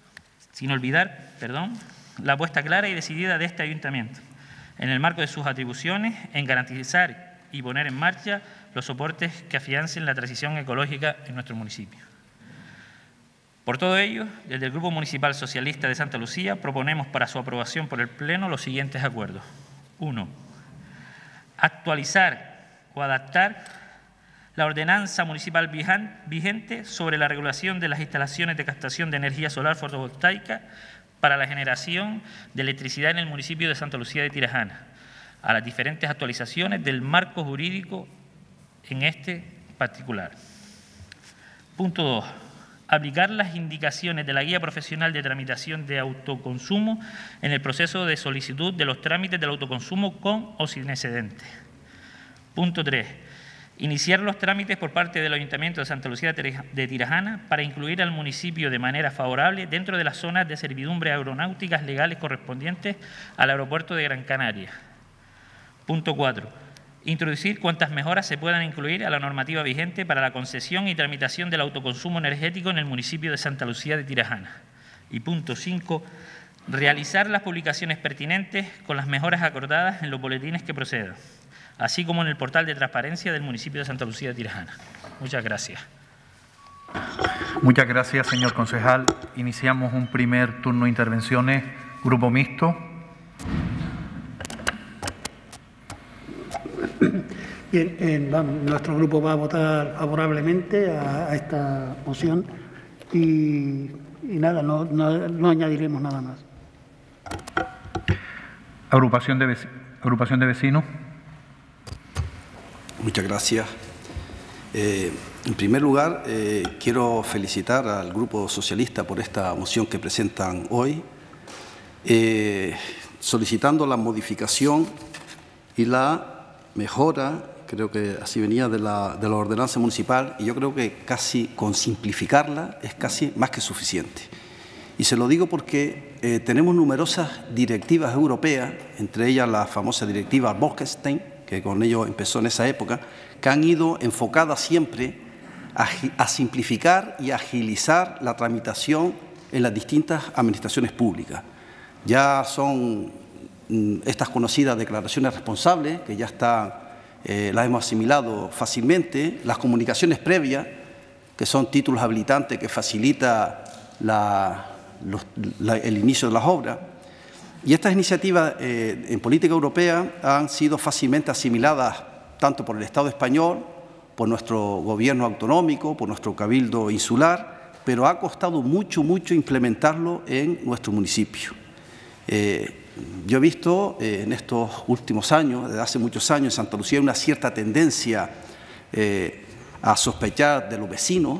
la apuesta clara y decidida de este ayuntamiento, en el marco de sus atribuciones, en garantizar y poner en marcha los soportes que afiancen la transición ecológica en nuestro municipio. Por todo ello, desde el Grupo Municipal Socialista de Santa Lucía proponemos para su aprobación por el Pleno los siguientes acuerdos. 1. Actualizar o adaptar la ordenanza municipal vigente sobre la regulación de las instalaciones de captación de energía solar fotovoltaica para la generación de electricidad en el municipio de Santa Lucía de Tirajana, a las diferentes actualizaciones del marco jurídico en este particular. Punto 2. Aplicar las indicaciones de la Guía Profesional de Tramitación de Autoconsumo en el proceso de solicitud de los trámites del autoconsumo con o sin excedentes. Punto 3. Iniciar los trámites por parte del Ayuntamiento de Santa Lucía de Tirajana para incluir al municipio de manera favorable dentro de las zonas de servidumbre aeronáuticas legales correspondientes al aeropuerto de Gran Canaria. Punto 4. Introducir cuantas mejoras se puedan incluir a la normativa vigente para la concesión y tramitación del autoconsumo energético en el municipio de Santa Lucía de Tirajana. Y punto 5. Realizar las publicaciones pertinentes con las mejoras acordadas en los boletines que procedan, así como en el portal de transparencia del municipio de Santa Lucía de Tirajana. Muchas gracias. Muchas gracias, señor concejal. Iniciamos un primer turno de intervenciones. Grupo mixto. Bien, nuestro grupo va a votar favorablemente a esta moción y nada, no añadiremos nada más. Agrupación de vecinos. Muchas gracias. En primer lugar, quiero felicitar al Grupo Socialista por esta moción que presentan hoy, solicitando la modificación y la mejora, creo que así venía, de la ordenanza municipal, y yo creo que casi con simplificarla es casi más que suficiente. Y se lo digo porque tenemos numerosas directivas europeas, entre ellas la famosa directiva Bolkestein, que con ello empezó en esa época, que han ido enfocadas siempre a simplificar y agilizar la tramitación en las distintas administraciones públicas. Ya son estas conocidas declaraciones responsables, que ya las hemos asimilado fácilmente, las comunicaciones previas, que son títulos habilitantes que facilita el inicio de las obras. Y estas iniciativas en política europea han sido fácilmente asimiladas tanto por el Estado español, por nuestro gobierno autonómico, por nuestro cabildo insular, pero ha costado mucho implementarlo en nuestro municipio. Yo he visto en estos últimos años, desde hace muchos años, en Santa Lucía una cierta tendencia a sospechar de los vecinos,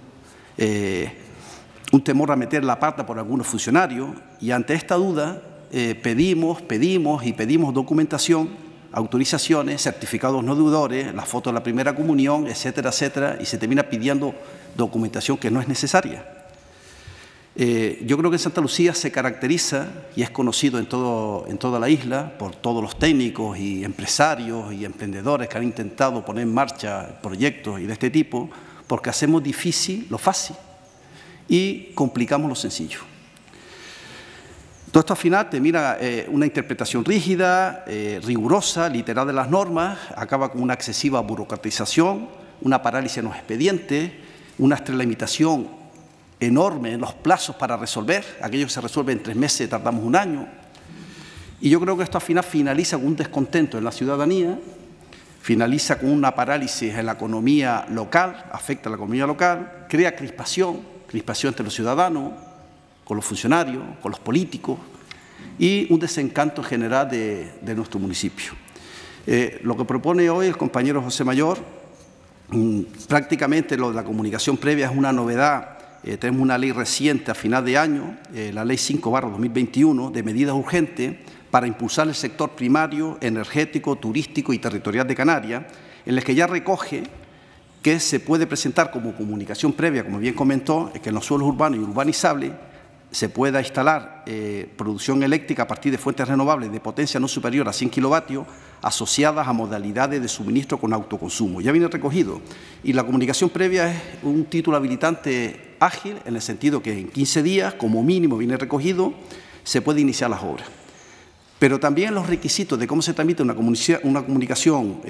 un temor a meter la pata por algunos funcionarios, y ante esta duda pedimos documentación, autorizaciones, certificados no deudores, la foto de la primera comunión, etcétera, etcétera, y se termina pidiendo documentación que no es necesaria. Yo creo que Santa Lucía se caracteriza y es conocido en toda la isla por todos los técnicos y empresarios y emprendedores que han intentado poner en marcha proyectos y de este tipo, porque hacemos difícil lo fácil y complicamos lo sencillo. Todo esto al final termina una interpretación rígida, rigurosa, literal de las normas, acaba con una excesiva burocratización, una parálisis en los expedientes, una extralimitación enorme en los plazos para resolver. Aquello que se resuelve en 3 meses tardamos 1 año. Y yo creo que esto al final finaliza con un descontento en la ciudadanía, finaliza con una parálisis en la economía local, afecta a la economía local, crea crispación entre los ciudadanos, con los funcionarios, con los políticos y un desencanto general de nuestro municipio. Lo que propone hoy el compañero José Mayor, prácticamente lo de la comunicación previa es una novedad. Tenemos una ley reciente a final de año, la Ley 5/2021, de medidas urgentes para impulsar el sector primario, energético, turístico y territorial de Canarias, en el que ya recoge que se puede presentar como comunicación previa, como bien comentó, que en los suelos urbanos y urbanizables se pueda instalar producción eléctrica a partir de fuentes renovables de potencia no superior a 100 kilovatios asociadas a modalidades de suministro con autoconsumo. Ya viene recogido. Y la comunicación previa es un título habilitante ágil, en el sentido que en 15 días, como mínimo, viene recogido, se puede iniciar las obras. Pero también los requisitos de cómo se tramita una comunicación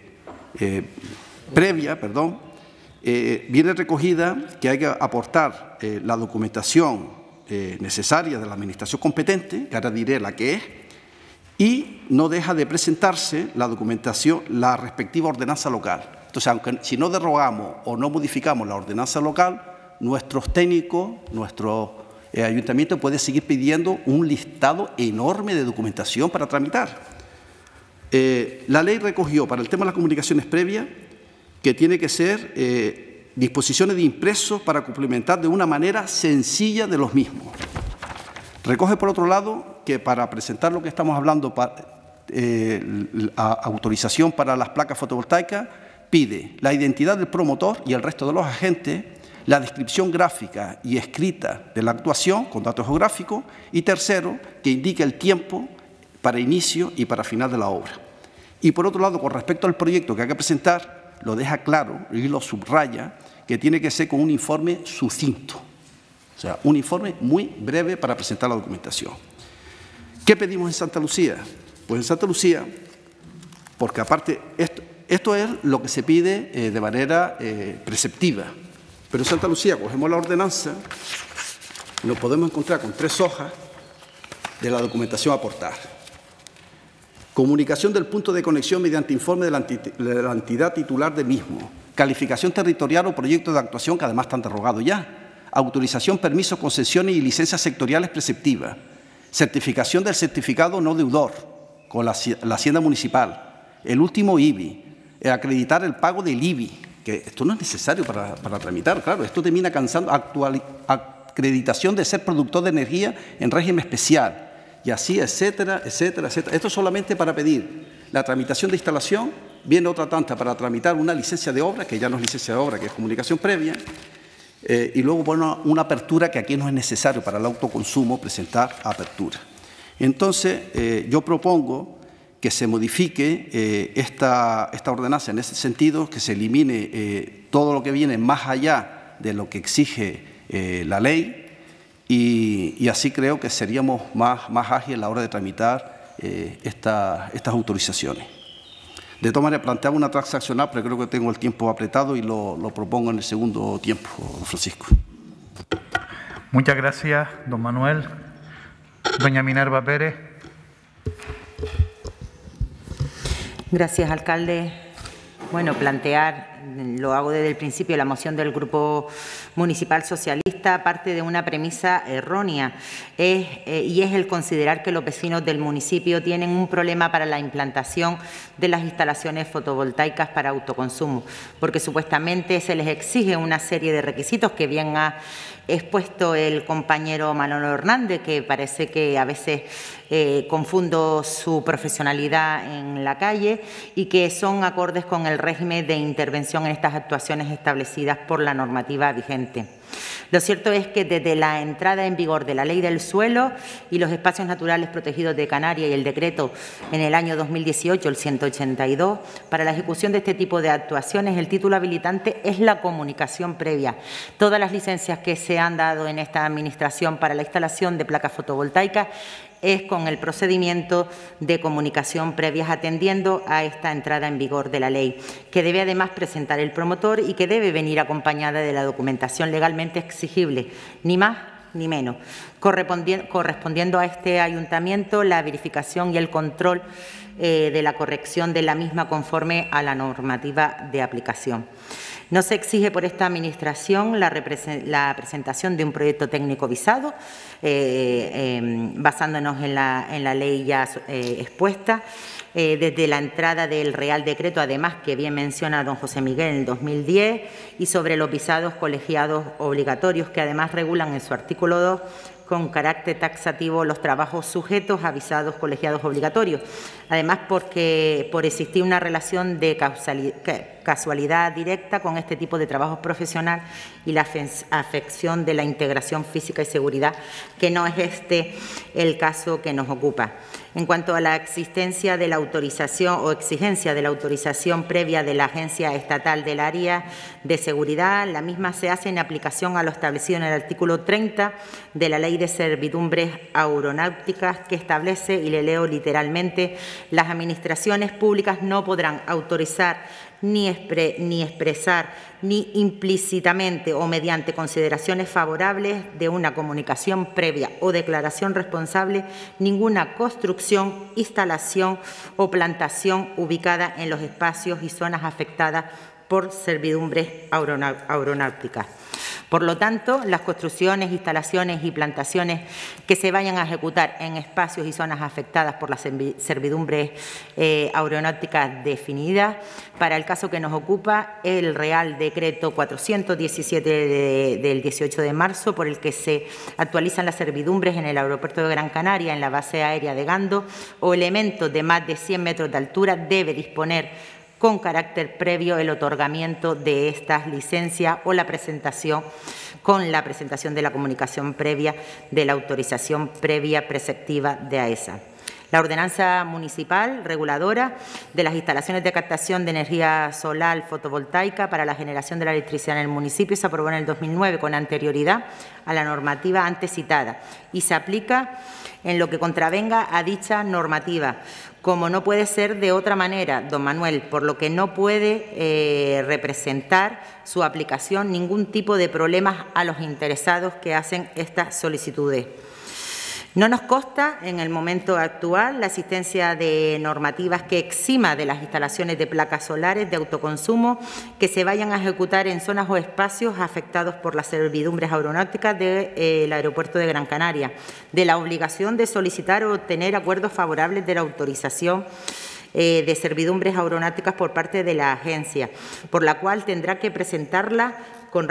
previa, viene recogida que hay que aportar la documentación necesaria de la administración competente, que ahora diré la que es, y no deja de presentarse la documentación, la respectiva ordenanza local. Entonces, aunque si no derogamos o no modificamos la ordenanza local, nuestros técnicos, nuestro ayuntamiento puede seguir pidiendo un listado enorme de documentación para tramitar. La ley recogió para el tema de las comunicaciones previas que tiene que ser disposiciones de impresos para complementar de una manera sencilla de los mismos. Recoge, por otro lado, que para presentar lo que estamos hablando, autorización para las placas fotovoltaicas, pide la identidad del promotor y el resto de los agentes, la descripción gráfica y escrita de la actuación con datos geográficos y, tercero, que indique el tiempo para inicio y para final de la obra. Y, por otro lado, con respecto al proyecto que hay que presentar, lo deja claro y lo subraya, que tiene que ser con un informe sucinto. O sea, un informe muy breve para presentar la documentación. ¿Qué pedimos en Santa Lucía? Pues en Santa Lucía, porque aparte, esto es lo que se pide de manera preceptiva, pero en Santa Lucía cogemos la ordenanza y nos podemos encontrar con 3 hojas de la documentación a aportar. Comunicación del punto de conexión mediante informe de la entidad titular del mismo. Calificación territorial o proyecto de actuación, que además están derogados ya. Autorización, permisos, concesiones y licencias sectoriales preceptivas. Certificación del certificado no deudor con la Hacienda Municipal. El último IBI. Acreditar el pago del IBI, que esto no es necesario para tramitar, claro. Esto termina cansando. Acreditación de ser productor de energía en régimen especial. Y así, etcétera, etcétera, etcétera. Esto solamente para pedir la tramitación de instalación. Viene otra tanta para tramitar una licencia de obra, que ya no es licencia de obra, que es comunicación previa. Y luego poner una apertura que aquí no es necesario para el autoconsumo presentar apertura. Entonces, yo propongo que se modifique esta ordenanza en ese sentido, que se elimine todo lo que viene más allá de lo que exige la ley y así creo que seríamos más ágiles a la hora de tramitar estas autorizaciones. De todas maneras, planteaba una transaccional, pero creo que tengo el tiempo apretado y lo propongo en el segundo tiempo, Francisco. Muchas gracias, don Manuel. Doña Minerva Pérez. Gracias, alcalde. Bueno, plantear, lo hago desde el principio, la moción del Grupo Municipal Socialista parte de una premisa errónea y es el considerar que los vecinos del municipio tienen un problema para la implantación de las instalaciones fotovoltaicas para autoconsumo, porque supuestamente se les exige una serie de requisitos que bien ha expuesto el compañero Manolo Hernández, que parece que a veces confundo su profesionalidad en la calle y que son acordes con el régimen de intervención en estas actuaciones establecidas por la normativa vigente. Lo cierto es que desde la entrada en vigor de la Ley del Suelo y los espacios naturales protegidos de Canarias y el decreto en el año 2018, el 182, para la ejecución de este tipo de actuaciones, el título habilitante es la comunicación previa. Todas las licencias que se han dado en esta Administración para la instalación de placas fotovoltaicas es con el procedimiento de comunicación previas atendiendo a esta entrada en vigor de la ley, que debe además presentar el promotor y que debe venir acompañada de la documentación legalmente exigible, ni más ni menos, correspondiendo a este ayuntamiento la verificación y el control de la corrección de la misma conforme a la normativa de aplicación. No se exige por esta Administración la presentación de un proyecto técnico visado, basándonos en la ley ya expuesta, desde la entrada del Real Decreto, además, que bien menciona don José Miguel, en el 2010, y sobre los visados colegiados obligatorios, que además regulan en su artículo 2 con carácter taxativo los trabajos sujetos a visados colegiados obligatorios. Además, porque por existir una relación de casualidad directa con este tipo de trabajo profesional y la afección de la integración física y seguridad, que no es este el caso que nos ocupa. En cuanto a la existencia de la autorización o exigencia de la autorización previa de la Agencia Estatal del Área de Seguridad, la misma se hace en aplicación a lo establecido en el artículo 30 de la Ley de Servidumbres Aeronáuticas, que establece, y le leo literalmente: las administraciones públicas no podrán autorizar ni expresar ni implícitamente o mediante consideraciones favorables de una comunicación previa o declaración responsable ninguna construcción, instalación o plantación ubicada en los espacios y zonas afectadas por servidumbres aeronáuticas. Por lo tanto, las construcciones, instalaciones y plantaciones que se vayan a ejecutar en espacios y zonas afectadas por las servidumbres aeronáuticas definidas, para el caso que nos ocupa, el Real Decreto 417 del 18 de marzo, por el que se actualizan las servidumbres en el aeropuerto de Gran Canaria, en la base aérea de Gando, o elementos de más de 100 metros de altura, debe disponer con carácter previo el otorgamiento de estas licencias o la presentación de la comunicación previa de la autorización previa preceptiva de AESA. La ordenanza municipal reguladora de las instalaciones de captación de energía solar fotovoltaica para la generación de la electricidad en el municipio se aprobó en el 2009 con anterioridad a la normativa antes citada y se aplica en lo que contravenga a dicha normativa, como no puede ser de otra manera, don Manuel, por lo que no puede representar su aplicación ningún tipo de problemas a los interesados que hacen estas solicitudes. No nos consta en el momento actual la existencia de normativas que exima de las instalaciones de placas solares de autoconsumo que se vayan a ejecutar en zonas o espacios afectados por las servidumbres aeronáuticas del aeropuerto de Gran Canaria, de la obligación de solicitar o obtener acuerdos favorables de la autorización de servidumbres aeronáuticas por parte de la agencia, por la cual tendrá que presentarla con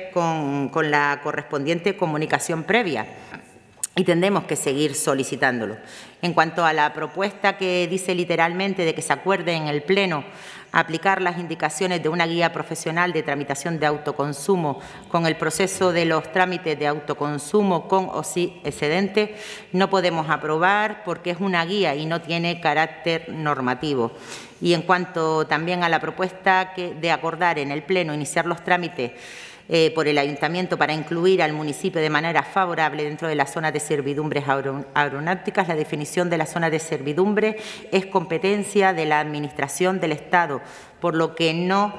la correspondiente comunicación previa. Y tendremos que seguir solicitándolo. En cuanto a la propuesta que dice literalmente de que se acuerde en el Pleno aplicar las indicaciones de una guía profesional de tramitación de autoconsumo con el proceso de los trámites de autoconsumo con o sin excedente, no podemos aprobar porque es una guía y no tiene carácter normativo. Y en cuanto también a la propuesta de acordar en el Pleno iniciar los trámites por el Ayuntamiento para incluir al municipio de manera favorable dentro de la zona de servidumbres aeronáuticas, la definición de la zona de servidumbre es competencia de la Administración del Estado, por lo que no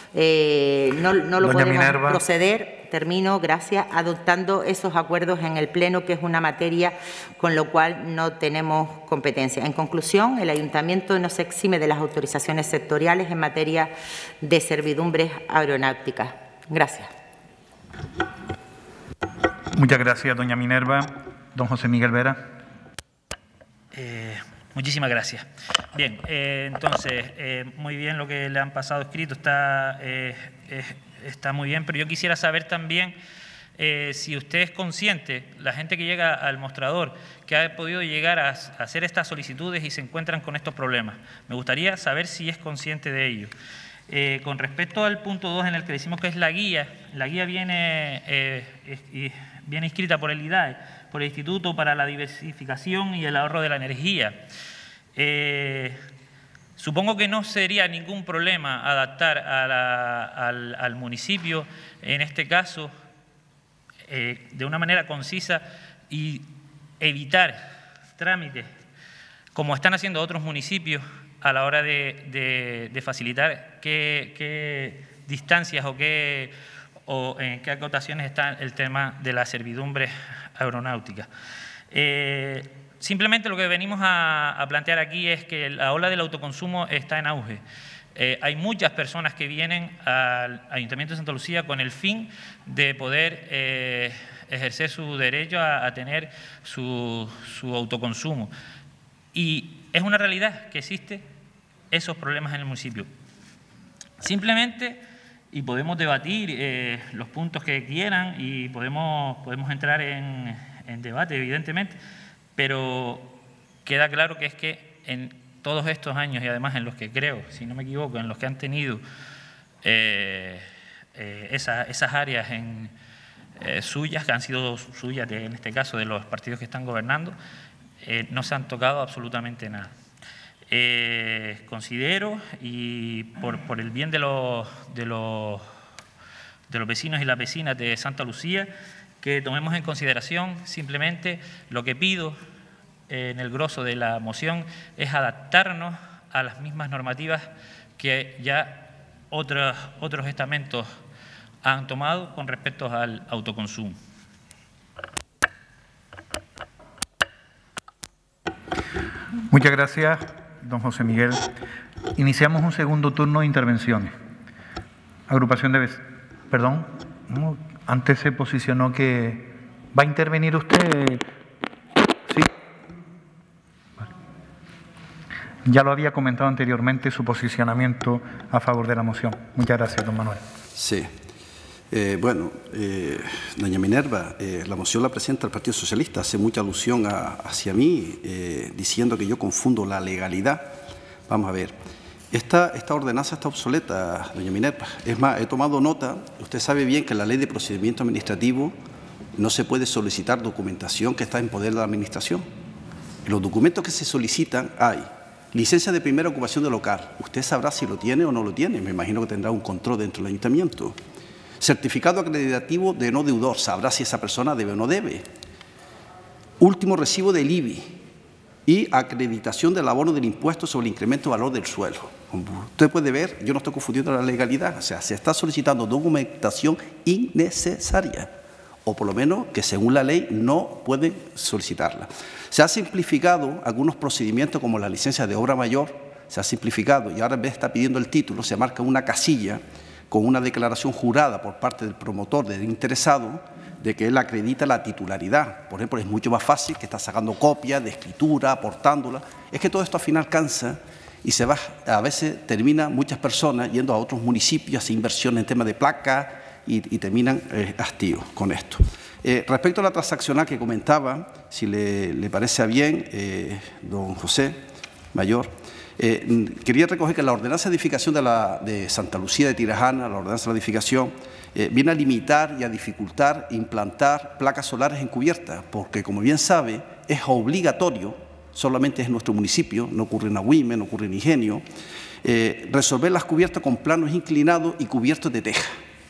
lo podemos proceder, termino, gracias, adoptando esos acuerdos en el Pleno, que es una materia con lo cual no tenemos competencia. En conclusión, el Ayuntamiento no se exime de las autorizaciones sectoriales en materia de servidumbres aeronáuticas. Gracias. Muchas gracias, doña Minerva. Don José Miguel Vera. Muchísimas gracias. Bien, entonces, muy bien lo que le han pasado escrito, está muy bien, pero yo quisiera saber también si usted es consciente, la gente que llega al mostrador, que ha podido llegar a hacer estas solicitudes y se encuentran con estos problemas. Me gustaría saber si es consciente de ello. Con respecto al punto 2 en el que decimos que es la guía viene inscrita por el IDAE, por el Instituto para la Diversificación y el Ahorro de la Energía. Supongo que no sería ningún problema adaptar al municipio, en este caso, de una manera concisa y evitar trámites, como están haciendo otros municipios, a la hora de facilitar qué distancias o en qué acotaciones está el tema de la servidumbre aeronáutica. Simplemente lo que venimos a plantear aquí es que la ola del autoconsumo está en auge. Hay muchas personas que vienen al Ayuntamiento de Santa Lucía con el fin de poder ejercer su derecho a tener su autoconsumo. Y es una realidad que existe esos problemas en el municipio. Simplemente, y podemos debatir los puntos que quieran y podemos entrar en debate, evidentemente, pero queda claro que es que en todos estos años, y además en los que creo, si no me equivoco, en los que han tenido esas áreas suyas, que han sido suyas, en este caso de los partidos que están gobernando, no se han tocado absolutamente nada. Considero, y por el bien de los vecinos y las vecinas de Santa Lucía, que tomemos en consideración simplemente lo que pido en el grosso de la moción es adaptarnos a las mismas normativas que ya otros estamentos han tomado con respecto al autoconsumo. Muchas gracias, don José Miguel. Iniciamos un segundo turno de intervenciones. Agrupación de vecinos. Perdón, no, antes se posicionó que... ¿Va a intervenir usted? Sí. Vale. Ya lo había comentado anteriormente su posicionamiento a favor de la moción. Muchas gracias, don Manuel. Sí. Doña Minerva, la moción la presenta el Partido Socialista, hace mucha alusión hacia mí, diciendo que yo confundo la legalidad. Vamos a ver, esta ordenanza está obsoleta, doña Minerva. Es más, he tomado nota, usted sabe bien que en la Ley de Procedimiento Administrativo no se puede solicitar documentación que está en poder de la Administración. En los documentos que se solicitan hay licencia de primera ocupación de local. Usted sabrá si lo tiene o no lo tiene, me imagino que tendrá un control dentro del Ayuntamiento. Certificado acreditativo de no deudor, sabrá si esa persona debe o no debe. Último recibo del IBI y acreditación del abono del impuesto sobre el incremento de valor del suelo. Usted puede ver, yo no estoy confundiendo la legalidad, o sea, se está solicitando documentación innecesaria, o por lo menos que según la ley no pueden solicitarla. Se ha simplificado algunos procedimientos como la licencia de obra mayor, se ha simplificado y ahora en vez de estar pidiendo el título, se marca una casilla con una declaración jurada por parte del promotor, del interesado, de que él acredita la titularidad. Por ejemplo, es mucho más fácil que estar sacando copias de escritura, aportándola. Es que todo esto al final cansa y a veces termina muchas personas yendo a otros municipios, hacer inversión en temas de placas y terminan hastíos con esto. Respecto a la transaccional que comentaba, si le parece bien, don José Mayor, quería recoger que la ordenanza de edificación de Santa Lucía de Tirajana, la ordenanza de edificación, viene a limitar y a dificultar implantar placas solares en cubierta, porque como bien sabe, es obligatorio, solamente es en nuestro municipio, no ocurre en Agüime, no ocurre en Ingenio, resolver las cubiertas con planos inclinados y cubiertos de teja.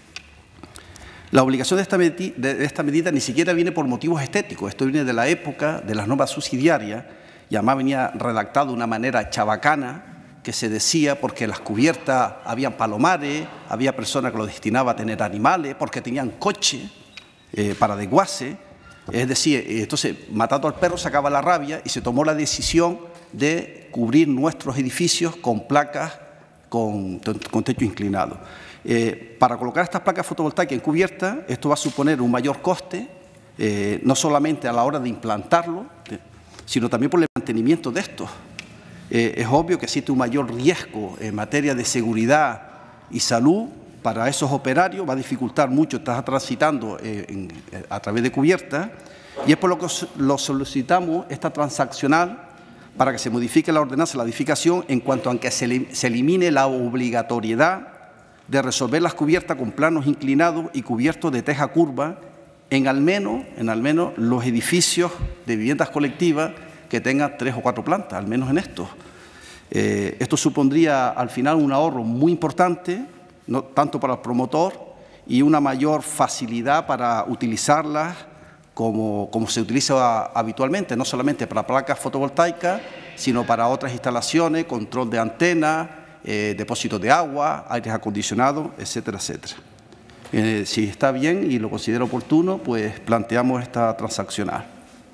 La obligación de esta medida ni siquiera viene por motivos estéticos, esto viene de la época de las normas subsidiarias, y además venía redactado de una manera chabacana, que se decía porque en las cubiertas habían palomares, había personas que lo destinaban a tener animales, porque tenían coche para desguace. Es decir, entonces, matando al perro sacaba la rabia y se tomó la decisión de cubrir nuestros edificios con placas con techo inclinado. Para colocar estas placas fotovoltaicas en cubierta, esto va a suponer un mayor coste, no solamente a la hora de implantarlo, sino también por el mantenimiento de estos. Es obvio que existe un mayor riesgo en materia de seguridad y salud para esos operarios, va a dificultar mucho estar transitando a través de cubiertas, y es por lo que lo solicitamos esta transaccional para que se modifique la ordenanza de la edificación en cuanto a que se elimine la obligatoriedad de resolver las cubiertas con planos inclinados y cubiertos de teja curva en al menos los edificios de viviendas colectivas que tengan 3 o 4 plantas, al menos en estos. Esto supondría al final un ahorro muy importante, tanto para el promotor y una mayor facilidad para utilizarlas como se utiliza habitualmente, no solamente para placas fotovoltaicas, sino para otras instalaciones, control de antenas, depósitos de agua, aires acondicionados, etcétera, etcétera. Si está bien y lo considero oportuno, pues planteamos esta transaccional.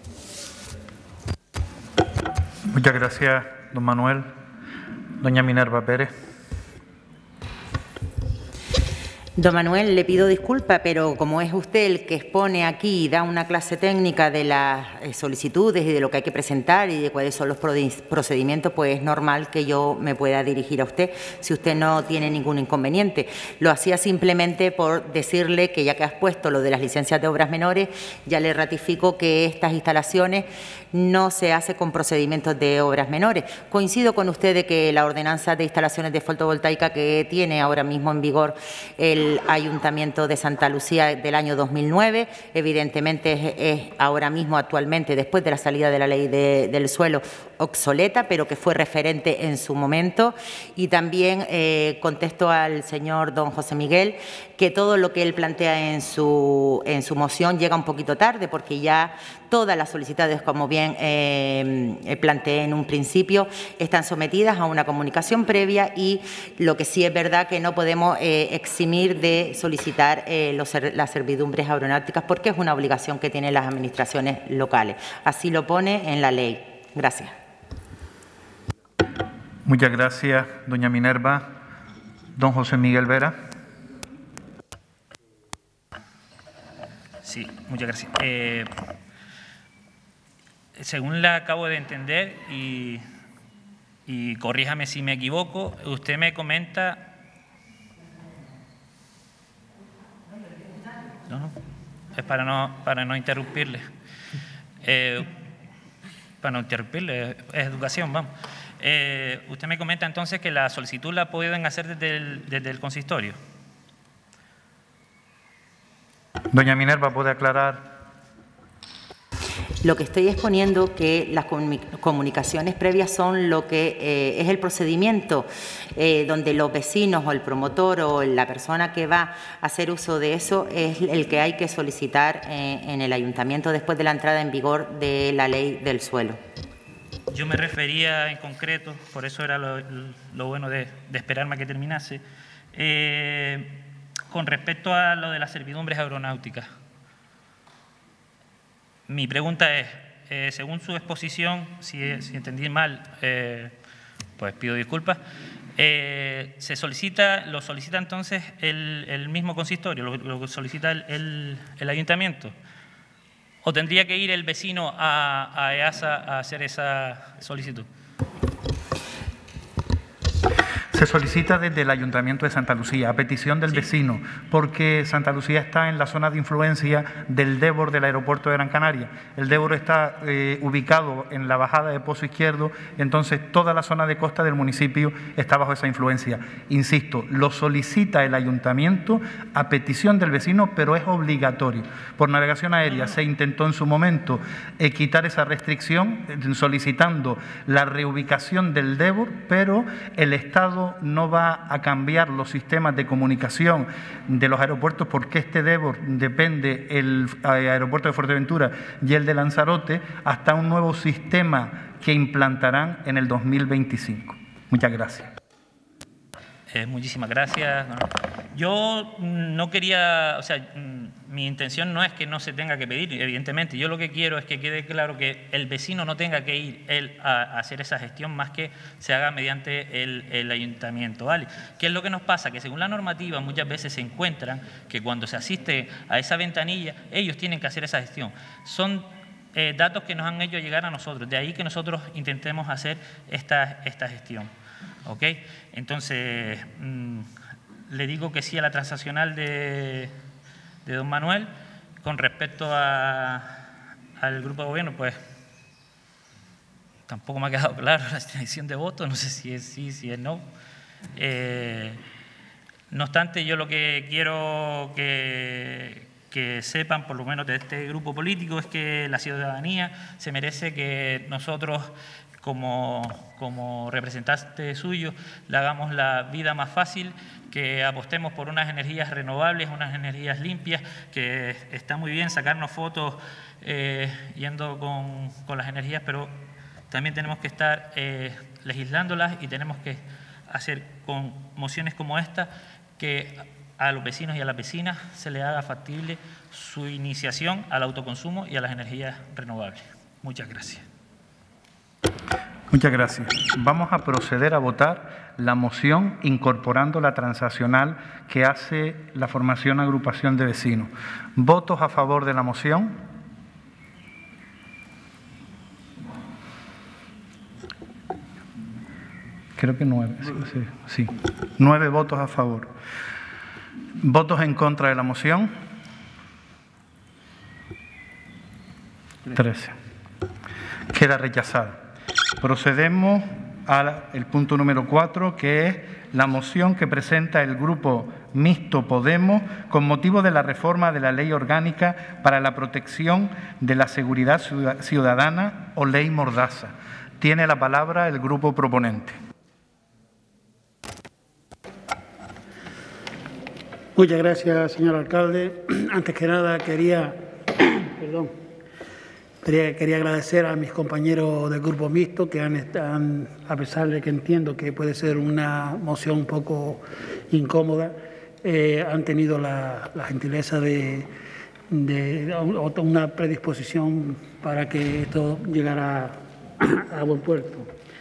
Muchas gracias, don Manuel. Doña Minerva Pérez. Don Manuel, le pido disculpa, pero como es usted el que expone aquí y da una clase técnica de las solicitudes y de lo que hay que presentar y de cuáles son los procedimientos, pues es normal que yo me pueda dirigir a usted si usted no tiene ningún inconveniente. Lo hacía simplemente por decirle que ya que has puesto lo de las licencias de obras menores, ya le ratifico que estas instalaciones no se hace con procedimientos de obras menores. Coincido con usted de que la ordenanza de instalaciones de fotovoltaica que tiene ahora mismo en vigor el Ayuntamiento de Santa Lucía del año 2009, evidentemente es ahora mismo actualmente, después de la salida de la ley del suelo, obsoleta, pero que fue referente en su momento. Y también contesto al señor don José Miguel que todo lo que él plantea en su moción llega un poquito tarde, porque ya todas las solicitudes, como bien planteé en un principio, están sometidas a una comunicación previa, y lo que sí es verdad que no podemos eximir de solicitar las servidumbres aeronáuticas, porque es una obligación que tienen las administraciones locales. Así lo pone en la ley. Gracias. Muchas gracias, doña Minerva. Don José Miguel Vera. Sí, muchas gracias. Según la acabo de entender, y corríjame si me equivoco, usted me comenta… No, es para no interrumpirle. Para no interrumpirle, es educación, vamos. Usted me comenta entonces que la solicitud la pueden hacer desde el consistorio. Doña Minerva, ¿puede aclarar? Lo que estoy exponiendo que las comunicaciones previas son lo que es el procedimiento donde los vecinos o el promotor o la persona que va a hacer uso de eso es el que hay que solicitar en el ayuntamiento después de la entrada en vigor de la ley del suelo. Yo me refería en concreto, por eso era lo bueno de esperarme a que terminase, con respecto a lo de las servidumbres aeronáuticas. Mi pregunta es, según su exposición, si entendí mal, pues pido disculpas, ¿lo solicita entonces el mismo consistorio, lo solicita el ayuntamiento? ¿O tendría que ir el vecino a EASA a hacer esa solicitud? Se solicita desde el Ayuntamiento de Santa Lucía, a petición del vecino, porque Santa Lucía está en la zona de influencia del Débor del aeropuerto de Gran Canaria. El Débor está ubicado en la bajada de Pozo Izquierdo, entonces toda la zona de costa del municipio está bajo esa influencia. Insisto, lo solicita el Ayuntamiento a petición del vecino, pero es obligatorio. Por navegación aérea se intentó en su momento quitar esa restricción solicitando la reubicación del Débor, pero el Estado no va a cambiar los sistemas de comunicación de los aeropuertos, porque este Débor depende el aeropuerto de Fuerteventura y el de Lanzarote hasta un nuevo sistema que implantarán en el 2025. Muchas gracias. Muchísimas gracias. Yo no quería, o sea, mi intención no es que no se tenga que pedir, evidentemente. Yo lo que quiero es que quede claro que el vecino no tenga que ir él a hacer esa gestión, más que se haga mediante el ayuntamiento, ¿vale? ¿Qué es lo que nos pasa? Que según la normativa muchas veces se encuentran que cuando se asiste a esa ventanilla, ellos tienen que hacer esa gestión. Son datos que nos han hecho llegar a nosotros, de ahí que nosotros intentemos hacer esta gestión. ¿Ok? Entonces, le digo que sí a la transaccional de don Manuel. Con respecto al grupo de gobierno, pues tampoco me ha quedado claro la intención de voto, no sé si es sí, si es no. No obstante, yo lo que quiero que sepan, por lo menos de este grupo político, es que la ciudadanía se merece que nosotros, como representantes suyos, le hagamos la vida más fácil, que apostemos por unas energías renovables, unas energías limpias, que está muy bien sacarnos fotos yendo con las energías, pero también tenemos que estar legislándolas y tenemos que hacer con mociones como esta que a los vecinos y a las vecinas se les haga factible su iniciación al autoconsumo y a las energías renovables. Muchas gracias. Muchas gracias. Vamos a proceder a votar la moción incorporando la transaccional que hace la formación agrupación de vecinos. ¿Votos a favor de la moción? Creo que 9. Sí. 9 votos a favor. ¿Votos en contra de la moción? 13. Queda rechazada. Procedemos al punto número 4, que es la moción que presenta el Grupo Mixto Podemos con motivo de la reforma de la Ley Orgánica para la Protección de la Seguridad Ciudadana o Ley Mordaza. Tiene la palabra el grupo proponente. Muchas gracias, señor alcalde. Antes que nada quería agradecer a mis compañeros del Grupo Mixto que a pesar de que entiendo que puede ser una moción un poco incómoda, han tenido la gentileza de una predisposición para que esto llegara a buen puerto.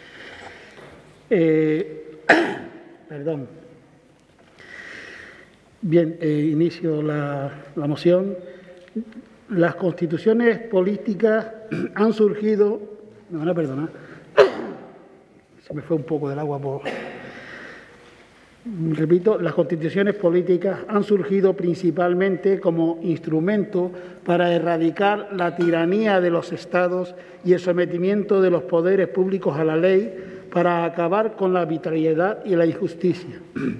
Bien, inicio la moción. Las constituciones políticas han surgido... Me van a perdonar. Se me fue un poco del agua por... Repito, las constituciones políticas han surgido principalmente como instrumento para erradicar la tiranía de los estados y el sometimiento de los poderes públicos a la ley para acabar con la arbitrariedad y la injusticia.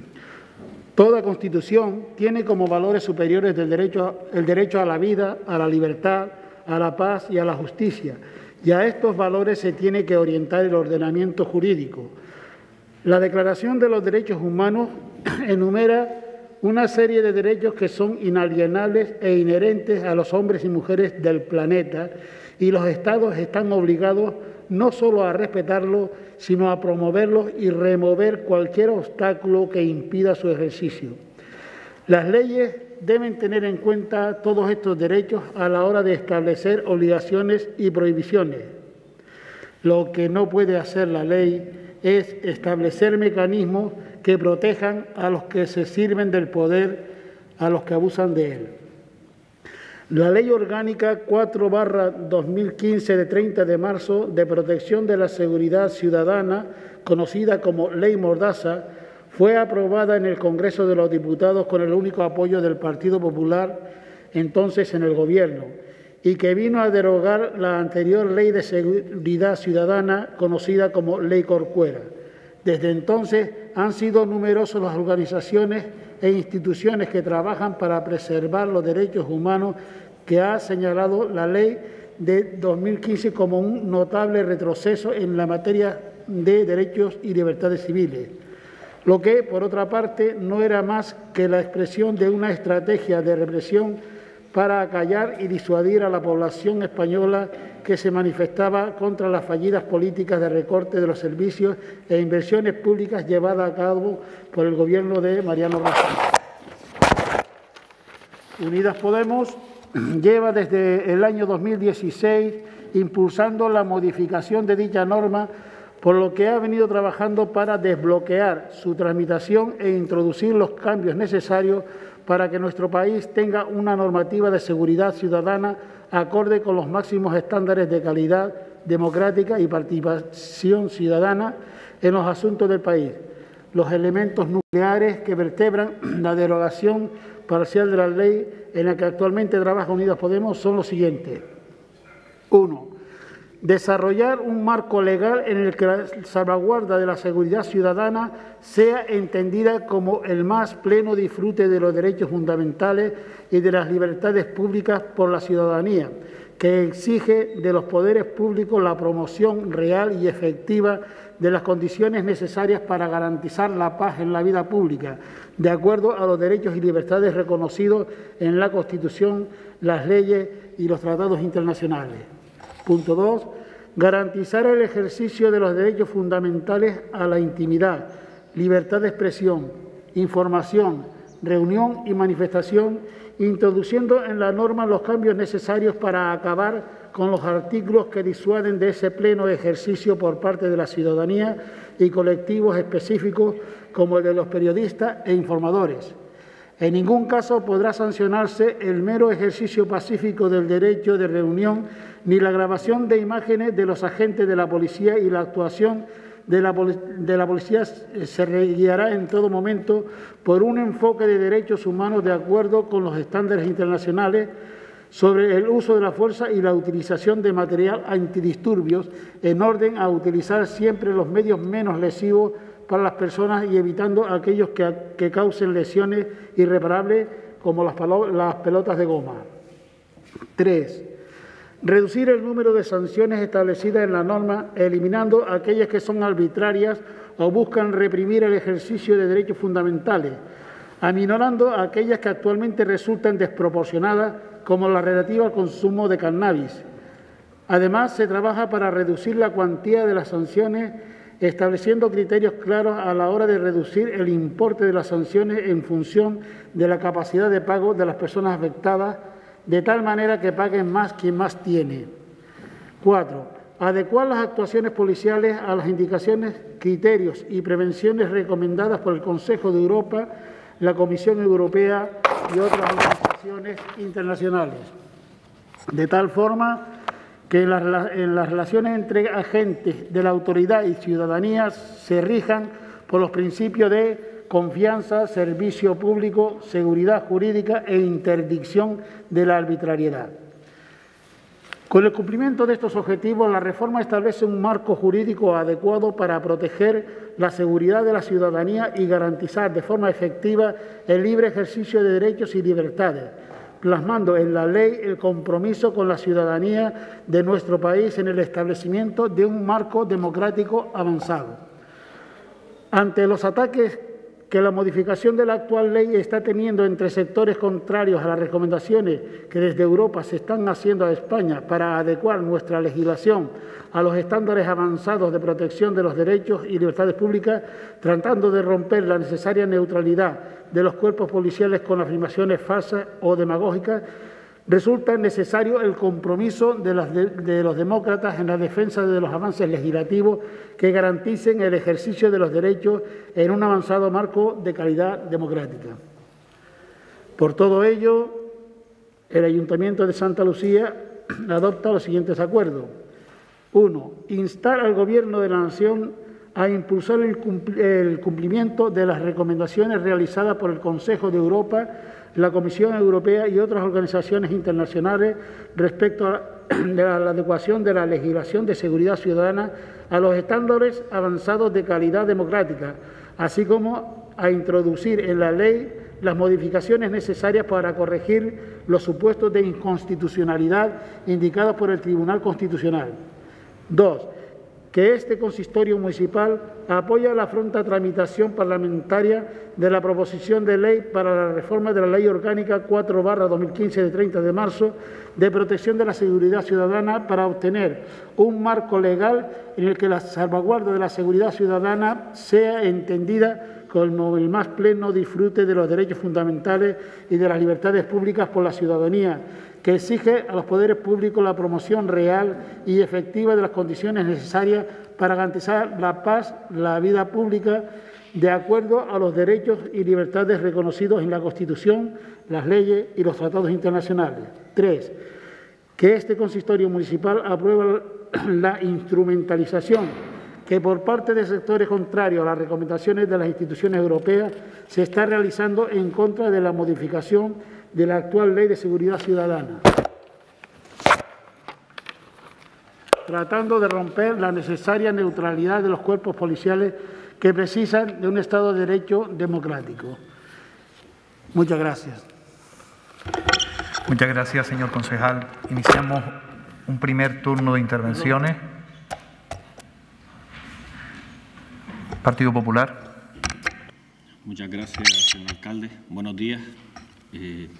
Toda Constitución tiene como valores superiores el derecho a la vida, a la libertad, a la paz y a la justicia, y a estos valores se tiene que orientar el ordenamiento jurídico. La Declaración de los Derechos Humanos enumera una serie de derechos que son inalienables e inherentes a los hombres y mujeres del planeta, y los Estados están obligados no solo a respetarlos, sino a promoverlos y remover cualquier obstáculo que impida su ejercicio. Las leyes deben tener en cuenta todos estos derechos a la hora de establecer obligaciones y prohibiciones. Lo que no puede hacer la ley es establecer mecanismos que protejan a los que se sirven del poder, a los que abusan de él. La Ley Orgánica 4/2015 de 30 de marzo de protección de la seguridad ciudadana, conocida como Ley Mordaza, fue aprobada en el Congreso de los Diputados con el único apoyo del Partido Popular, entonces en el Gobierno, y que vino a derogar la anterior Ley de Seguridad Ciudadana, conocida como Ley Corcuera. Desde entonces han sido numerosas las organizaciones e instituciones que trabajan para preservar los derechos humanos, que ha señalado la Ley de 2015 como un notable retroceso en la materia de derechos y libertades civiles, lo que, por otra parte, no era más que la expresión de una estrategia de represión para acallar y disuadir a la población española que se manifestaba contra las fallidas políticas de recorte de los servicios e inversiones públicas llevadas a cabo por el Gobierno de Mariano Rajoy. Unidas Podemos lleva desde el año 2016 impulsando la modificación de dicha norma, por lo que ha venido trabajando para desbloquear su tramitación e introducir los cambios necesarios para que nuestro país tenga una normativa de seguridad ciudadana acorde con los máximos estándares de calidad democrática y participación ciudadana en los asuntos del país. Los elementos nucleares que vertebran la derogación parcial de la ley en la que actualmente trabaja Unidas Podemos son los siguientes. 1. desarrollar un marco legal en el que la salvaguarda de la seguridad ciudadana sea entendida como el más pleno disfrute de los derechos fundamentales y de las libertades públicas por la ciudadanía, que exige de los poderes públicos la promoción real y efectiva de las condiciones necesarias para garantizar la paz en la vida pública, de acuerdo a los derechos y libertades reconocidos en la Constitución, las leyes y los tratados internacionales. Punto 2. Garantizar el ejercicio de los derechos fundamentales a la intimidad, libertad de expresión, información, reunión y manifestación, introduciendo en la norma los cambios necesarios para acabar con los artículos que disuaden de ese pleno ejercicio por parte de la ciudadanía y colectivos específicos como el de los periodistas e informadores. En ningún caso podrá sancionarse el mero ejercicio pacífico del derecho de reunión ni la grabación de imágenes de los agentes de la policía, y la actuación de la policía se guiará en todo momento por un enfoque de derechos humanos de acuerdo con los estándares internacionales sobre el uso de la fuerza y la utilización de material antidisturbios, en orden a utilizar siempre los medios menos lesivos para las personas y evitando aquellos que causen lesiones irreparables, como las pelotas de goma. 3. Reducir el número de sanciones establecidas en la norma, eliminando aquellas que son arbitrarias o buscan reprimir el ejercicio de derechos fundamentales, aminorando aquellas que actualmente resultan desproporcionadas, como la relativa al consumo de cannabis. Además, se trabaja para reducir la cuantía de las sanciones, estableciendo criterios claros a la hora de reducir el importe de las sanciones en función de la capacidad de pago de las personas afectadas, de tal manera que paguen más quien más tiene. 4. Adecuar las actuaciones policiales a las indicaciones, criterios y prevenciones recomendadas por el Consejo de Europa, la Comisión Europea y otras organizaciones internacionales, de tal forma que en las relaciones entre agentes de la autoridad y ciudadanía se rijan por los principios de confianza, servicio público, seguridad jurídica e interdicción de la arbitrariedad. Con el cumplimiento de estos objetivos, la reforma establece un marco jurídico adecuado para proteger la seguridad de la ciudadanía y garantizar de forma efectiva el libre ejercicio de derechos y libertades, plasmando en la ley el compromiso con la ciudadanía de nuestro país en el establecimiento de un marco democrático avanzado. Ante los ataques que la modificación de la actual ley está teniendo entre sectores contrarios a las recomendaciones que desde Europa se están haciendo a España para adecuar nuestra legislación a los estándares avanzados de protección de los derechos y libertades públicas, tratando de romper la necesaria neutralidad de los cuerpos policiales con afirmaciones falsas o demagógicas, resulta necesario el compromiso de los demócratas en la defensa de los avances legislativos que garanticen el ejercicio de los derechos en un avanzado marco de calidad democrática. Por todo ello, el Ayuntamiento de Santa Lucía adopta los siguientes acuerdos. 1. Instar al Gobierno de la Nación a impulsar el cumplimiento de las recomendaciones realizadas por el Consejo de Europa, la Comisión Europea y otras organizaciones internacionales respecto a la adecuación de la legislación de seguridad ciudadana a los estándares avanzados de calidad democrática, así como a introducir en la ley las modificaciones necesarias para corregir los supuestos de inconstitucionalidad indicados por el Tribunal Constitucional. 2. Que este consistorio municipal apoya la pronta tramitación parlamentaria de la proposición de ley para la reforma de la Ley Orgánica 4/2015 de 30 de marzo de protección de la seguridad ciudadana para obtener un marco legal en el que la salvaguarda de la seguridad ciudadana sea entendida como el más pleno disfrute de los derechos fundamentales y de las libertades públicas por la ciudadanía, que exige a los poderes públicos la promoción real y efectiva de las condiciones necesarias para garantizar la paz, la vida pública, de acuerdo a los derechos y libertades reconocidos en la Constitución, las leyes y los tratados internacionales. 3. Que este consistorio municipal aprueba la instrumentalización que por parte de sectores contrarios a las recomendaciones de las instituciones europeas se está realizando en contra de la modificación de la actual Ley de Seguridad Ciudadana. tratando de romper la necesaria neutralidad de los cuerpos policiales que precisan de un Estado de Derecho democrático. Muchas gracias. Muchas gracias, señor concejal. Iniciamos un primer turno de intervenciones. Partido Popular. Muchas gracias, señor alcalde. Buenos días. Desde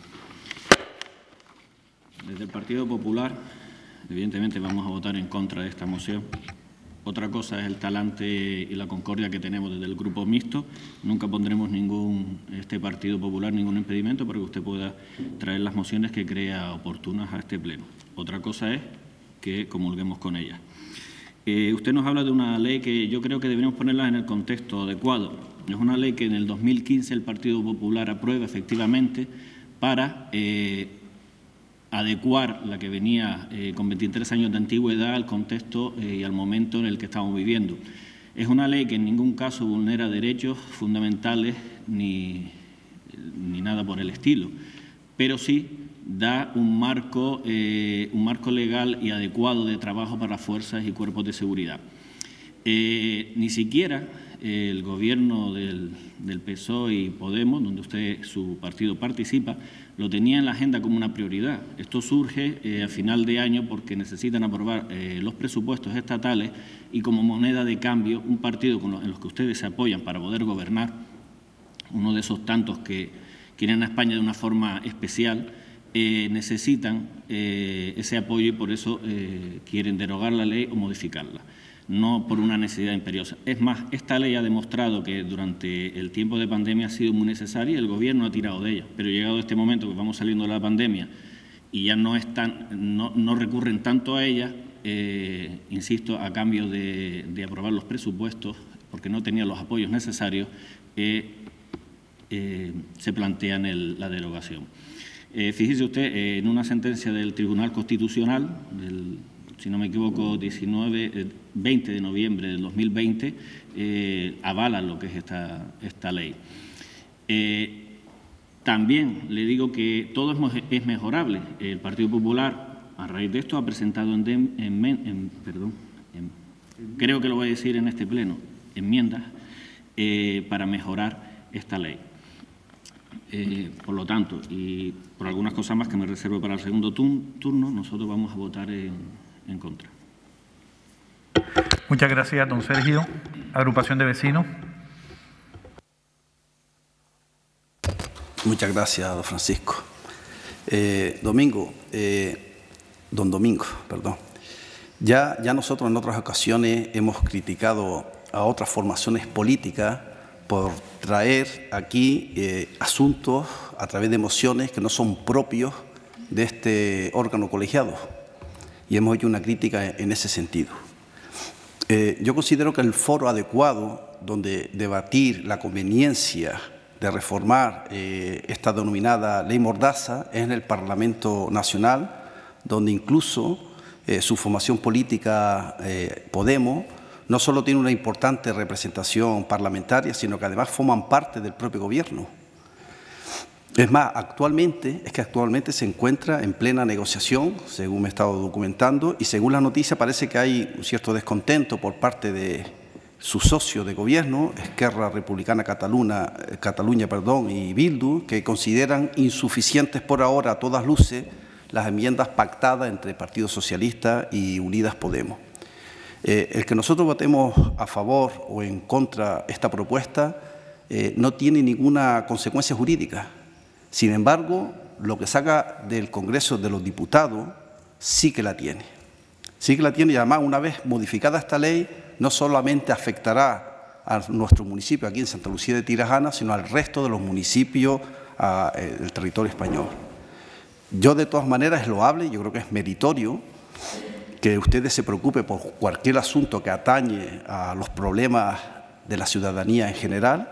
el Partido Popular, evidentemente, vamos a votar en contra de esta moción. Otra cosa es el talante y la concordia que tenemos desde el Grupo Mixto. Nunca pondremos este Partido Popular ningún impedimento para que usted pueda traer las mociones que crea oportunas a este pleno. Otra cosa es que comulguemos con ellas. Usted nos habla de una ley que yo creo que deberíamos ponerla en el contexto adecuado. Es una ley que en el 2015 el Partido Popular aprueba efectivamente para adecuar la que venía con 23 años de antigüedad al contexto y al momento en el que estamos viviendo. Es una ley que en ningún caso vulnera derechos fundamentales ni nada por el estilo, pero sí da un marco legal y adecuado de trabajo para fuerzas y cuerpos de seguridad. Ni siquiera el gobierno del PSOE y Podemos, donde usted, su partido, participa, lo tenía en la agenda como una prioridad. Esto surge a final de año porque necesitan aprobar los presupuestos estatales y como moneda de cambio un partido en los que ustedes se apoyan para poder gobernar, uno de esos tantos que quieren a España de una forma especial, necesitan ese apoyo y por eso quieren derogar la ley o modificarla, no por una necesidad imperiosa. Es más, esta ley ha demostrado que durante el tiempo de pandemia ha sido muy necesaria y el Gobierno ha tirado de ella, pero llegado este momento que vamos saliendo de la pandemia y ya no recurren tanto a ella, insisto, a cambio de aprobar los presupuestos, porque no tenían los apoyos necesarios, se plantean la derogación. Fíjese usted, en una sentencia del Tribunal Constitucional, si no me equivoco, 20 de noviembre del 2020, avala lo que es esta ley. También le digo que todo es mejorable. El Partido Popular, a raíz de esto, ha presentado creo que lo voy a decir en este pleno, enmiendas para mejorar esta ley. Por lo tanto, y por algunas cosas más que me reservo para el segundo turno, nosotros vamos a votar en contra. Muchas gracias, don Sergio. Agrupación de vecinos. Muchas gracias, don Francisco. Don Domingo, perdón. Ya nosotros en otras ocasiones hemos criticado a otras formaciones políticas por traer aquí asuntos a través de mociones que no son propios de este órgano colegiado. Y hemos hecho una crítica en ese sentido. Yo considero que el foro adecuado donde debatir la conveniencia de reformar esta denominada ley Mordaza es en el Parlamento Nacional, donde incluso su formación política, Podemos, no solo tiene una importante representación parlamentaria, sino que además forman parte del propio Gobierno. Es más, actualmente se encuentra en plena negociación, según me he estado documentando, y según la noticia parece que hay un cierto descontento por parte de su socio de Gobierno, Esquerra Republicana Catalunya y Bildu, que consideran insuficientes por ahora a todas luces las enmiendas pactadas entre el Partido Socialista y Unidas Podemos. El que nosotros votemos a favor o en contra de esta propuesta no tiene ninguna consecuencia jurídica. Sin embargo, lo que saca del Congreso de los Diputados sí que la tiene. Sí que la tiene y además una vez modificada esta ley no solamente afectará a nuestro municipio aquí en Santa Lucía de Tirajana, sino al resto de los municipios del territorio español. Yo de todas maneras es loable, yo creo que es meritorio que ustedes se preocupen por cualquier asunto que atañe a los problemas de la ciudadanía en general,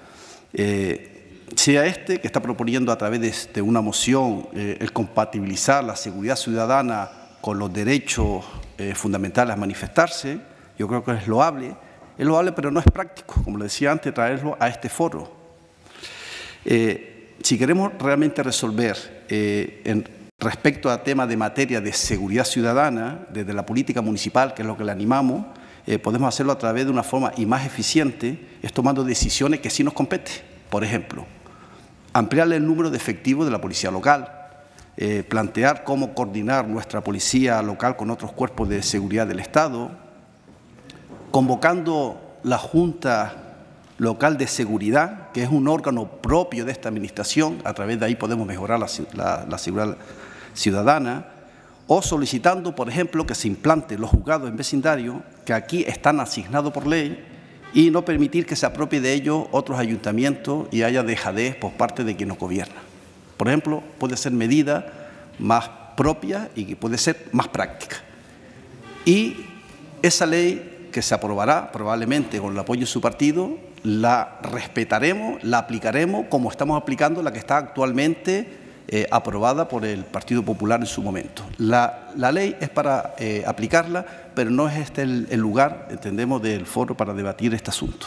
sea este que está proponiendo a través de una moción el compatibilizar la seguridad ciudadana con los derechos fundamentales a manifestarse. Yo creo que es loable pero no es práctico, como le decía antes, traerlo a este foro. Si queremos realmente resolver respecto a temas de materia de seguridad ciudadana, desde la política municipal, que es lo que le animamos, podemos hacerlo a través de una forma y más eficiente, es tomando decisiones que sí nos competen. Por ejemplo, ampliar el número de efectivos de la policía local, plantear cómo coordinar nuestra policía local con otros cuerpos de seguridad del Estado, convocando la Junta Local de Seguridad, que es un órgano propio de esta Administración, a través de ahí podemos mejorar la seguridad ciudadana, o solicitando, por ejemplo, que se implanten los juzgados en vecindario, que aquí están asignados por ley, y no permitir que se apropie de ellos otros ayuntamientos y haya dejadez por parte de quien nos gobierna. Por ejemplo, puede ser medida más propia y que puede ser más práctica. Y esa ley que se aprobará probablemente con el apoyo de su partido, la respetaremos, la aplicaremos como estamos aplicando la que está actualmente aprobada por el Partido Popular en su momento. La ley es para aplicarla, pero no es este el lugar, entendemos, del foro para debatir este asunto.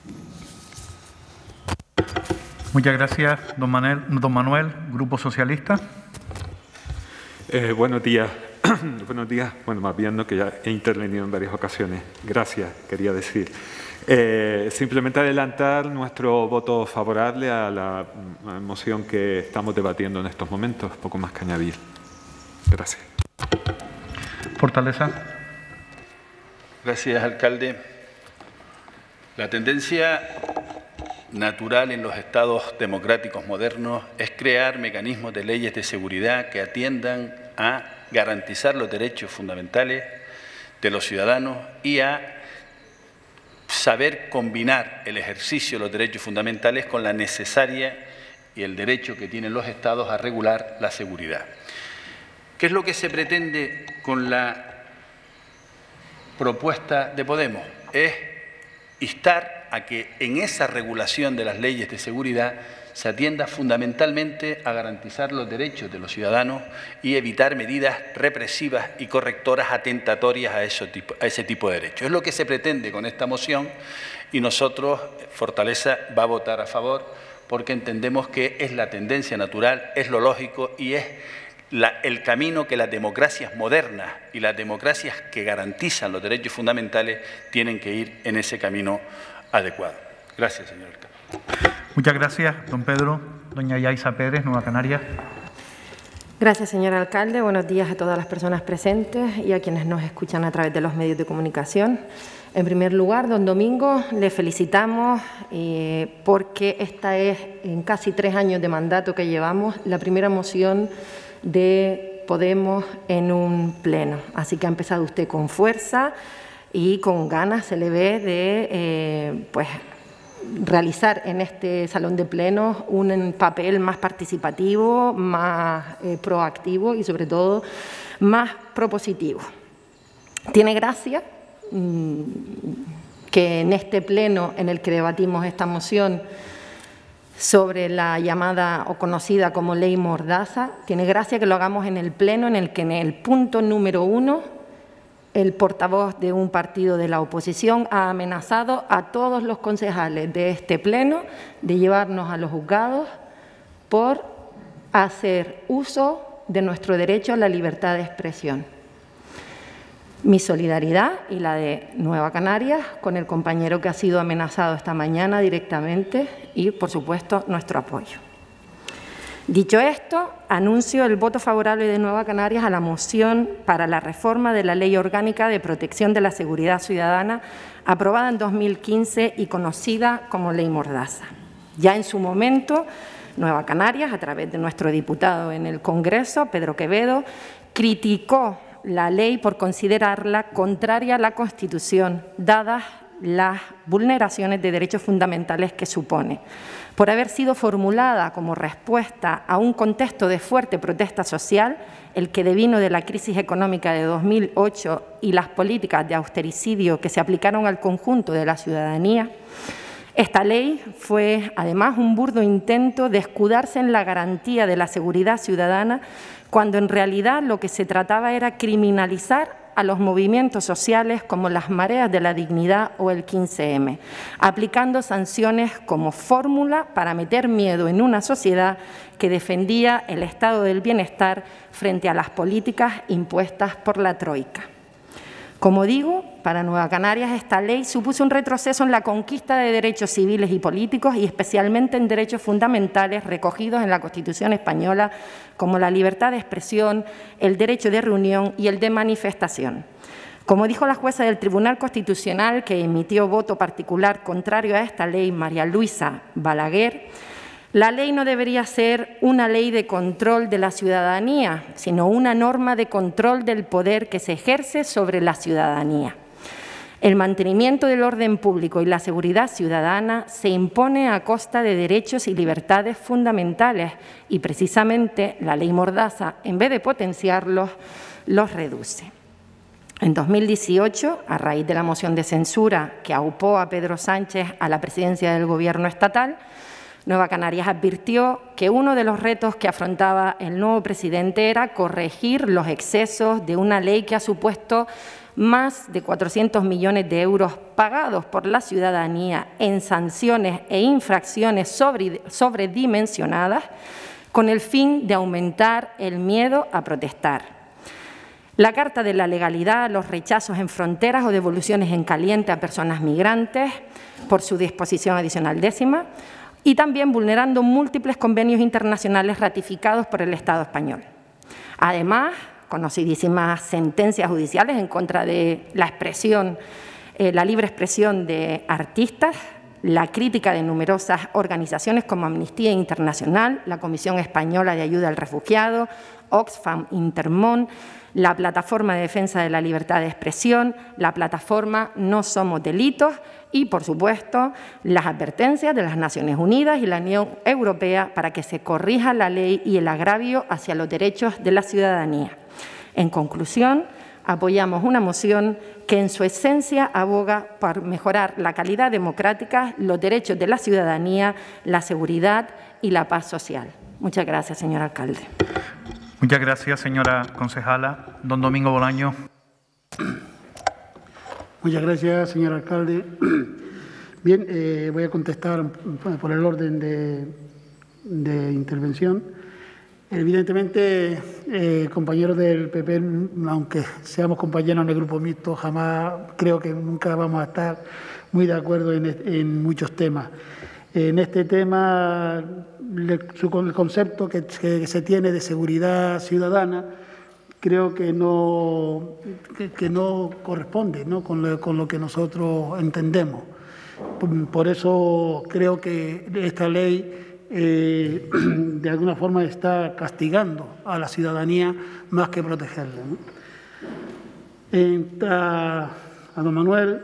Muchas gracias, don Manuel, Grupo Socialista. Buenos días. Buenos días. Bueno, más bien, ¿no?, que ya he intervenido en varias ocasiones. Gracias, quería decir. Simplemente adelantar nuestro voto favorable a la moción que estamos debatiendo en estos momentos, poco más que añadir. Gracias. Fortaleza. Gracias, alcalde. La tendencia natural en los estados democráticos modernos es crear mecanismos de leyes de seguridad que atiendan a garantizar los derechos fundamentales de los ciudadanos y a saber combinar el ejercicio de los derechos fundamentales con la necesaria y el derecho que tienen los estados a regular la seguridad. ¿Qué es lo que se pretende con la propuesta de Podemos? Es instar a que en esa regulación de las leyes de seguridad se atienda fundamentalmente a garantizar los derechos de los ciudadanos y evitar medidas represivas y correctoras atentatorias a ese tipo de derechos. Es lo que se pretende con esta moción y nosotros, Fortaleza, va a votar a favor porque entendemos que es la tendencia natural, es lo lógico y es el camino que las democracias modernas y las democracias que garantizan los derechos fundamentales tienen que ir en ese camino adecuado. Gracias, señor alcalde. Muchas gracias, don Pedro. Doña Yaisa Pérez, Nueva Canarias. Gracias, señor alcalde. Buenos días a todas las personas presentes y a quienes nos escuchan a través de los medios de comunicación. En primer lugar, don Domingo, le felicitamos porque esta es, en casi 3 años de mandato que llevamos, la primera moción de Podemos en un pleno. Así que ha empezado usted con fuerza y con ganas, se le ve, de realizar en este salón de plenos un papel más participativo, más proactivo y, sobre todo, más propositivo. Tiene gracia que en este pleno en el que debatimos esta moción sobre la llamada o conocida como Ley Mordaza, tiene gracia que lo hagamos en el pleno en el que en el punto número 1 el portavoz de un partido de la oposición ha amenazado a todos los concejales de este pleno de llevarnos a los juzgados por hacer uso de nuestro derecho a la libertad de expresión. Mi solidaridad y la de Nueva Canarias con el compañero que ha sido amenazado esta mañana directamente y, por supuesto, nuestro apoyo. Dicho esto, anuncio el voto favorable de Nueva Canarias a la moción para la reforma de la Ley Orgánica de Protección de la Seguridad Ciudadana, aprobada en 2015 y conocida como Ley Mordaza. Ya en su momento, Nueva Canarias, a través de nuestro diputado en el Congreso, Pedro Quevedo, criticó la ley por considerarla contraria a la Constitución, dadas las vulneraciones de derechos fundamentales que supone, por haber sido formulada como respuesta a un contexto de fuerte protesta social, el que devino de la crisis económica de 2008 y las políticas de austericidio que se aplicaron al conjunto de la ciudadanía. Esta ley fue, además, un burdo intento de escudarse en la garantía de la seguridad ciudadana, cuando en realidad lo que se trataba era criminalizar a los movimientos sociales como las Mareas de la Dignidad o el 15M, aplicando sanciones como fórmula para meter miedo en una sociedad que defendía el estado del bienestar frente a las políticas impuestas por la Troika. Como digo, para Nueva Canarias esta ley supuso un retroceso en la conquista de derechos civiles y políticos y especialmente en derechos fundamentales recogidos en la Constitución española como la libertad de expresión, el derecho de reunión y el de manifestación. Como dijo la jueza del Tribunal Constitucional que emitió voto particular contrario a esta ley, María Luisa Balaguer, la ley no debería ser una ley de control de la ciudadanía, sino una norma de control del poder que se ejerce sobre la ciudadanía. El mantenimiento del orden público y la seguridad ciudadana se impone a costa de derechos y libertades fundamentales y, precisamente, la ley Mordaza, en vez de potenciarlos, los reduce. En 2018, a raíz de la moción de censura que aupó a Pedro Sánchez a la presidencia del Gobierno estatal, Nueva Canarias advirtió que uno de los retos que afrontaba el nuevo presidente era corregir los excesos de una ley que ha supuesto más de 400 millones de euros pagados por la ciudadanía en sanciones e infracciones sobredimensionadas con el fin de aumentar el miedo a protestar. La Carta de la Legalidad, los rechazos en fronteras o devoluciones en caliente a personas migrantes por su disposición adicional 10ª, y también vulnerando múltiples convenios internacionales ratificados por el Estado español. Además, conocidísimas sentencias judiciales en contra de la libre expresión de artistas, la crítica de numerosas organizaciones como Amnistía Internacional, la Comisión Española de Ayuda al Refugiado, Oxfam Intermón, la Plataforma de Defensa de la Libertad de Expresión, la Plataforma No Somos Delitos y, por supuesto, las advertencias de las Naciones Unidas y la Unión Europea para que se corrija la ley y el agravio hacia los derechos de la ciudadanía. En conclusión, apoyamos una moción que en su esencia aboga por mejorar la calidad democrática, los derechos de la ciudadanía, la seguridad y la paz social. Muchas gracias, señor alcalde. Muchas gracias, señora concejala. Don Domingo Bolaño. Muchas gracias, señor alcalde. Bien, voy a contestar por el orden de intervención. Evidentemente, compañeros del PP, aunque seamos compañeros en el grupo mixto, jamás creo que nunca vamos a estar muy de acuerdo en muchos temas. En este tema, el concepto que se tiene de seguridad ciudadana creo que no corresponde, ¿no?, con lo que nosotros entendemos. Por eso creo que esta ley de alguna forma está castigando a la ciudadanía más que protegerla, ¿no? A don Manuel,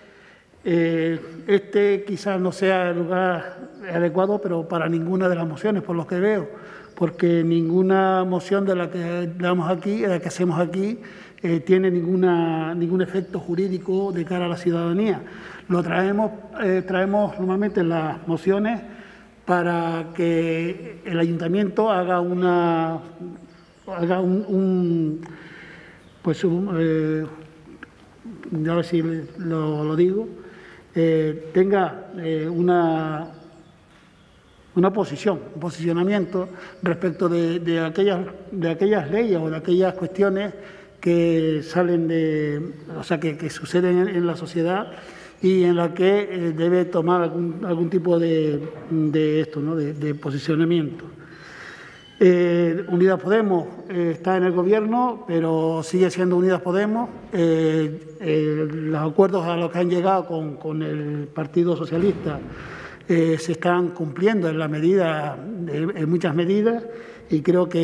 este quizás no sea el lugar adecuado, pero para ninguna de las mociones, por lo que veo, porque ninguna moción de la que damos aquí, de la que hacemos aquí, tiene ningún efecto jurídico de cara a la ciudadanía. Lo traemos normalmente las mociones para que el ayuntamiento haga a ver si lo digo, tenga un posicionamiento respecto de aquellas leyes o de aquellas cuestiones que salen que suceden en la sociedad y en la que debe tomar algún tipo de esto, ¿no?, de posicionamiento. Unidas Podemos está en el Gobierno, pero sigue siendo Unidas Podemos. Los acuerdos a los que han llegado con el Partido Socialista se están cumpliendo en muchas medidas, y creo que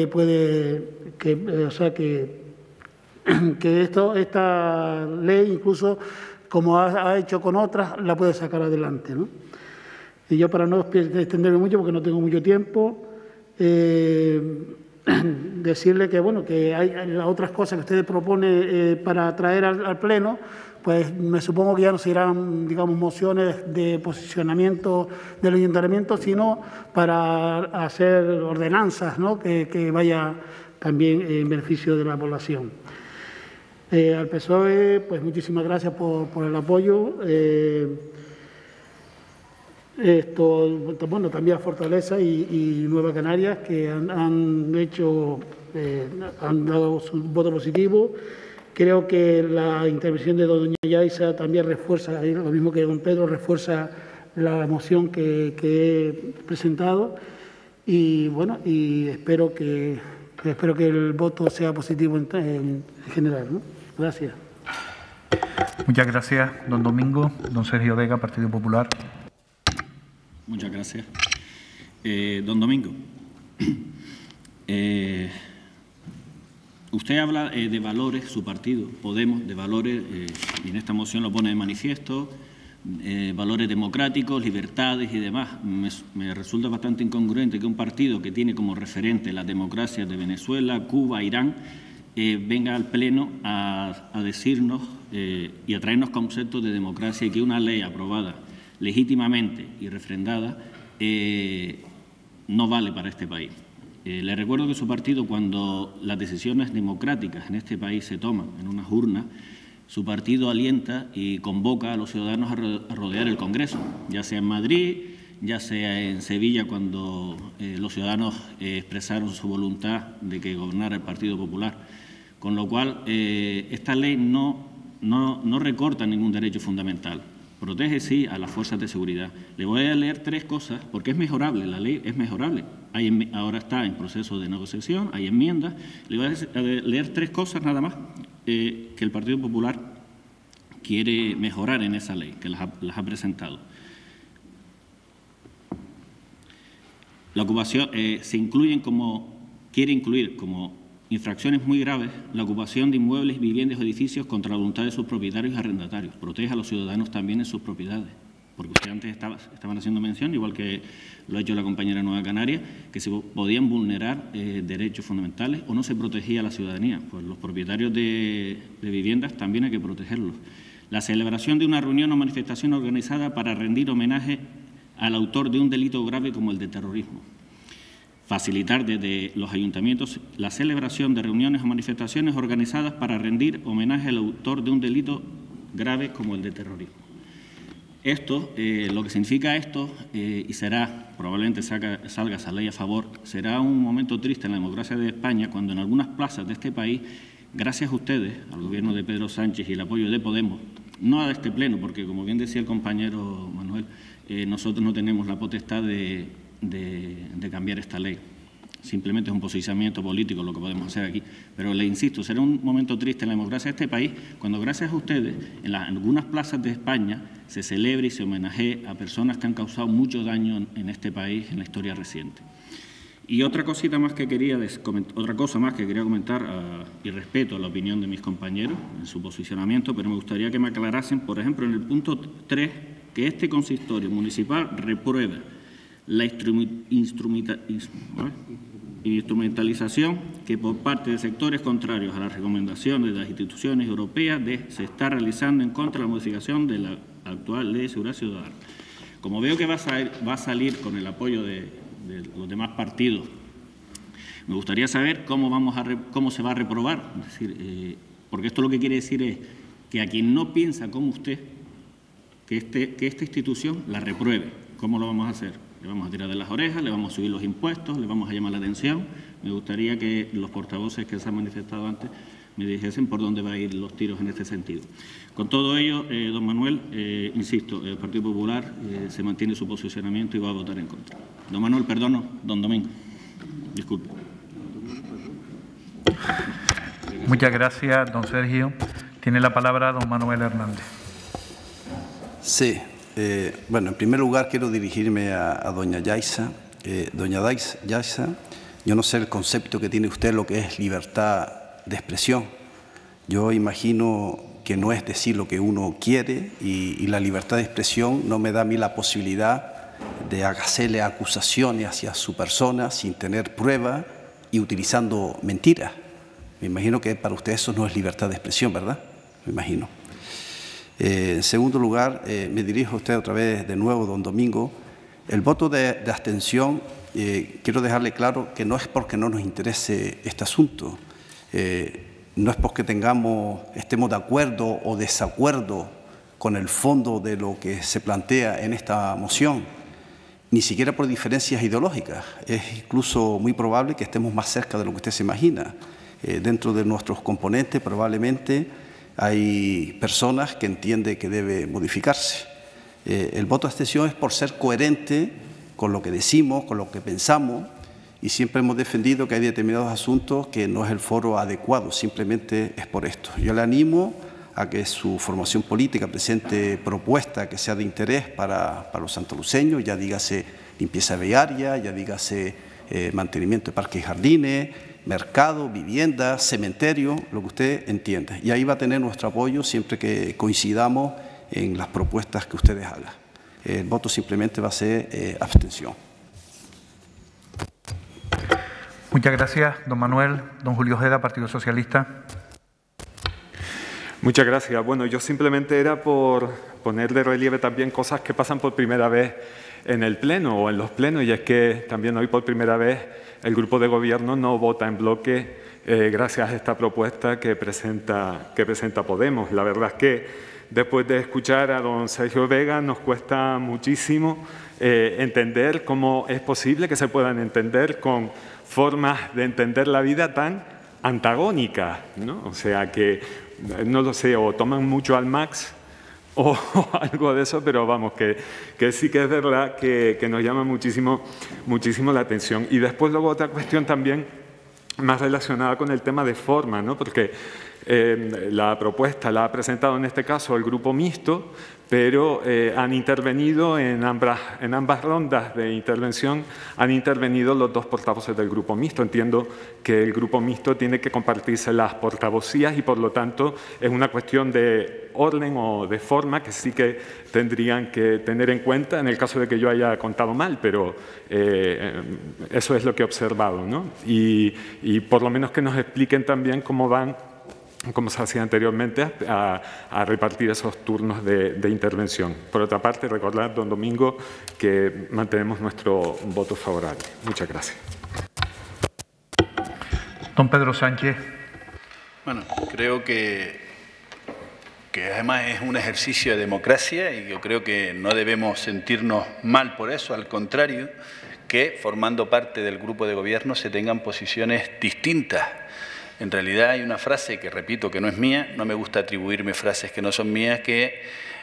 esta ley, incluso como ha hecho con otras, la puede sacar adelante, ¿no? Y yo, para no extenderme mucho, porque no tengo mucho tiempo, decirle que, bueno, que hay otras cosas que usted propone para traer al Pleno, pues me supongo que ya no serán, digamos, mociones de posicionamiento del ayuntamiento, sino para hacer ordenanzas, ¿no?, que vaya también en beneficio de la población. Al PSOE, pues muchísimas gracias por el apoyo. Bueno, también a Fortaleza y Nueva Canarias, que han dado su voto positivo. Creo que la intervención de doña Yaisa también refuerza, lo mismo que don Pedro, refuerza la moción que he presentado. Y bueno, y espero que el voto sea positivo en general, ¿no? Gracias. Muchas gracias, don Domingo. Don Sergio Vega, Partido Popular. Muchas gracias. Don Domingo, usted habla de valores, su partido, Podemos, de valores, y en esta moción lo pone de manifiesto, valores democráticos, libertades y demás. Me resulta bastante incongruente que un partido que tiene como referente las democracias de Venezuela, Cuba, Irán, venga al Pleno a decirnos y a traernos conceptos de democracia y que una ley aprobada legítimamente y refrendada no vale para este país. Le recuerdo que su partido, cuando las decisiones democráticas en este país se toman en unas urnas, su partido alienta y convoca a los ciudadanos a rodear el Congreso, ya sea en Madrid, ya sea en Sevilla, cuando los ciudadanos expresaron su voluntad de que gobernara el Partido Popular. Con lo cual, esta ley no recorta ningún derecho fundamental. Protege, sí, a las fuerzas de seguridad. Le voy a leer 3 cosas, porque es mejorable, la ley es mejorable. Ahora está en proceso de negociación, hay enmiendas. Le voy a leer 3 cosas nada más que el Partido Popular quiere mejorar en esa ley, que las ha presentado. La ocupación quiere incluir como infracciones muy graves la ocupación de inmuebles, viviendas o edificios contra la voluntad de sus propietarios y arrendatarios. Protege a los ciudadanos también en sus propiedades, porque usted antes estaban haciendo mención, igual que lo ha hecho la compañera Nueva Canaria, que se podían vulnerar derechos fundamentales o no se protegía a la ciudadanía. Pues los propietarios de viviendas también hay que protegerlos. La celebración de una reunión o manifestación organizada para rendir homenaje al autor de un delito grave como el de terrorismo. Facilitar desde los ayuntamientos la celebración de reuniones o manifestaciones organizadas para rendir homenaje al autor de un delito grave como el de terrorismo. Esto, lo que significa esto, y será, probablemente salga esa ley a favor, será un momento triste en la democracia de España cuando en algunas plazas de este país, gracias a ustedes, al gobierno de Pedro Sánchez y el apoyo de Podemos, no a este pleno, porque como bien decía el compañero Manuel, nosotros no tenemos la potestad de cambiar esta ley. Simplemente es un posicionamiento político lo que podemos hacer aquí. Pero le insisto, será un momento triste en la democracia de este país cuando gracias a ustedes en algunas plazas de España se celebre y se homenajee a personas que han causado mucho daño en este país en la historia reciente. Y otra cosa más que quería comentar, y respeto la opinión de mis compañeros en su posicionamiento, pero me gustaría que me aclarasen, por ejemplo, en el punto 3, que este consistorio municipal reprueba la instrumentalización que por parte de sectores contrarios a las recomendaciones de las instituciones europeas se está realizando en contra de la modificación de la actual Ley de Seguridad Ciudadana. Como veo que va a salir con el apoyo de los demás partidos, me gustaría saber cómo se va a reprobar. Es decir, porque esto lo que quiere decir es que a quien no piensa como usted, que esta institución la repruebe. ¿Cómo lo vamos a hacer? Le vamos a tirar de las orejas, le vamos a subir los impuestos, le vamos a llamar la atención. Me gustaría que los portavoces que se han manifestado antes me dijesen por dónde van a ir los tiros en este sentido. Con todo ello, don Manuel, insisto, el Partido Popular se mantiene su posicionamiento y va a votar en contra. Don Manuel, perdón, don Domingo. Disculpe. Muchas gracias, don Sergio. Tiene la palabra don Manuel Hernández. Sí. Bueno, en primer lugar quiero dirigirme a doña Yaisa. Doña Yaisa, yo no sé el concepto que tiene usted lo que es libertad de expresión. Yo imagino que no es decir lo que uno quiere y la libertad de expresión no me da a mí la posibilidad de hacerle acusaciones hacia su persona sin tener pruebas y utilizando mentiras. Me imagino que para usted eso no es libertad de expresión, ¿verdad? Me imagino. En segundo lugar, me dirijo a usted otra vez de nuevo, don Domingo. El voto de abstención, quiero dejarle claro que no es porque no nos interese este asunto. no es porque estemos de acuerdo o desacuerdo con el fondo de lo que se plantea en esta moción, ni siquiera por diferencias ideológicas. Es incluso muy probable que estemos más cerca de lo que usted se imagina. Dentro de nuestros componentes probablemente hay personas que entienden que debe modificarse. El voto de abstención es por ser coherente con lo que decimos, con lo que pensamos, y siempre hemos defendido que hay determinados asuntos que no es el foro adecuado, simplemente es por esto. Yo le animo a que su formación política presente propuestas que sea de interés para los santaluceños, ya dígase limpieza viaria, ya dígase mantenimiento de parques y jardines, mercado, vivienda, cementerio, lo que usted entienda. Y ahí va a tener nuestro apoyo siempre que coincidamos en las propuestas que ustedes hagan. El voto simplemente va a ser abstención. Muchas gracias, don Manuel. Don Julio Ojeda, Partido Socialista. Muchas gracias. Bueno, yo simplemente era por poner de relieve también cosas que pasan por primera vez en el Pleno o en los plenos, y es que también hoy por primera vez el Grupo de Gobierno no vota en bloque gracias a esta propuesta que presenta Podemos. La verdad es que después de escuchar a don Sergio Vega nos cuesta muchísimo entender cómo es posible que se puedan entender con formas de entender la vida tan antagónicas, ¿no? O sea que, no lo sé, o toman mucho al Max o algo de eso, pero vamos, que sí que es verdad que nos llama muchísimo la atención. Y después luego otra cuestión también más relacionada con el tema de forma, ¿no? Porque la propuesta la ha presentado en este caso el Grupo Mixto, pero han intervenido en ambas rondas de intervención, han intervenido los dos portavoces del Grupo Mixto. Entiendo que el Grupo Mixto tiene que compartirse las portavocías y, por lo tanto, es una cuestión de orden o de forma que sí que tendrían que tener en cuenta en el caso de que yo haya contado mal, pero eso es lo que he observado, ¿no? Y por lo menos que nos expliquen también cómo van, como se hacía anteriormente, a repartir esos turnos de intervención. Por otra parte, recordar, don Domingo, que mantenemos nuestro voto favorable. Muchas gracias. Don Pedro Sánchez. Bueno, creo que además es un ejercicio de democracia y yo creo que no debemos sentirnos mal por eso, al contrario, que formando parte del grupo de gobierno se tengan posiciones distintas. En realidad hay una frase que repito que no es mía, no me gusta atribuirme frases que no son mías, que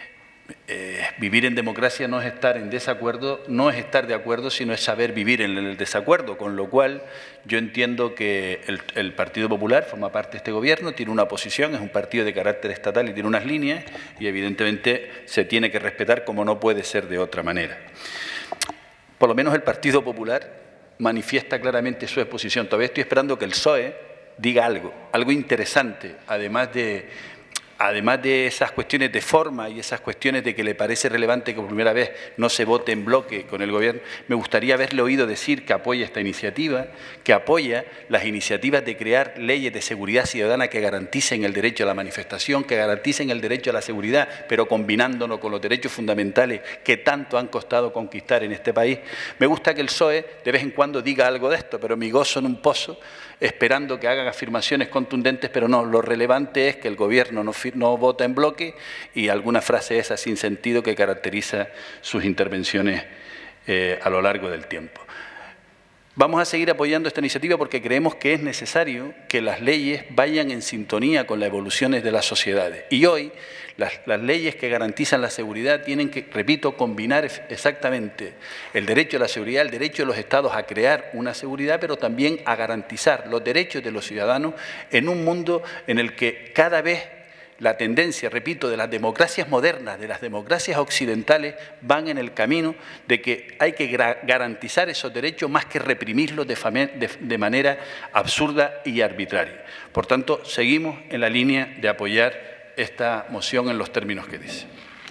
vivir en democracia no es estar en desacuerdo, no es estar de acuerdo, sino es saber vivir en el desacuerdo, con lo cual yo entiendo que el Partido Popular forma parte de este gobierno, tiene una posición, es un partido de carácter estatal y tiene unas líneas y evidentemente se tiene que respetar como no puede ser de otra manera. Por lo menos el Partido Popular manifiesta claramente su exposición. Todavía estoy esperando que el PSOE diga algo interesante, además de esas cuestiones de forma y esas cuestiones de que le parece relevante que por primera vez no se vote en bloque con el gobierno. Me gustaría haberle oído decir que apoya esta iniciativa, que apoya las iniciativas de crear leyes de seguridad ciudadana que garanticen el derecho a la manifestación, que garanticen el derecho a la seguridad, pero combinándolo con los derechos fundamentales que tanto han costado conquistar en este país. Me gusta que el PSOE de vez en cuando diga algo de esto, pero mi gozo en un pozo, esperando que hagan afirmaciones contundentes, pero no, lo relevante es que el gobierno no vota en bloque y alguna frase esa sin sentido que caracteriza sus intervenciones a lo largo del tiempo. Vamos a seguir apoyando esta iniciativa porque creemos que es necesario que las leyes vayan en sintonía con las evoluciones de las sociedades. Y hoy las leyes que garantizan la seguridad tienen que, repito, combinar exactamente el derecho a la seguridad, el derecho de los Estados a crear una seguridad, pero también a garantizar los derechos de los ciudadanos en un mundo en el que cada vez la tendencia, repito, de las democracias modernas, de las democracias occidentales, van en el camino de que hay que garantizar esos derechos más que reprimirlos de manera absurda y arbitraria. Por tanto, seguimos en la línea de apoyar esta moción en los términos que dice.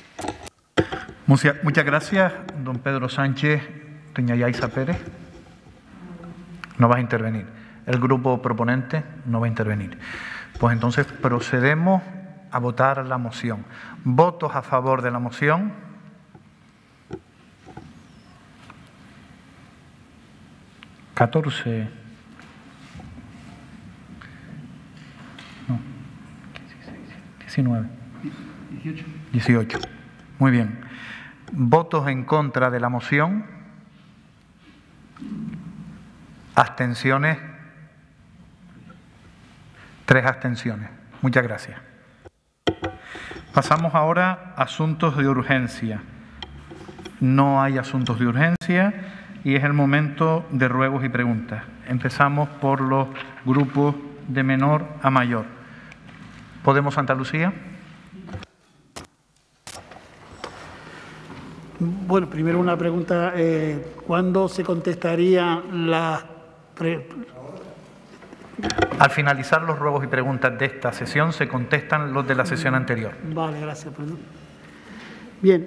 Muchas gracias, don Pedro Sánchez. Doña Yaisa Pérez. No vas a intervenir. El grupo proponente no va a intervenir. Pues entonces procedemos a votar la moción. ¿Votos a favor de la moción? ¿14? No. 19. 18. Muy bien. ¿Votos en contra de la moción? ¿Abstenciones? 3 abstenciones. Muchas gracias. Pasamos ahora a asuntos de urgencia. No hay asuntos de urgencia y es el momento de ruegos y preguntas. Empezamos por los grupos de menor a mayor. ¿Podemos Santa Lucía? Bueno, primero una pregunta. ¿Cuándo se contestarían las... Al finalizar los ruegos y preguntas de esta sesión, se contestan los de la sesión anterior. Vale, gracias. Perdón. Bien,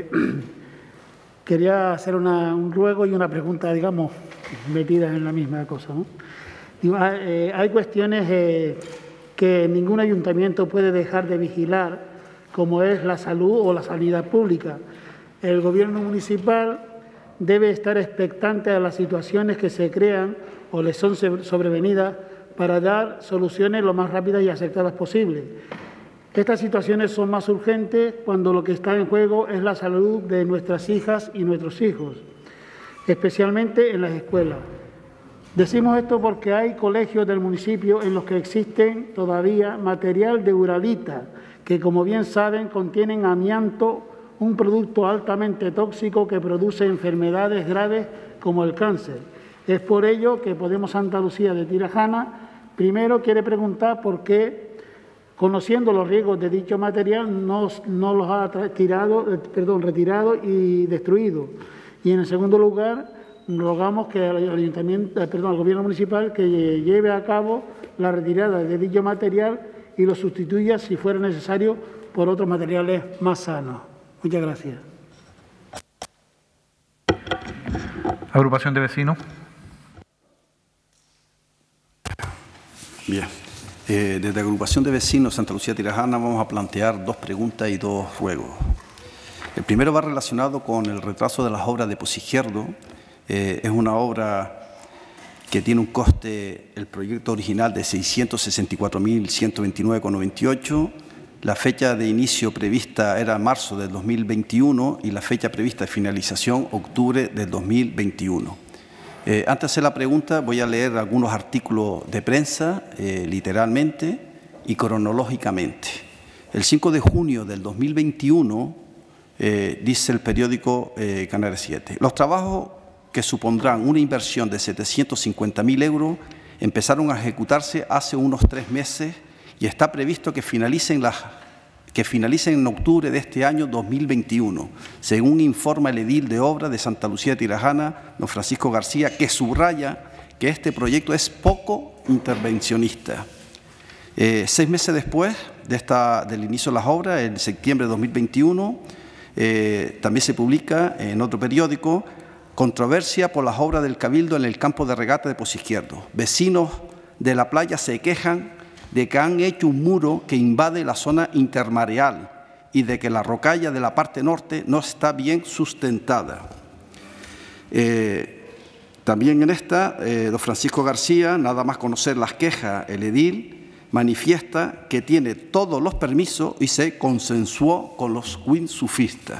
quería hacer un ruego y una pregunta, digamos, metidas en la misma cosa, ¿no? Digo, hay cuestiones que ningún ayuntamiento puede dejar de vigilar, como es la salud o la sanidad pública. El Gobierno municipal debe estar expectante a las situaciones que se crean o les son sobrevenidas para dar soluciones lo más rápidas y acertadas posible. Estas situaciones son más urgentes cuando lo que está en juego es la salud de nuestras hijas y nuestros hijos, especialmente en las escuelas. Decimos esto porque hay colegios del municipio en los que existen todavía material de uralita, que como bien saben contienen amianto, un producto altamente tóxico que produce enfermedades graves como el cáncer. Es por ello que Podemos Santa Lucía de Tirajana primero quiere preguntar por qué, conociendo los riesgos de dicho material, no los ha retirado y destruido. Y en el segundo lugar, rogamos que al Gobierno municipal que lleve a cabo la retirada de dicho material y lo sustituya, si fuera necesario, por otros materiales más sanos. Muchas gracias. Agrupación de vecinos. Bien. Desde la Agrupación de Vecinos Santa Lucía Tirajana vamos a plantear 2 preguntas y 2 ruegos. El primero va relacionado con el retraso de las obras de Pozizquierdo. Es una obra que tiene un coste, el proyecto original, de 664.129,98. La fecha de inicio prevista era marzo del 2021 y la fecha prevista de finalización, octubre del 2021. Antes de hacer la pregunta, voy a leer algunos artículos de prensa, literalmente y cronológicamente. El 5 de junio del 2021, dice el periódico Canarias 7, los trabajos que supondrán una inversión de 750.000 euros empezaron a ejecutarse hace unos 3 meses y está previsto que finalicen en octubre de este año 2021, según informa el edil de obra de Santa Lucía de Tirajana, don Francisco García, que subraya que este proyecto es poco intervencionista. 6 meses después del inicio de las obras, en septiembre de 2021, también se publica en otro periódico: controversia por las obras del Cabildo en el campo de regata de Pozizquierdo. Vecinos de la playa se quejan de que han hecho un muro que invade la zona intermareal y de que la rocalla de la parte norte no está bien sustentada. También en esta, don Francisco García, nada más conocer las quejas, el edil manifiesta que tiene todos los permisos y se consensuó con los windsurfistas.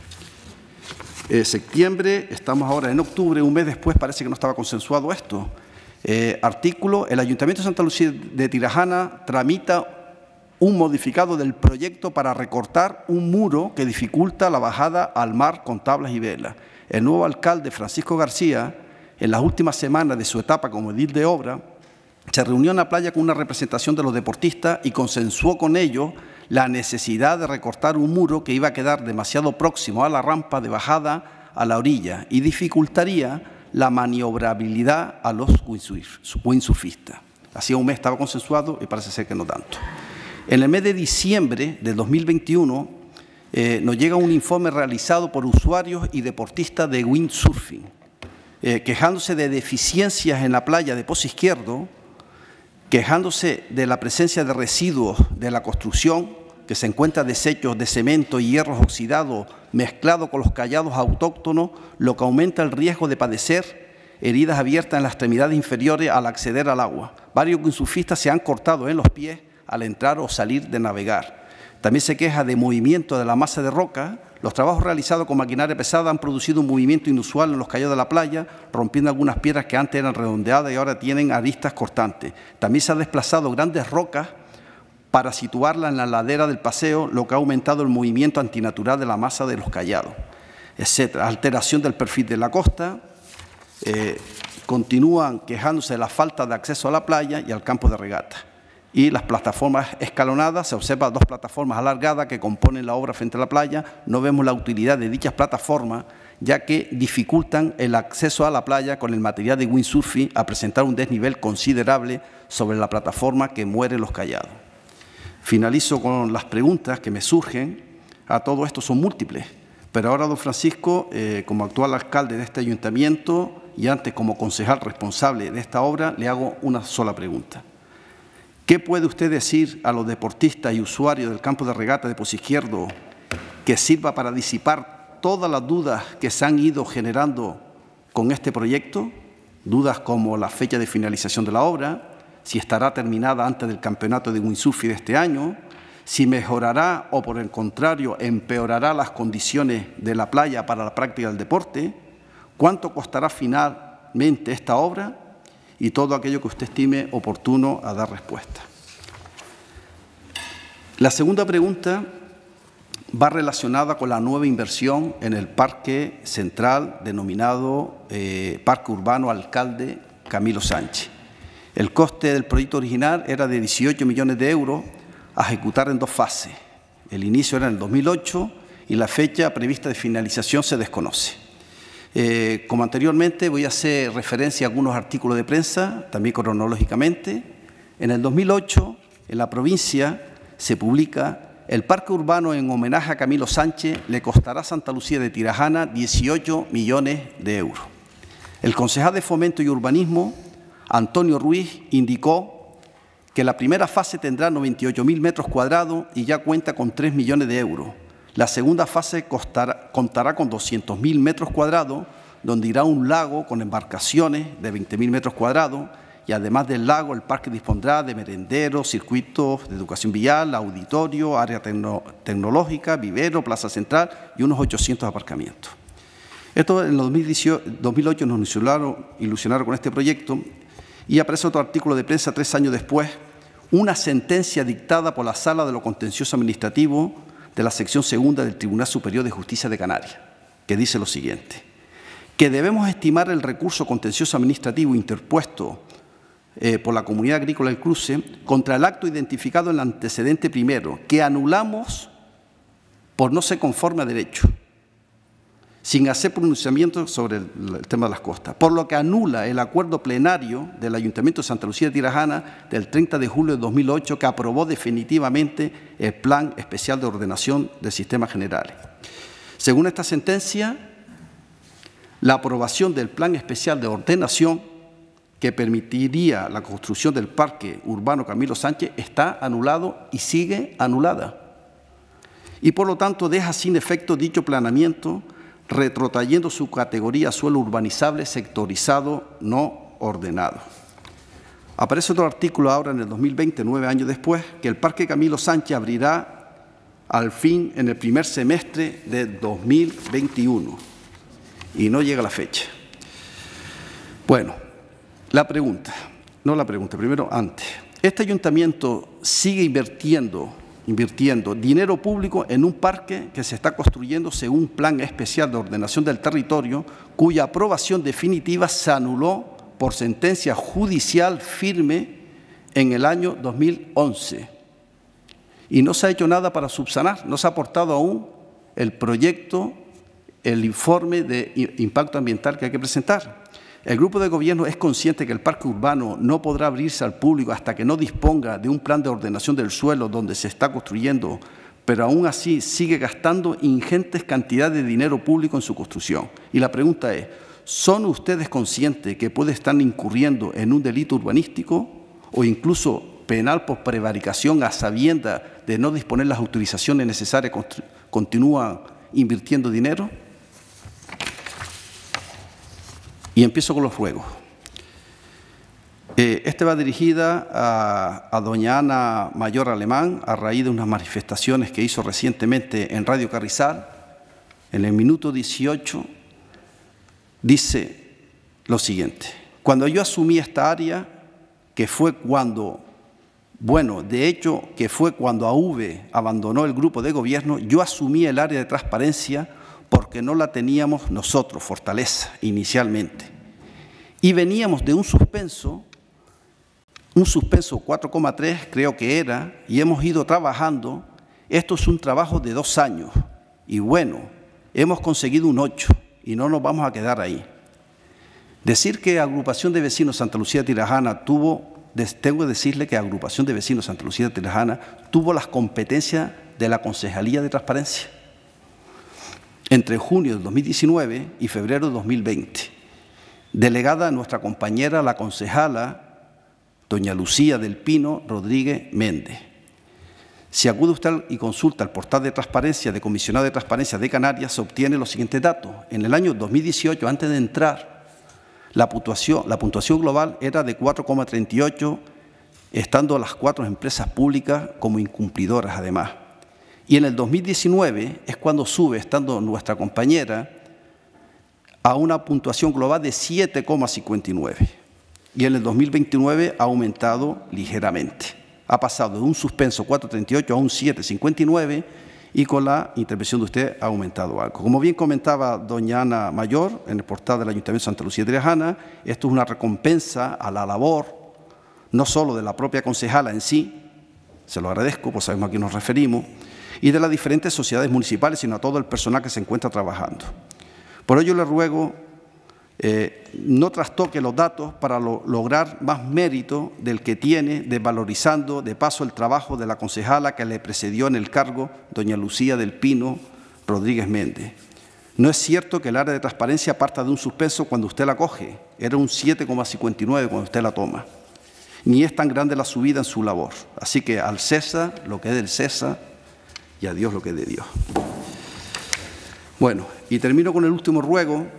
Septiembre, estamos ahora en octubre, un mes después parece que no estaba consensuado esto. Artículo: el Ayuntamiento de Santa Lucía de Tirajana tramita un modificado del proyecto para recortar un muro que dificulta la bajada al mar con tablas y velas. El nuevo alcalde, Francisco García, en las últimas semanas de su etapa como edil de obra, se reunió en la playa con una representación de los deportistas y consensuó con ellos la necesidad de recortar un muro que iba a quedar demasiado próximo a la rampa de bajada a la orilla y dificultaría la maniobrabilidad a los windsurfistas. Hacía un mes estaba consensuado y parece ser que no tanto. En el mes de diciembre del 2021 nos llega un informe realizado por usuarios y deportistas de windsurfing, quejándose de deficiencias en la playa de Pozizquierdo, quejándose de la presencia de residuos de la construcción, que se encuentran desechos de cemento y hierros oxidados mezclados con los callados autóctonos, lo que aumenta el riesgo de padecer heridas abiertas en las extremidades inferiores al acceder al agua. Varios windsurfistas se han cortado en los pies al entrar o salir de navegar. También se queja de movimiento de la masa de roca. Los trabajos realizados con maquinaria pesada han producido un movimiento inusual en los callados de la playa, rompiendo algunas piedras que antes eran redondeadas y ahora tienen aristas cortantes. También se han desplazado grandes rocas para situarla en la ladera del paseo, lo que ha aumentado el movimiento antinatural de la masa de los callados, etc. Alteración del perfil de la costa. Continúan quejándose de la falta de acceso a la playa y al campo de regata. Y las plataformas escalonadas, se observan 2 plataformas alargadas que componen la obra frente a la playa. No vemos la utilidad de dichas plataformas, ya que dificultan el acceso a la playa con el material de windsurfing a presentar un desnivel considerable sobre la plataforma que muere los callados. Finalizo con las preguntas que me surgen. A todo esto son múltiples, pero ahora, don Francisco, como actual alcalde de este ayuntamiento y antes como concejal responsable de esta obra, le hago una sola pregunta. ¿Qué puede usted decir a los deportistas y usuarios del campo de regata de Pozo Izquierdo que sirva para disipar todas las dudas que se han ido generando con este proyecto? Dudas como la fecha de finalización de la obra, si estará terminada antes del campeonato de windsurfing de este año, si mejorará o, por el contrario, empeorará las condiciones de la playa para la práctica del deporte, cuánto costará finalmente esta obra y todo aquello que usted estime oportuno a dar respuesta. La segunda pregunta va relacionada con la nueva inversión en el parque central denominado Parque Urbano Alcalde Camilo Sánchez. El coste del proyecto original era de 18 millones de euros a ejecutar en 2 fases. El inicio era en el 2008 y la fecha prevista de finalización se desconoce. Como anteriormente, voy a hacer referencia a algunos artículos de prensa, también cronológicamente. En el 2008, en la provincia, se publica: el parque urbano en homenaje a Camilo Sánchez le costará a Santa Lucía de Tirajana 18 millones de euros. El concejal de Fomento y Urbanismo, Antonio Ruiz, indicó que la primera fase tendrá 98.000 metros cuadrados y ya cuenta con 3 millones de euros. La segunda fase contará con 200.000 metros cuadrados, donde irá un lago con embarcaciones de 20.000 metros cuadrados y además del lago el parque dispondrá de merenderos, circuitos de educación vial, auditorio, área tecnológica, vivero, plaza central y unos 800 aparcamientos. Esto en 2008 nos ilusionaron con este proyecto y aparece otro artículo de prensa 3 años después, una sentencia dictada por la Sala de lo Contencioso Administrativo de la sección segunda del Tribunal Superior de Justicia de Canarias, que dice lo siguiente: que debemos estimar el recurso contencioso administrativo interpuesto por la Comunidad Agrícola del Cruce contra el acto identificado en el antecedente primero, que anulamos por no ser conforme a derecho, sin hacer pronunciamiento sobre el tema de las costas, por lo que anula el acuerdo plenario del Ayuntamiento de Santa Lucía de Tirajana del 30 de julio de 2008 que aprobó definitivamente el Plan Especial de Ordenación de Sistemas Generales. Según esta sentencia, la aprobación del Plan Especial de Ordenación que permitiría la construcción del Parque Urbano Camilo Sánchez está anulado y sigue anulada. Y por lo tanto deja sin efecto dicho planeamiento, retrotrayendo su categoría suelo urbanizable, sectorizado, no ordenado. Aparece otro artículo ahora en el 2020, 9 años después, que el Parque Camilo Sánchez abrirá al fin en el primer semestre de 2021 y no llega la fecha. Bueno, primero antes. Este ayuntamiento sigue invirtiendo dinero público en un parque que se está construyendo según un plan especial de ordenación del territorio, cuya aprobación definitiva se anuló por sentencia judicial firme en el año 2011. Y no se ha hecho nada para subsanar, no se ha aportado aún el proyecto, el informe de impacto ambiental que hay que presentar. El Grupo de Gobierno es consciente que el parque urbano no podrá abrirse al público hasta que no disponga de un plan de ordenación del suelo donde se está construyendo, pero aún así sigue gastando ingentes cantidades de dinero público en su construcción. Y la pregunta es, ¿son ustedes conscientes que puede estar incurriendo en un delito urbanístico o incluso penal por prevaricación a sabiendas de no disponer las autorizaciones necesarias, continúan invirtiendo dinero? Y empiezo con los ruegos. Esta va dirigida a doña Ana Mayor Alemán a raíz de unas manifestaciones que hizo recientemente en Radio Carrizal. En el minuto 18 dice lo siguiente: cuando yo asumí esta área, que fue cuando, de hecho, que fue cuando AV abandonó el grupo de gobierno, yo asumí el área de transparencia porque no la teníamos nosotros, Fortaleza, inicialmente. Y veníamos de un suspenso 4,3 creo que era, y hemos ido trabajando. Esto es un trabajo de 2 años y bueno, hemos conseguido un 8 y no nos vamos a quedar ahí. Decir que Agrupación de Vecinos Santa Lucía de Tirajana tengo que decirle que Agrupación de Vecinos Santa Lucía de Tirajana tuvo las competencias de la Concejalía de Transparencia entre junio de 2019 y febrero de 2020, delegada a nuestra compañera, la concejala doña Lucía del Pino Rodríguez Méndez. Si acude usted y consulta el portal de transparencia de Comisionado de Transparencia de Canarias, se obtiene los siguientes datos. En el año 2018, antes de entrar, la puntuación global era de 4,38, estando las 4 empresas públicas como incumplidoras además. Y en el 2019 es cuando sube, estando nuestra compañera, a una puntuación global de 7,59. Y en el 2029 ha aumentado ligeramente. Ha pasado de un suspenso 4,38 a un 7,59 y con la intervención de usted ha aumentado algo. Como bien comentaba doña Ana Mayor en el portal del Ayuntamiento de Santa Lucía de Tirajana, esto es una recompensa a la labor, no solo de la propia concejala en sí, se lo agradezco, pues sabemos a quién nos referimos, y de las diferentes sociedades municipales, sino a todo el personal que se encuentra trabajando. Por ello le ruego no trastoque los datos para lograr más mérito del que tiene, desvalorizando de paso el trabajo de la concejala que le precedió en el cargo, doña Lucía del Pino Rodríguez Méndez. No es cierto que el área de transparencia parta de un suspenso cuando usted la coge, era un 7,59 cuando usted la toma. Ni es tan grande la subida en su labor. Así que al César lo que es del César y a Dios lo que es de Dios. Bueno, y termino con el último ruego.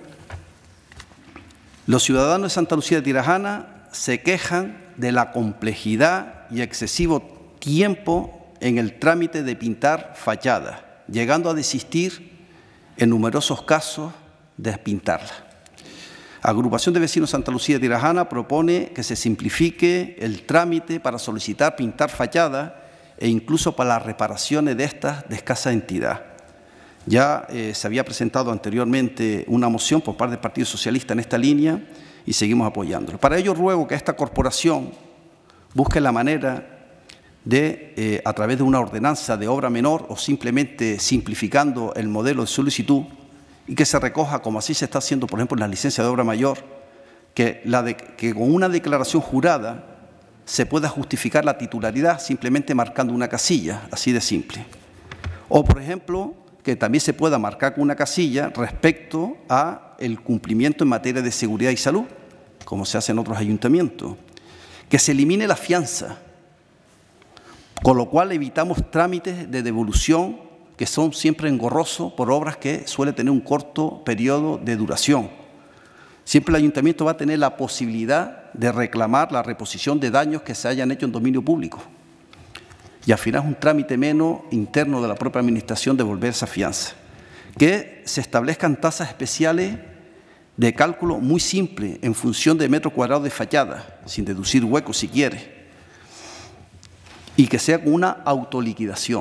Los ciudadanos de Santa Lucía de Tirajana se quejan de la complejidad y excesivo tiempo en el trámite de pintar fachadas, llegando a desistir en numerosos casos de pintarla. Agrupación de Vecinos Santa Lucía de Tirajana propone que se simplifique el trámite para solicitar pintar fachadas e incluso para las reparaciones de estas de escasa entidad. Ya se había presentado anteriormente una moción por parte del Partido Socialista en esta línea y seguimos apoyándolo. Para ello ruego que esta corporación busque la manera de, a través de una ordenanza de obra menor o simplemente simplificando el modelo de solicitud y que se recoja, como así se está haciendo, por ejemplo, en la licencia de obra mayor, que con una declaración jurada se pueda justificar la titularidad simplemente marcando una casilla, así de simple. O, por ejemplo, que también se pueda marcar con una casilla respecto a el cumplimiento en materia de seguridad y salud, como se hace en otros ayuntamientos. Que se elimine la fianza, con lo cual evitamos trámites de devolución que son siempre engorrosos por obras que suelen tener un corto periodo de duración. Siempre el ayuntamiento va a tener la posibilidad de reclamar la reposición de daños que se hayan hecho en dominio público. Y al final es un trámite menos interno de la propia administración devolver esa fianza. Que se establezcan tasas especiales de cálculo muy simple en función de metro cuadrado de fachada, sin deducir huecos si quiere. Y que sea con una autoliquidación.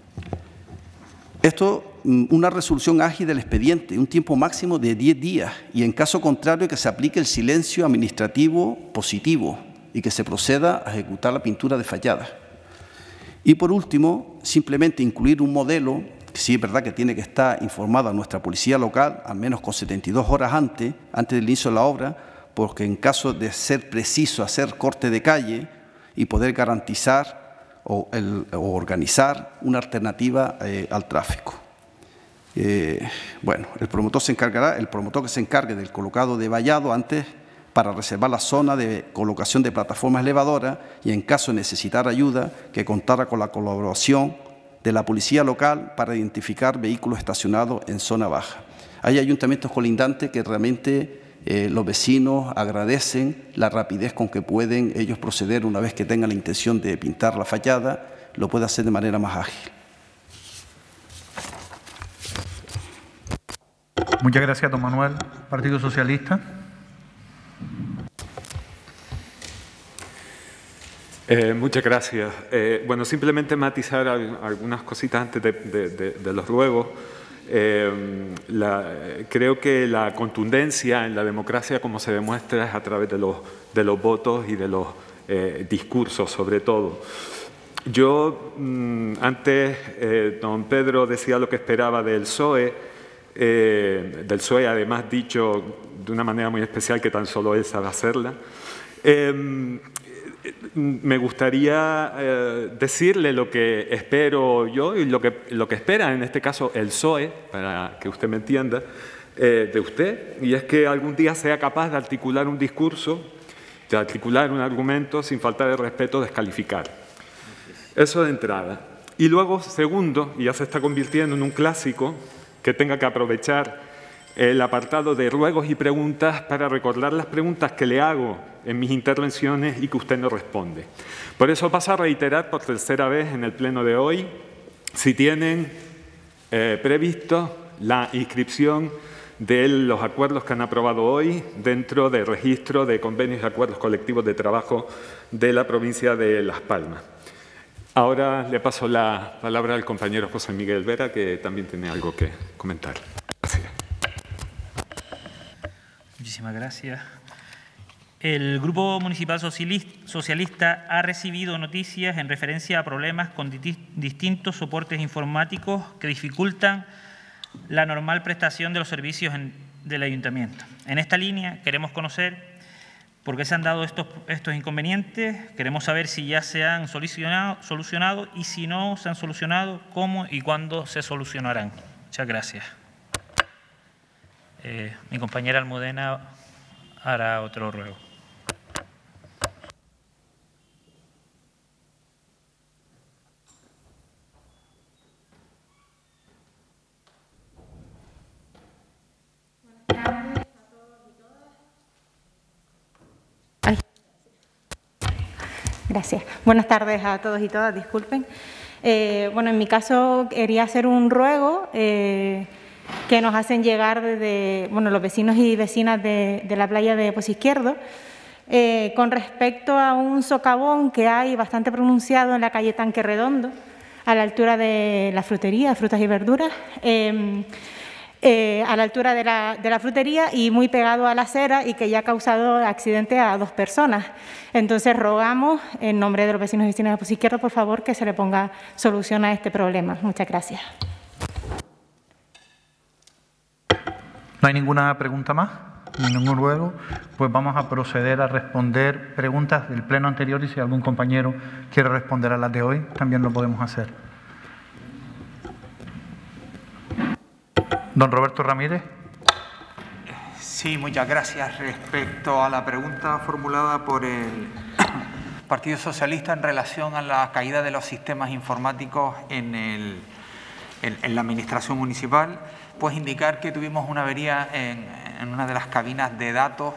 Esto, una resolución ágil del expediente, un tiempo máximo de 10 días y en caso contrario que se aplique el silencio administrativo positivo y que se proceda a ejecutar la pintura de fachada. Y por último, simplemente incluir un modelo, que sí es verdad que tiene que estar informada nuestra policía local, al menos con 72 horas antes del inicio de la obra, porque en caso de ser preciso hacer corte de calle y poder garantizar o organizar una alternativa al tráfico. Bueno, el promotor que se encargue del colocado de vallado antes para reservar la zona de colocación de plataformas elevadoras y en caso de necesitar ayuda, que contara con la colaboración de la policía local para identificar vehículos estacionados en zona baja. Hay ayuntamientos colindantes que realmente los vecinos agradecen la rapidez con que pueden ellos proceder una vez que tengan la intención de pintar la fachada, lo puede hacer de manera más ágil. Muchas gracias, don Manuel. Partido Socialista. Muchas gracias. Bueno, simplemente matizar algunas cositas antes de los ruegos. Creo que la contundencia en la democracia, como se demuestra, es a través de los votos y de los discursos, sobre todo. Yo, antes, don Pedro decía lo que esperaba del PSOE, además dicho de una manera muy especial que tan solo él sabe hacerla. Me gustaría decirle lo que espero yo y lo que espera en este caso el PSOE, para que usted me entienda, de usted, y es que algún día sea capaz de articular un discurso, de articular un argumento sin faltar el respeto, descalificar. Eso de entrada. Y luego, segundo, y ya se está convirtiendo en un clásico, que tenga que aprovechar el apartado de ruegos y preguntas para recordar las preguntas que le hago en mis intervenciones y que usted no responde. Por eso paso a reiterar por tercera vez en el pleno de hoy si tienen previsto la inscripción de los acuerdos que han aprobado hoy dentro del registro de convenios y acuerdos colectivos de trabajo de la provincia de Las Palmas. Ahora le paso la palabra al compañero José Miguel Vera, que también tiene algo que comentar. Gracias. Muchísimas gracias. El Grupo Municipal Socialista ha recibido noticias en referencia a problemas con distintos soportes informáticos que dificultan la normal prestación de los servicios del Ayuntamiento. En esta línea queremos conocer por qué se han dado estos inconvenientes, queremos saber si ya se han solucionado y si no se han solucionado, cómo y cuándo se solucionarán. Muchas gracias. Mi compañera Almudena hará otro ruego. Gracias. Buenas tardes a todos y todas, disculpen. Bueno, en mi caso quería hacer un ruego que nos hacen llegar desde los vecinos y vecinas de la playa de Pozo Izquierdo con respecto a un socavón que hay bastante pronunciado en la calle Tanque Redondo, a la altura de la frutería, frutas y verduras, a la altura de la frutería y muy pegado a la acera y que ya ha causado accidente a 2 personas. Entonces rogamos, en nombre de los vecinos y vecinas de Pozo Izquierdo, por favor, que se le ponga solución a este problema. Muchas gracias. ¿No hay ninguna pregunta más? ¿Ningún ruego? Pues vamos a proceder a responder preguntas del pleno anterior y si algún compañero quiere responder a las de hoy, también lo podemos hacer. Don Roberto Ramírez. Sí, muchas gracias. Respecto a la pregunta formulada por el Partido Socialista en relación a la caída de los sistemas informáticos en la Administración Municipal, pues indicar que tuvimos una avería en una de las cabinas de datos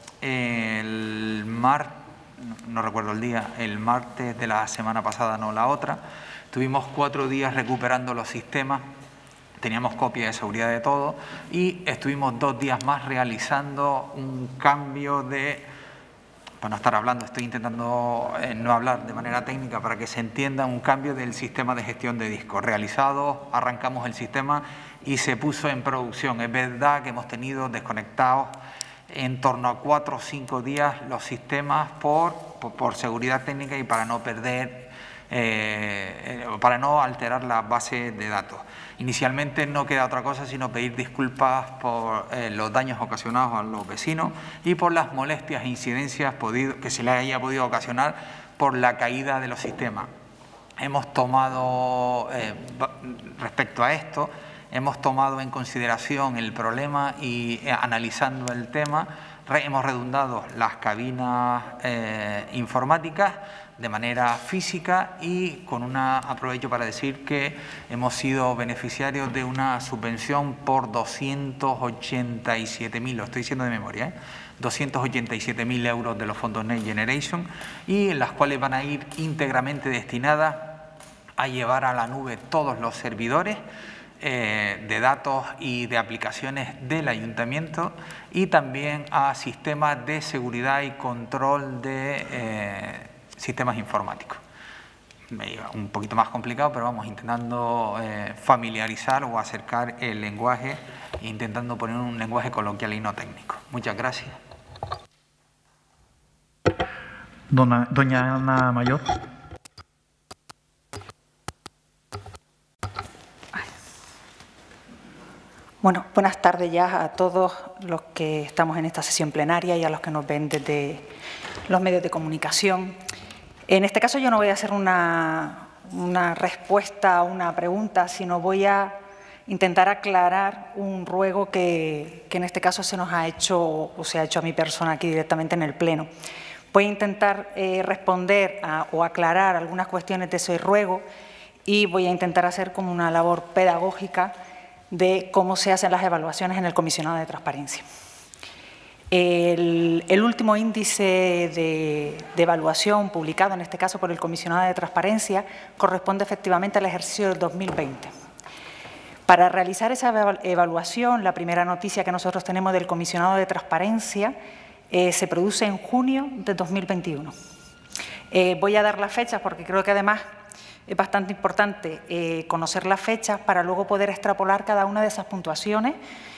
no recuerdo el día, el martes de la semana pasada, no la otra. Tuvimos 4 días recuperando los sistemas. Teníamos copia de seguridad de todo y estuvimos 2 días más realizando un cambio para no estar hablando, estoy intentando no hablar de manera técnica para que se entienda, un cambio del sistema de gestión de discos. Realizado, arrancamos el sistema y se puso en producción. Es verdad que hemos tenido desconectados en torno a 4 o 5 días los sistemas por seguridad técnica y para no perder, para no alterar la base de datos. Inicialmente no queda otra cosa sino pedir disculpas por los daños ocasionados a los vecinos y por las molestias e incidencias que se les haya podido ocasionar por la caída de los sistemas. Hemos tomado, respecto a esto, hemos tomado en consideración el problema y analizando el tema, hemos redundado las cabinas informáticas de manera física y aprovecho para decir que hemos sido beneficiarios de una subvención por 287.000, lo estoy diciendo de memoria, 287.000 euros de los fondos Next Generation, y las cuales van a ir íntegramente destinadas a llevar a la nube todos los servidores de datos y de aplicaciones del ayuntamiento, y también a sistemas de seguridad y control de sistemas informáticos. Me iba un poquito más complicado, pero vamos intentando familiarizar o acercar el lenguaje, intentando poner un lenguaje coloquial y no técnico. Muchas gracias. Doña Ana Mayor. Bueno, buenas tardes ya a todos los que estamos en esta sesión plenaria y a los que nos ven desde los medios de comunicación. En este caso yo no voy a hacer una respuesta a una pregunta, sino voy a intentar aclarar un ruego que en este caso se nos ha hecho o se ha hecho a mi persona aquí directamente en el Pleno. Voy a intentar responder o aclarar algunas cuestiones de ese ruego y voy a intentar hacer como una labor pedagógica de cómo se hacen las evaluaciones en el comisionado de transparencia. El último índice de evaluación publicado, en este caso por el comisionado de transparencia, corresponde efectivamente al ejercicio del 2020. Para realizar esa evaluación, la primera noticia que nosotros tenemos del comisionado de transparencia se produce en junio de 2021. Voy a dar las fechas porque creo que además es bastante importante conocer las fechas para luego poder extrapolar cada una de esas puntuaciones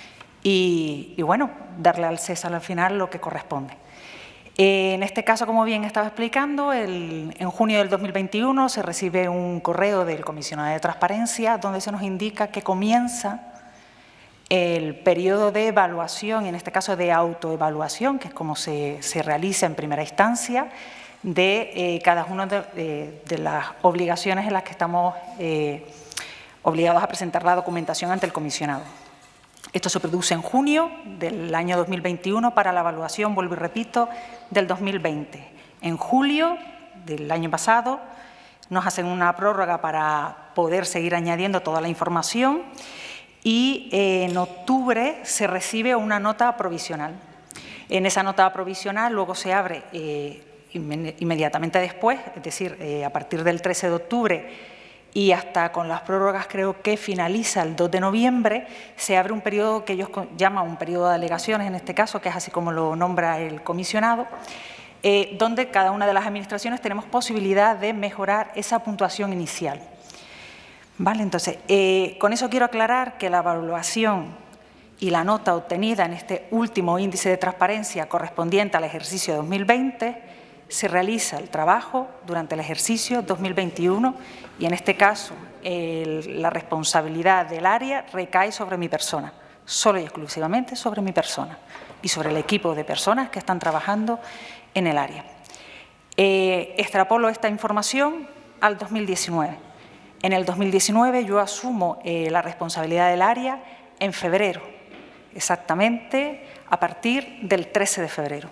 y bueno, darle al César al final lo que corresponde. En este caso, como bien estaba explicando, en junio del 2021 se recibe un correo del comisionado de transparencia donde se nos indica que comienza el periodo de evaluación, en este caso de autoevaluación, que es como se realiza en primera instancia, de cada una de las obligaciones en las que estamos obligados a presentar la documentación ante el comisionado. Esto se produce en junio del año 2021 para la evaluación, vuelvo y repito, del 2020. En julio del año pasado nos hacen una prórroga para poder seguir añadiendo toda la información y en octubre se recibe una nota provisional. En esa nota provisional luego se abre inmediatamente después, es decir, a partir del 13 de octubre y hasta con las prórrogas creo que finaliza el 2 de noviembre, se abre un periodo que ellos llaman un periodo de alegaciones, en este caso, que es así como lo nombra el comisionado, donde cada una de las administraciones tenemos posibilidad de mejorar esa puntuación inicial. Vale, entonces, con eso quiero aclarar que la evaluación y la nota obtenida en este último índice de transparencia correspondiente al ejercicio 2020 se realiza el trabajo durante el ejercicio 2021 y en este caso la responsabilidad del área recae sobre mi persona, solo y exclusivamente sobre mi persona y sobre el equipo de personas que están trabajando en el área. Extrapolo esta información al 2019. En el 2019 yo asumo la responsabilidad del área en febrero, exactamente a partir del 13 de febrero.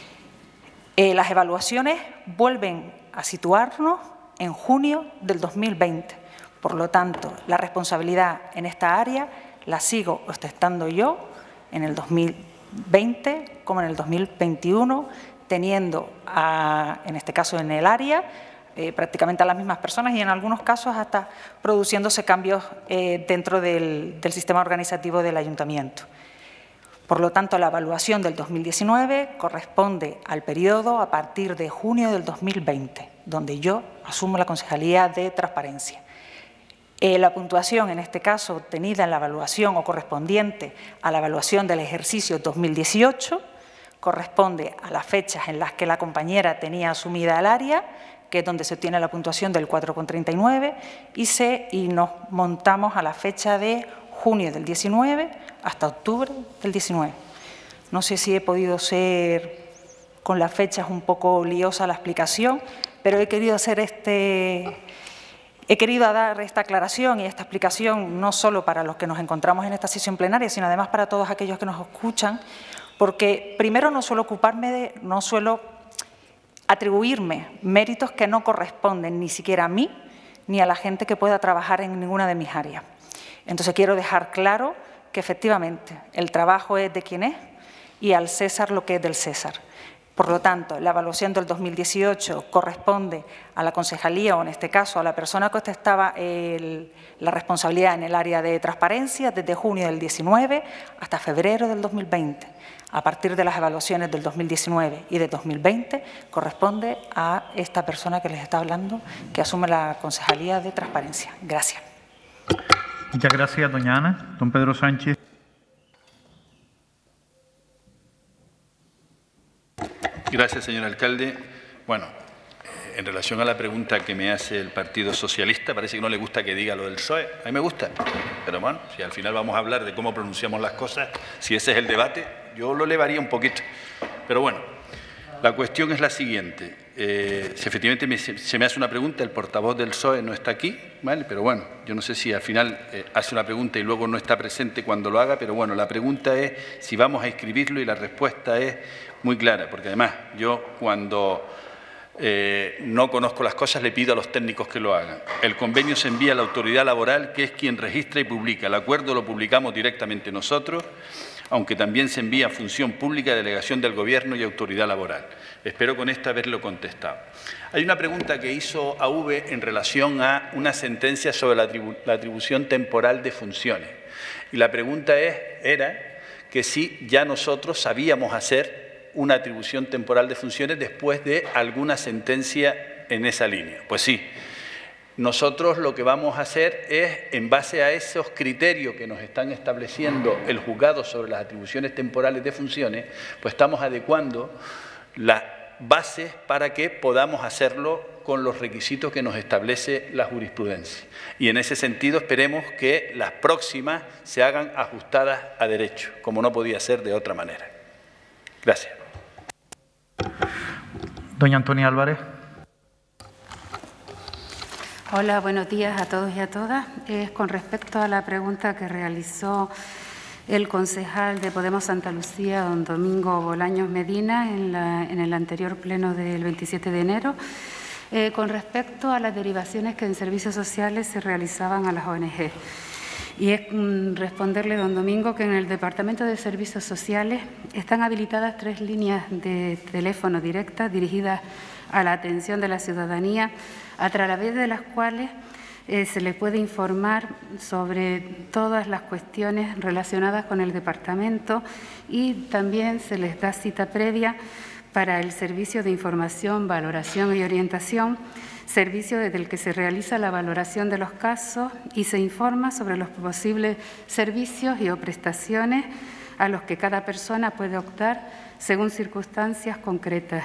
Las evaluaciones vuelven a situarnos en junio del 2020. Por lo tanto, la responsabilidad en esta área la sigo ostentando yo en el 2020 como en el 2021, teniendo, en este caso en el área, prácticamente a las mismas personas y en algunos casos hasta produciéndose cambios dentro del sistema organizativo del ayuntamiento. Por lo tanto, la evaluación del 2019 corresponde al periodo a partir de junio del 2020, donde yo asumo la Concejalía de Transparencia. La puntuación, en este caso, obtenida en la evaluación o correspondiente a la evaluación del ejercicio 2018, corresponde a las fechas en las que la compañera tenía asumida el área, que es donde se obtiene la puntuación del 4,39, y nos montamos a la fecha de junio del 19 hasta octubre del 19. No sé si he podido ser con las fechas un poco liosa la explicación, pero he querido dar esta aclaración y esta explicación no solo para los que nos encontramos en esta sesión plenaria, sino además para todos aquellos que nos escuchan, porque primero no suelo atribuirme méritos que no corresponden ni siquiera a mí ni a la gente que pueda trabajar en ninguna de mis áreas. Entonces, quiero dejar claro que efectivamente el trabajo es de quien es y al César lo que es del César. Por lo tanto, la evaluación del 2018 corresponde a la concejalía o, en este caso, a la persona que ostentaba la responsabilidad en el área de transparencia desde junio del 19 hasta febrero del 2020. A partir de las evaluaciones del 2019 y del 2020, corresponde a esta persona que les está hablando, que asume la concejalía de transparencia. Gracias. Muchas gracias, doña Ana. Don Pedro Sánchez. Gracias, señor alcalde. Bueno, en relación a la pregunta que me hace el Partido Socialista, parece que no le gusta que diga lo del PSOE. A mí me gusta, pero bueno, si al final vamos a hablar de cómo pronunciamos las cosas, si ese es el debate, yo lo elevaría un poquito. Pero bueno, la cuestión es la siguiente. Si efectivamente se me hace una pregunta, el portavoz del PSOE no está aquí, ¿vale? Pero bueno, yo no sé si al final hace una pregunta y luego no está presente cuando lo haga, pero bueno, la pregunta es si vamos a inscribirlo y la respuesta es muy clara, porque además yo cuando no conozco las cosas le pido a los técnicos que lo hagan. El convenio se envía a la autoridad laboral, que es quien registra y publica. El acuerdo lo publicamos directamente nosotros, aunque también se envía a Función Pública, Delegación del Gobierno y Autoridad Laboral. Espero con esto haberlo contestado. Hay una pregunta que hizo AV en relación a una sentencia sobre la atribución temporal de funciones. Y la pregunta era que si ya nosotros sabíamos hacer una atribución temporal de funciones después de alguna sentencia en esa línea. Pues sí. Nosotros lo que vamos a hacer es, en base a esos criterios que nos están estableciendo el juzgado sobre las atribuciones temporales de funciones, pues estamos adecuando las bases para que podamos hacerlo con los requisitos que nos establece la jurisprudencia. Y en ese sentido esperemos que las próximas se hagan ajustadas a derecho, como no podía ser de otra manera. Gracias. Doña Antonia Álvarez. Hola, buenos días a todos y a todas. Con respecto a la pregunta que realizó el concejal de Podemos Santa Lucía, don Domingo Bolaños Medina, en el anterior pleno del 27 de enero, con respecto a las derivaciones que en servicios sociales se realizaban a las ONG. Y es responderle, don Domingo, que en el Departamento de Servicios Sociales están habilitadas 3 líneas de teléfono directas dirigidas a la atención de la ciudadanía, a través de las cuales se les puede informar sobre todas las cuestiones relacionadas con el departamento y también se les da cita previa para el servicio de información, valoración y orientación, servicio desde el que se realiza la valoración de los casos y se informa sobre los posibles servicios y o prestaciones a los que cada persona puede optar según circunstancias concretas.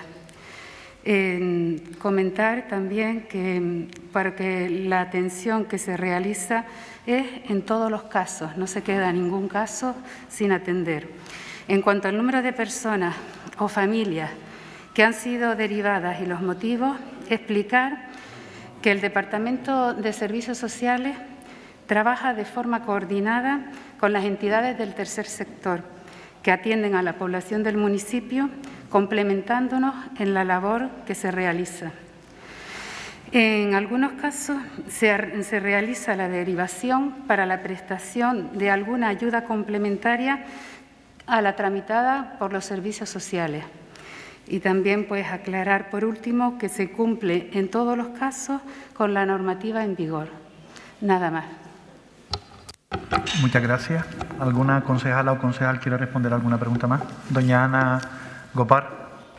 Comentar también que para que la atención que se realiza es en todos los casos, no se queda ningún caso sin atender. En cuanto al número de personas o familias que han sido derivadas y los motivos, explicar que el Departamento de Servicios Sociales trabaja de forma coordinada con las entidades del tercer sector que atienden a la población del municipio, complementándonos en la labor que se realiza. En algunos casos se realiza la derivación para la prestación de alguna ayuda complementaria a la tramitada por los servicios sociales. Y también pues aclarar por último que se cumple en todos los casos con la normativa en vigor. Nada más. Muchas gracias. ¿Alguna concejala o concejal quiere responder a alguna pregunta más? Doña Ana Gopar.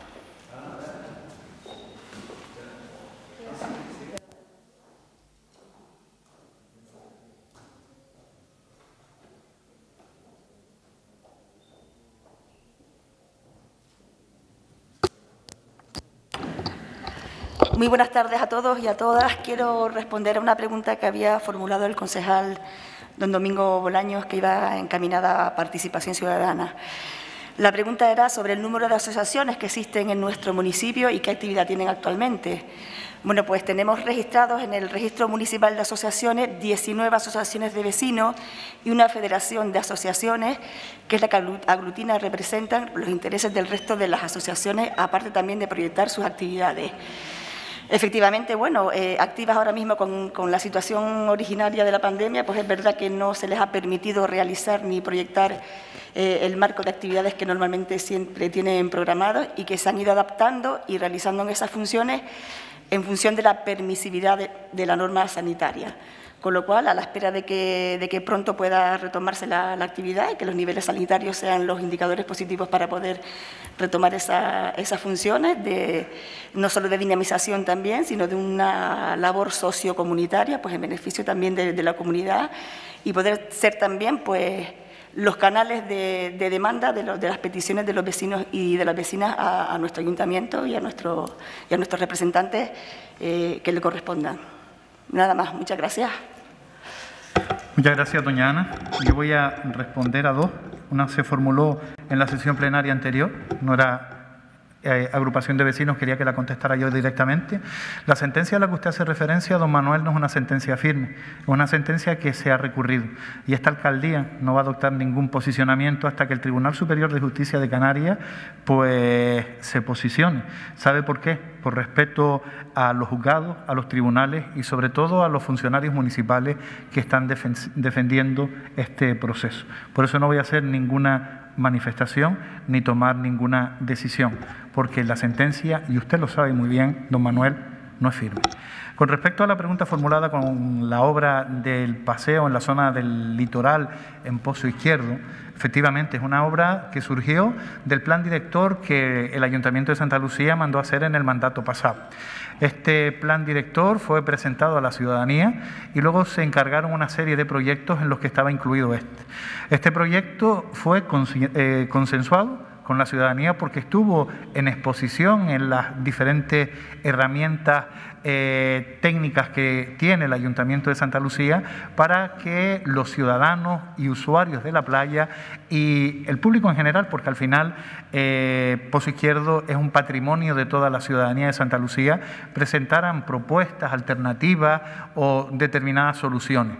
Muy buenas tardes a todos y a todas. Quiero responder a una pregunta que había formulado el concejal don Domingo Bolaños, que iba encaminada a participación ciudadana. La pregunta era sobre el número de asociaciones que existen en nuestro municipio y qué actividad tienen actualmente. Bueno, pues tenemos registrados en el Registro Municipal de Asociaciones 19 asociaciones de vecinos y una federación de asociaciones, que es la que aglutina y representan los intereses del resto de las asociaciones, aparte también de proyectar sus actividades. Efectivamente, bueno, activas ahora mismo con la situación originaria de la pandemia, pues es verdad que no se les ha permitido realizar ni proyectar el marco de actividades que normalmente siempre tienen programados y que se han ido adaptando y realizando en esas funciones en función de la permisividad de la norma sanitaria. Con lo cual, a la espera de que pronto pueda retomarse la actividad y que los niveles sanitarios sean los indicadores positivos para poder retomar esas funciones, no solo de dinamización también, sino de una labor sociocomunitaria, pues en beneficio también de la comunidad y poder ser también pues los canales de demanda de las peticiones de los vecinos y de las vecinas a nuestro ayuntamiento y a nuestros representantes que le correspondan. Nada más, muchas gracias. Muchas gracias, doña Ana. Yo voy a responder a dos. Una se formuló en la sesión plenaria anterior, no era agrupación de vecinos, quería que la contestara yo directamente. La sentencia a la que usted hace referencia, don Manuel, no es una sentencia firme, es una sentencia que se ha recurrido. Y esta alcaldía no va a adoptar ningún posicionamiento hasta que el Tribunal Superior de Justicia de Canarias pues se posicione. ¿Sabe por qué? Por respeto a los juzgados, a los tribunales y sobre todo a los funcionarios municipales que están defendiendo este proceso. Por eso no voy a hacer ninguna manifestación ni tomar ninguna decisión, porque la sentencia, y usted lo sabe muy bien, don Manuel, no es firme. Con respecto a la pregunta formulada con la obra del paseo en la zona del litoral en Pozo Izquierdo, efectivamente es una obra que surgió del plan director que el Ayuntamiento de Santa Lucía mandó a hacer en el mandato pasado. Este plan director fue presentado a la ciudadanía y luego se encargaron una serie de proyectos en los que estaba incluido este. Este proyecto fue consensuado con la ciudadanía porque estuvo en exposición en las diferentes herramientas técnicas que tiene el Ayuntamiento de Santa Lucía para que los ciudadanos y usuarios de la playa y el público en general, porque al final Pozo Izquierdo es un patrimonio de toda la ciudadanía de Santa Lucía, presentaran propuestas alternativas o determinadas soluciones.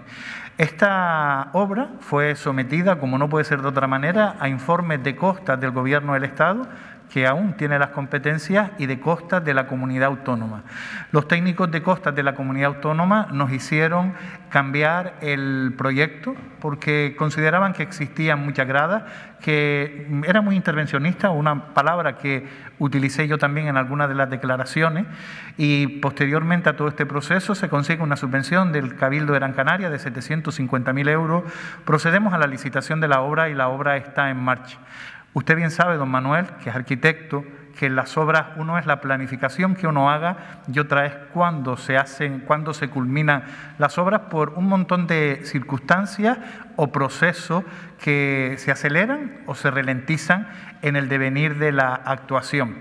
Esta obra fue sometida, como no puede ser de otra manera, a informes de costas del Gobierno del Estado, que aún tiene las competencias, y de costas de la comunidad autónoma. Los técnicos de costas de la comunidad autónoma nos hicieron cambiar el proyecto porque consideraban que existían muchas gradas, que era muy intervencionista, una palabra que utilicé yo también en algunas de las declaraciones, y posteriormente a todo este proceso se consigue una subvención del Cabildo de Gran Canaria de 750.000 euros. Procedemos a la licitación de la obra y la obra está en marcha. Usted bien sabe, don Manuel, que es arquitecto, que en las obras uno es la planificación que uno haga y otra es cuándo se culminan las obras por un montón de circunstancias o procesos que se aceleran o se ralentizan en el devenir de la actuación.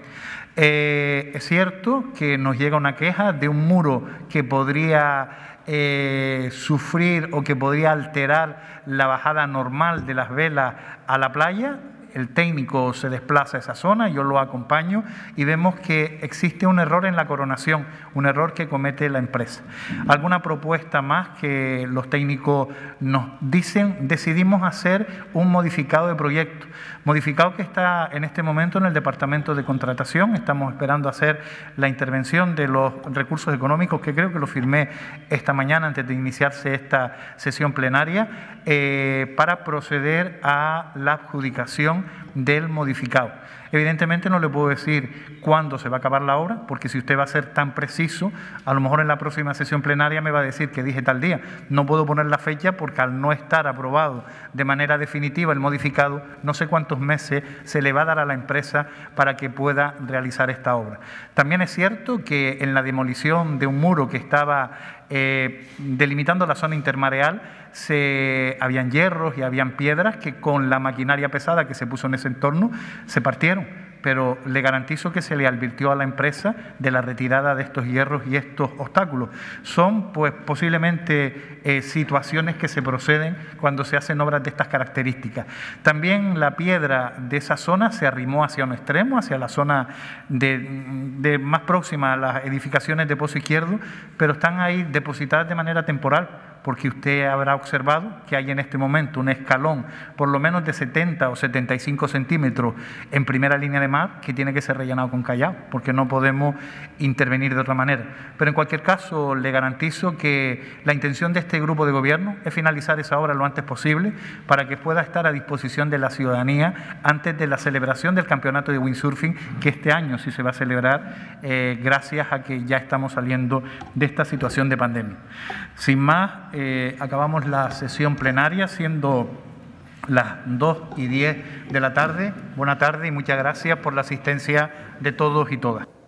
Es cierto que nos llega una queja de un muro que podría sufrir o que podría alterar la bajada normal de las velas a la playa. El técnico se desplaza a esa zona, yo lo acompaño y vemos que existe un error en la coronación, un error que comete la empresa. Alguna propuesta más que los técnicos nos dicen, decidimos hacer un modificado de proyecto, modificado que está en este momento en el Departamento de Contratación. Estamos esperando hacer la intervención de los recursos económicos, que creo que lo firmé esta mañana antes de iniciarse esta sesión plenaria, para proceder a la adjudicación del modificado. Evidentemente no le puedo decir cuándo se va a acabar la obra, porque si usted va a ser tan preciso, a lo mejor en la próxima sesión plenaria me va a decir que dije tal día. No puedo poner la fecha porque al no estar aprobado de manera definitiva el modificado, no sé cuántos meses se le va a dar a la empresa para que pueda realizar esta obra. También es cierto que en la demolición de un muro que estaba delimitando la zona intermareal, habían hierros y habían piedras que con la maquinaria pesada que se puso en ese entorno se partieron. pero le garantizo que se le advirtió a la empresa de la retirada de estos hierros y estos obstáculos. Son pues posiblemente situaciones que se proceden cuando se hacen obras de estas características. También la piedra de esa zona se arrimó hacia un extremo, hacia la zona de más próxima a las edificaciones de Pozo Izquierdo, pero están ahí depositadas de manera temporal, porque usted habrá observado que hay en este momento un escalón por lo menos de 70 o 75 centímetros en primera línea de mar que tiene que ser rellenado con callao, porque no podemos intervenir de otra manera. Pero en cualquier caso le garantizo que la intención de este grupo de gobierno es finalizar esa obra lo antes posible para que pueda estar a disposición de la ciudadanía antes de la celebración del campeonato de windsurfing, que este año sí se va a celebrar gracias a que ya estamos saliendo de esta situación de pandemia. Sin más, acabamos la sesión plenaria siendo las 2:10 de la tarde. Buena tarde y muchas gracias por la asistencia de todos y todas.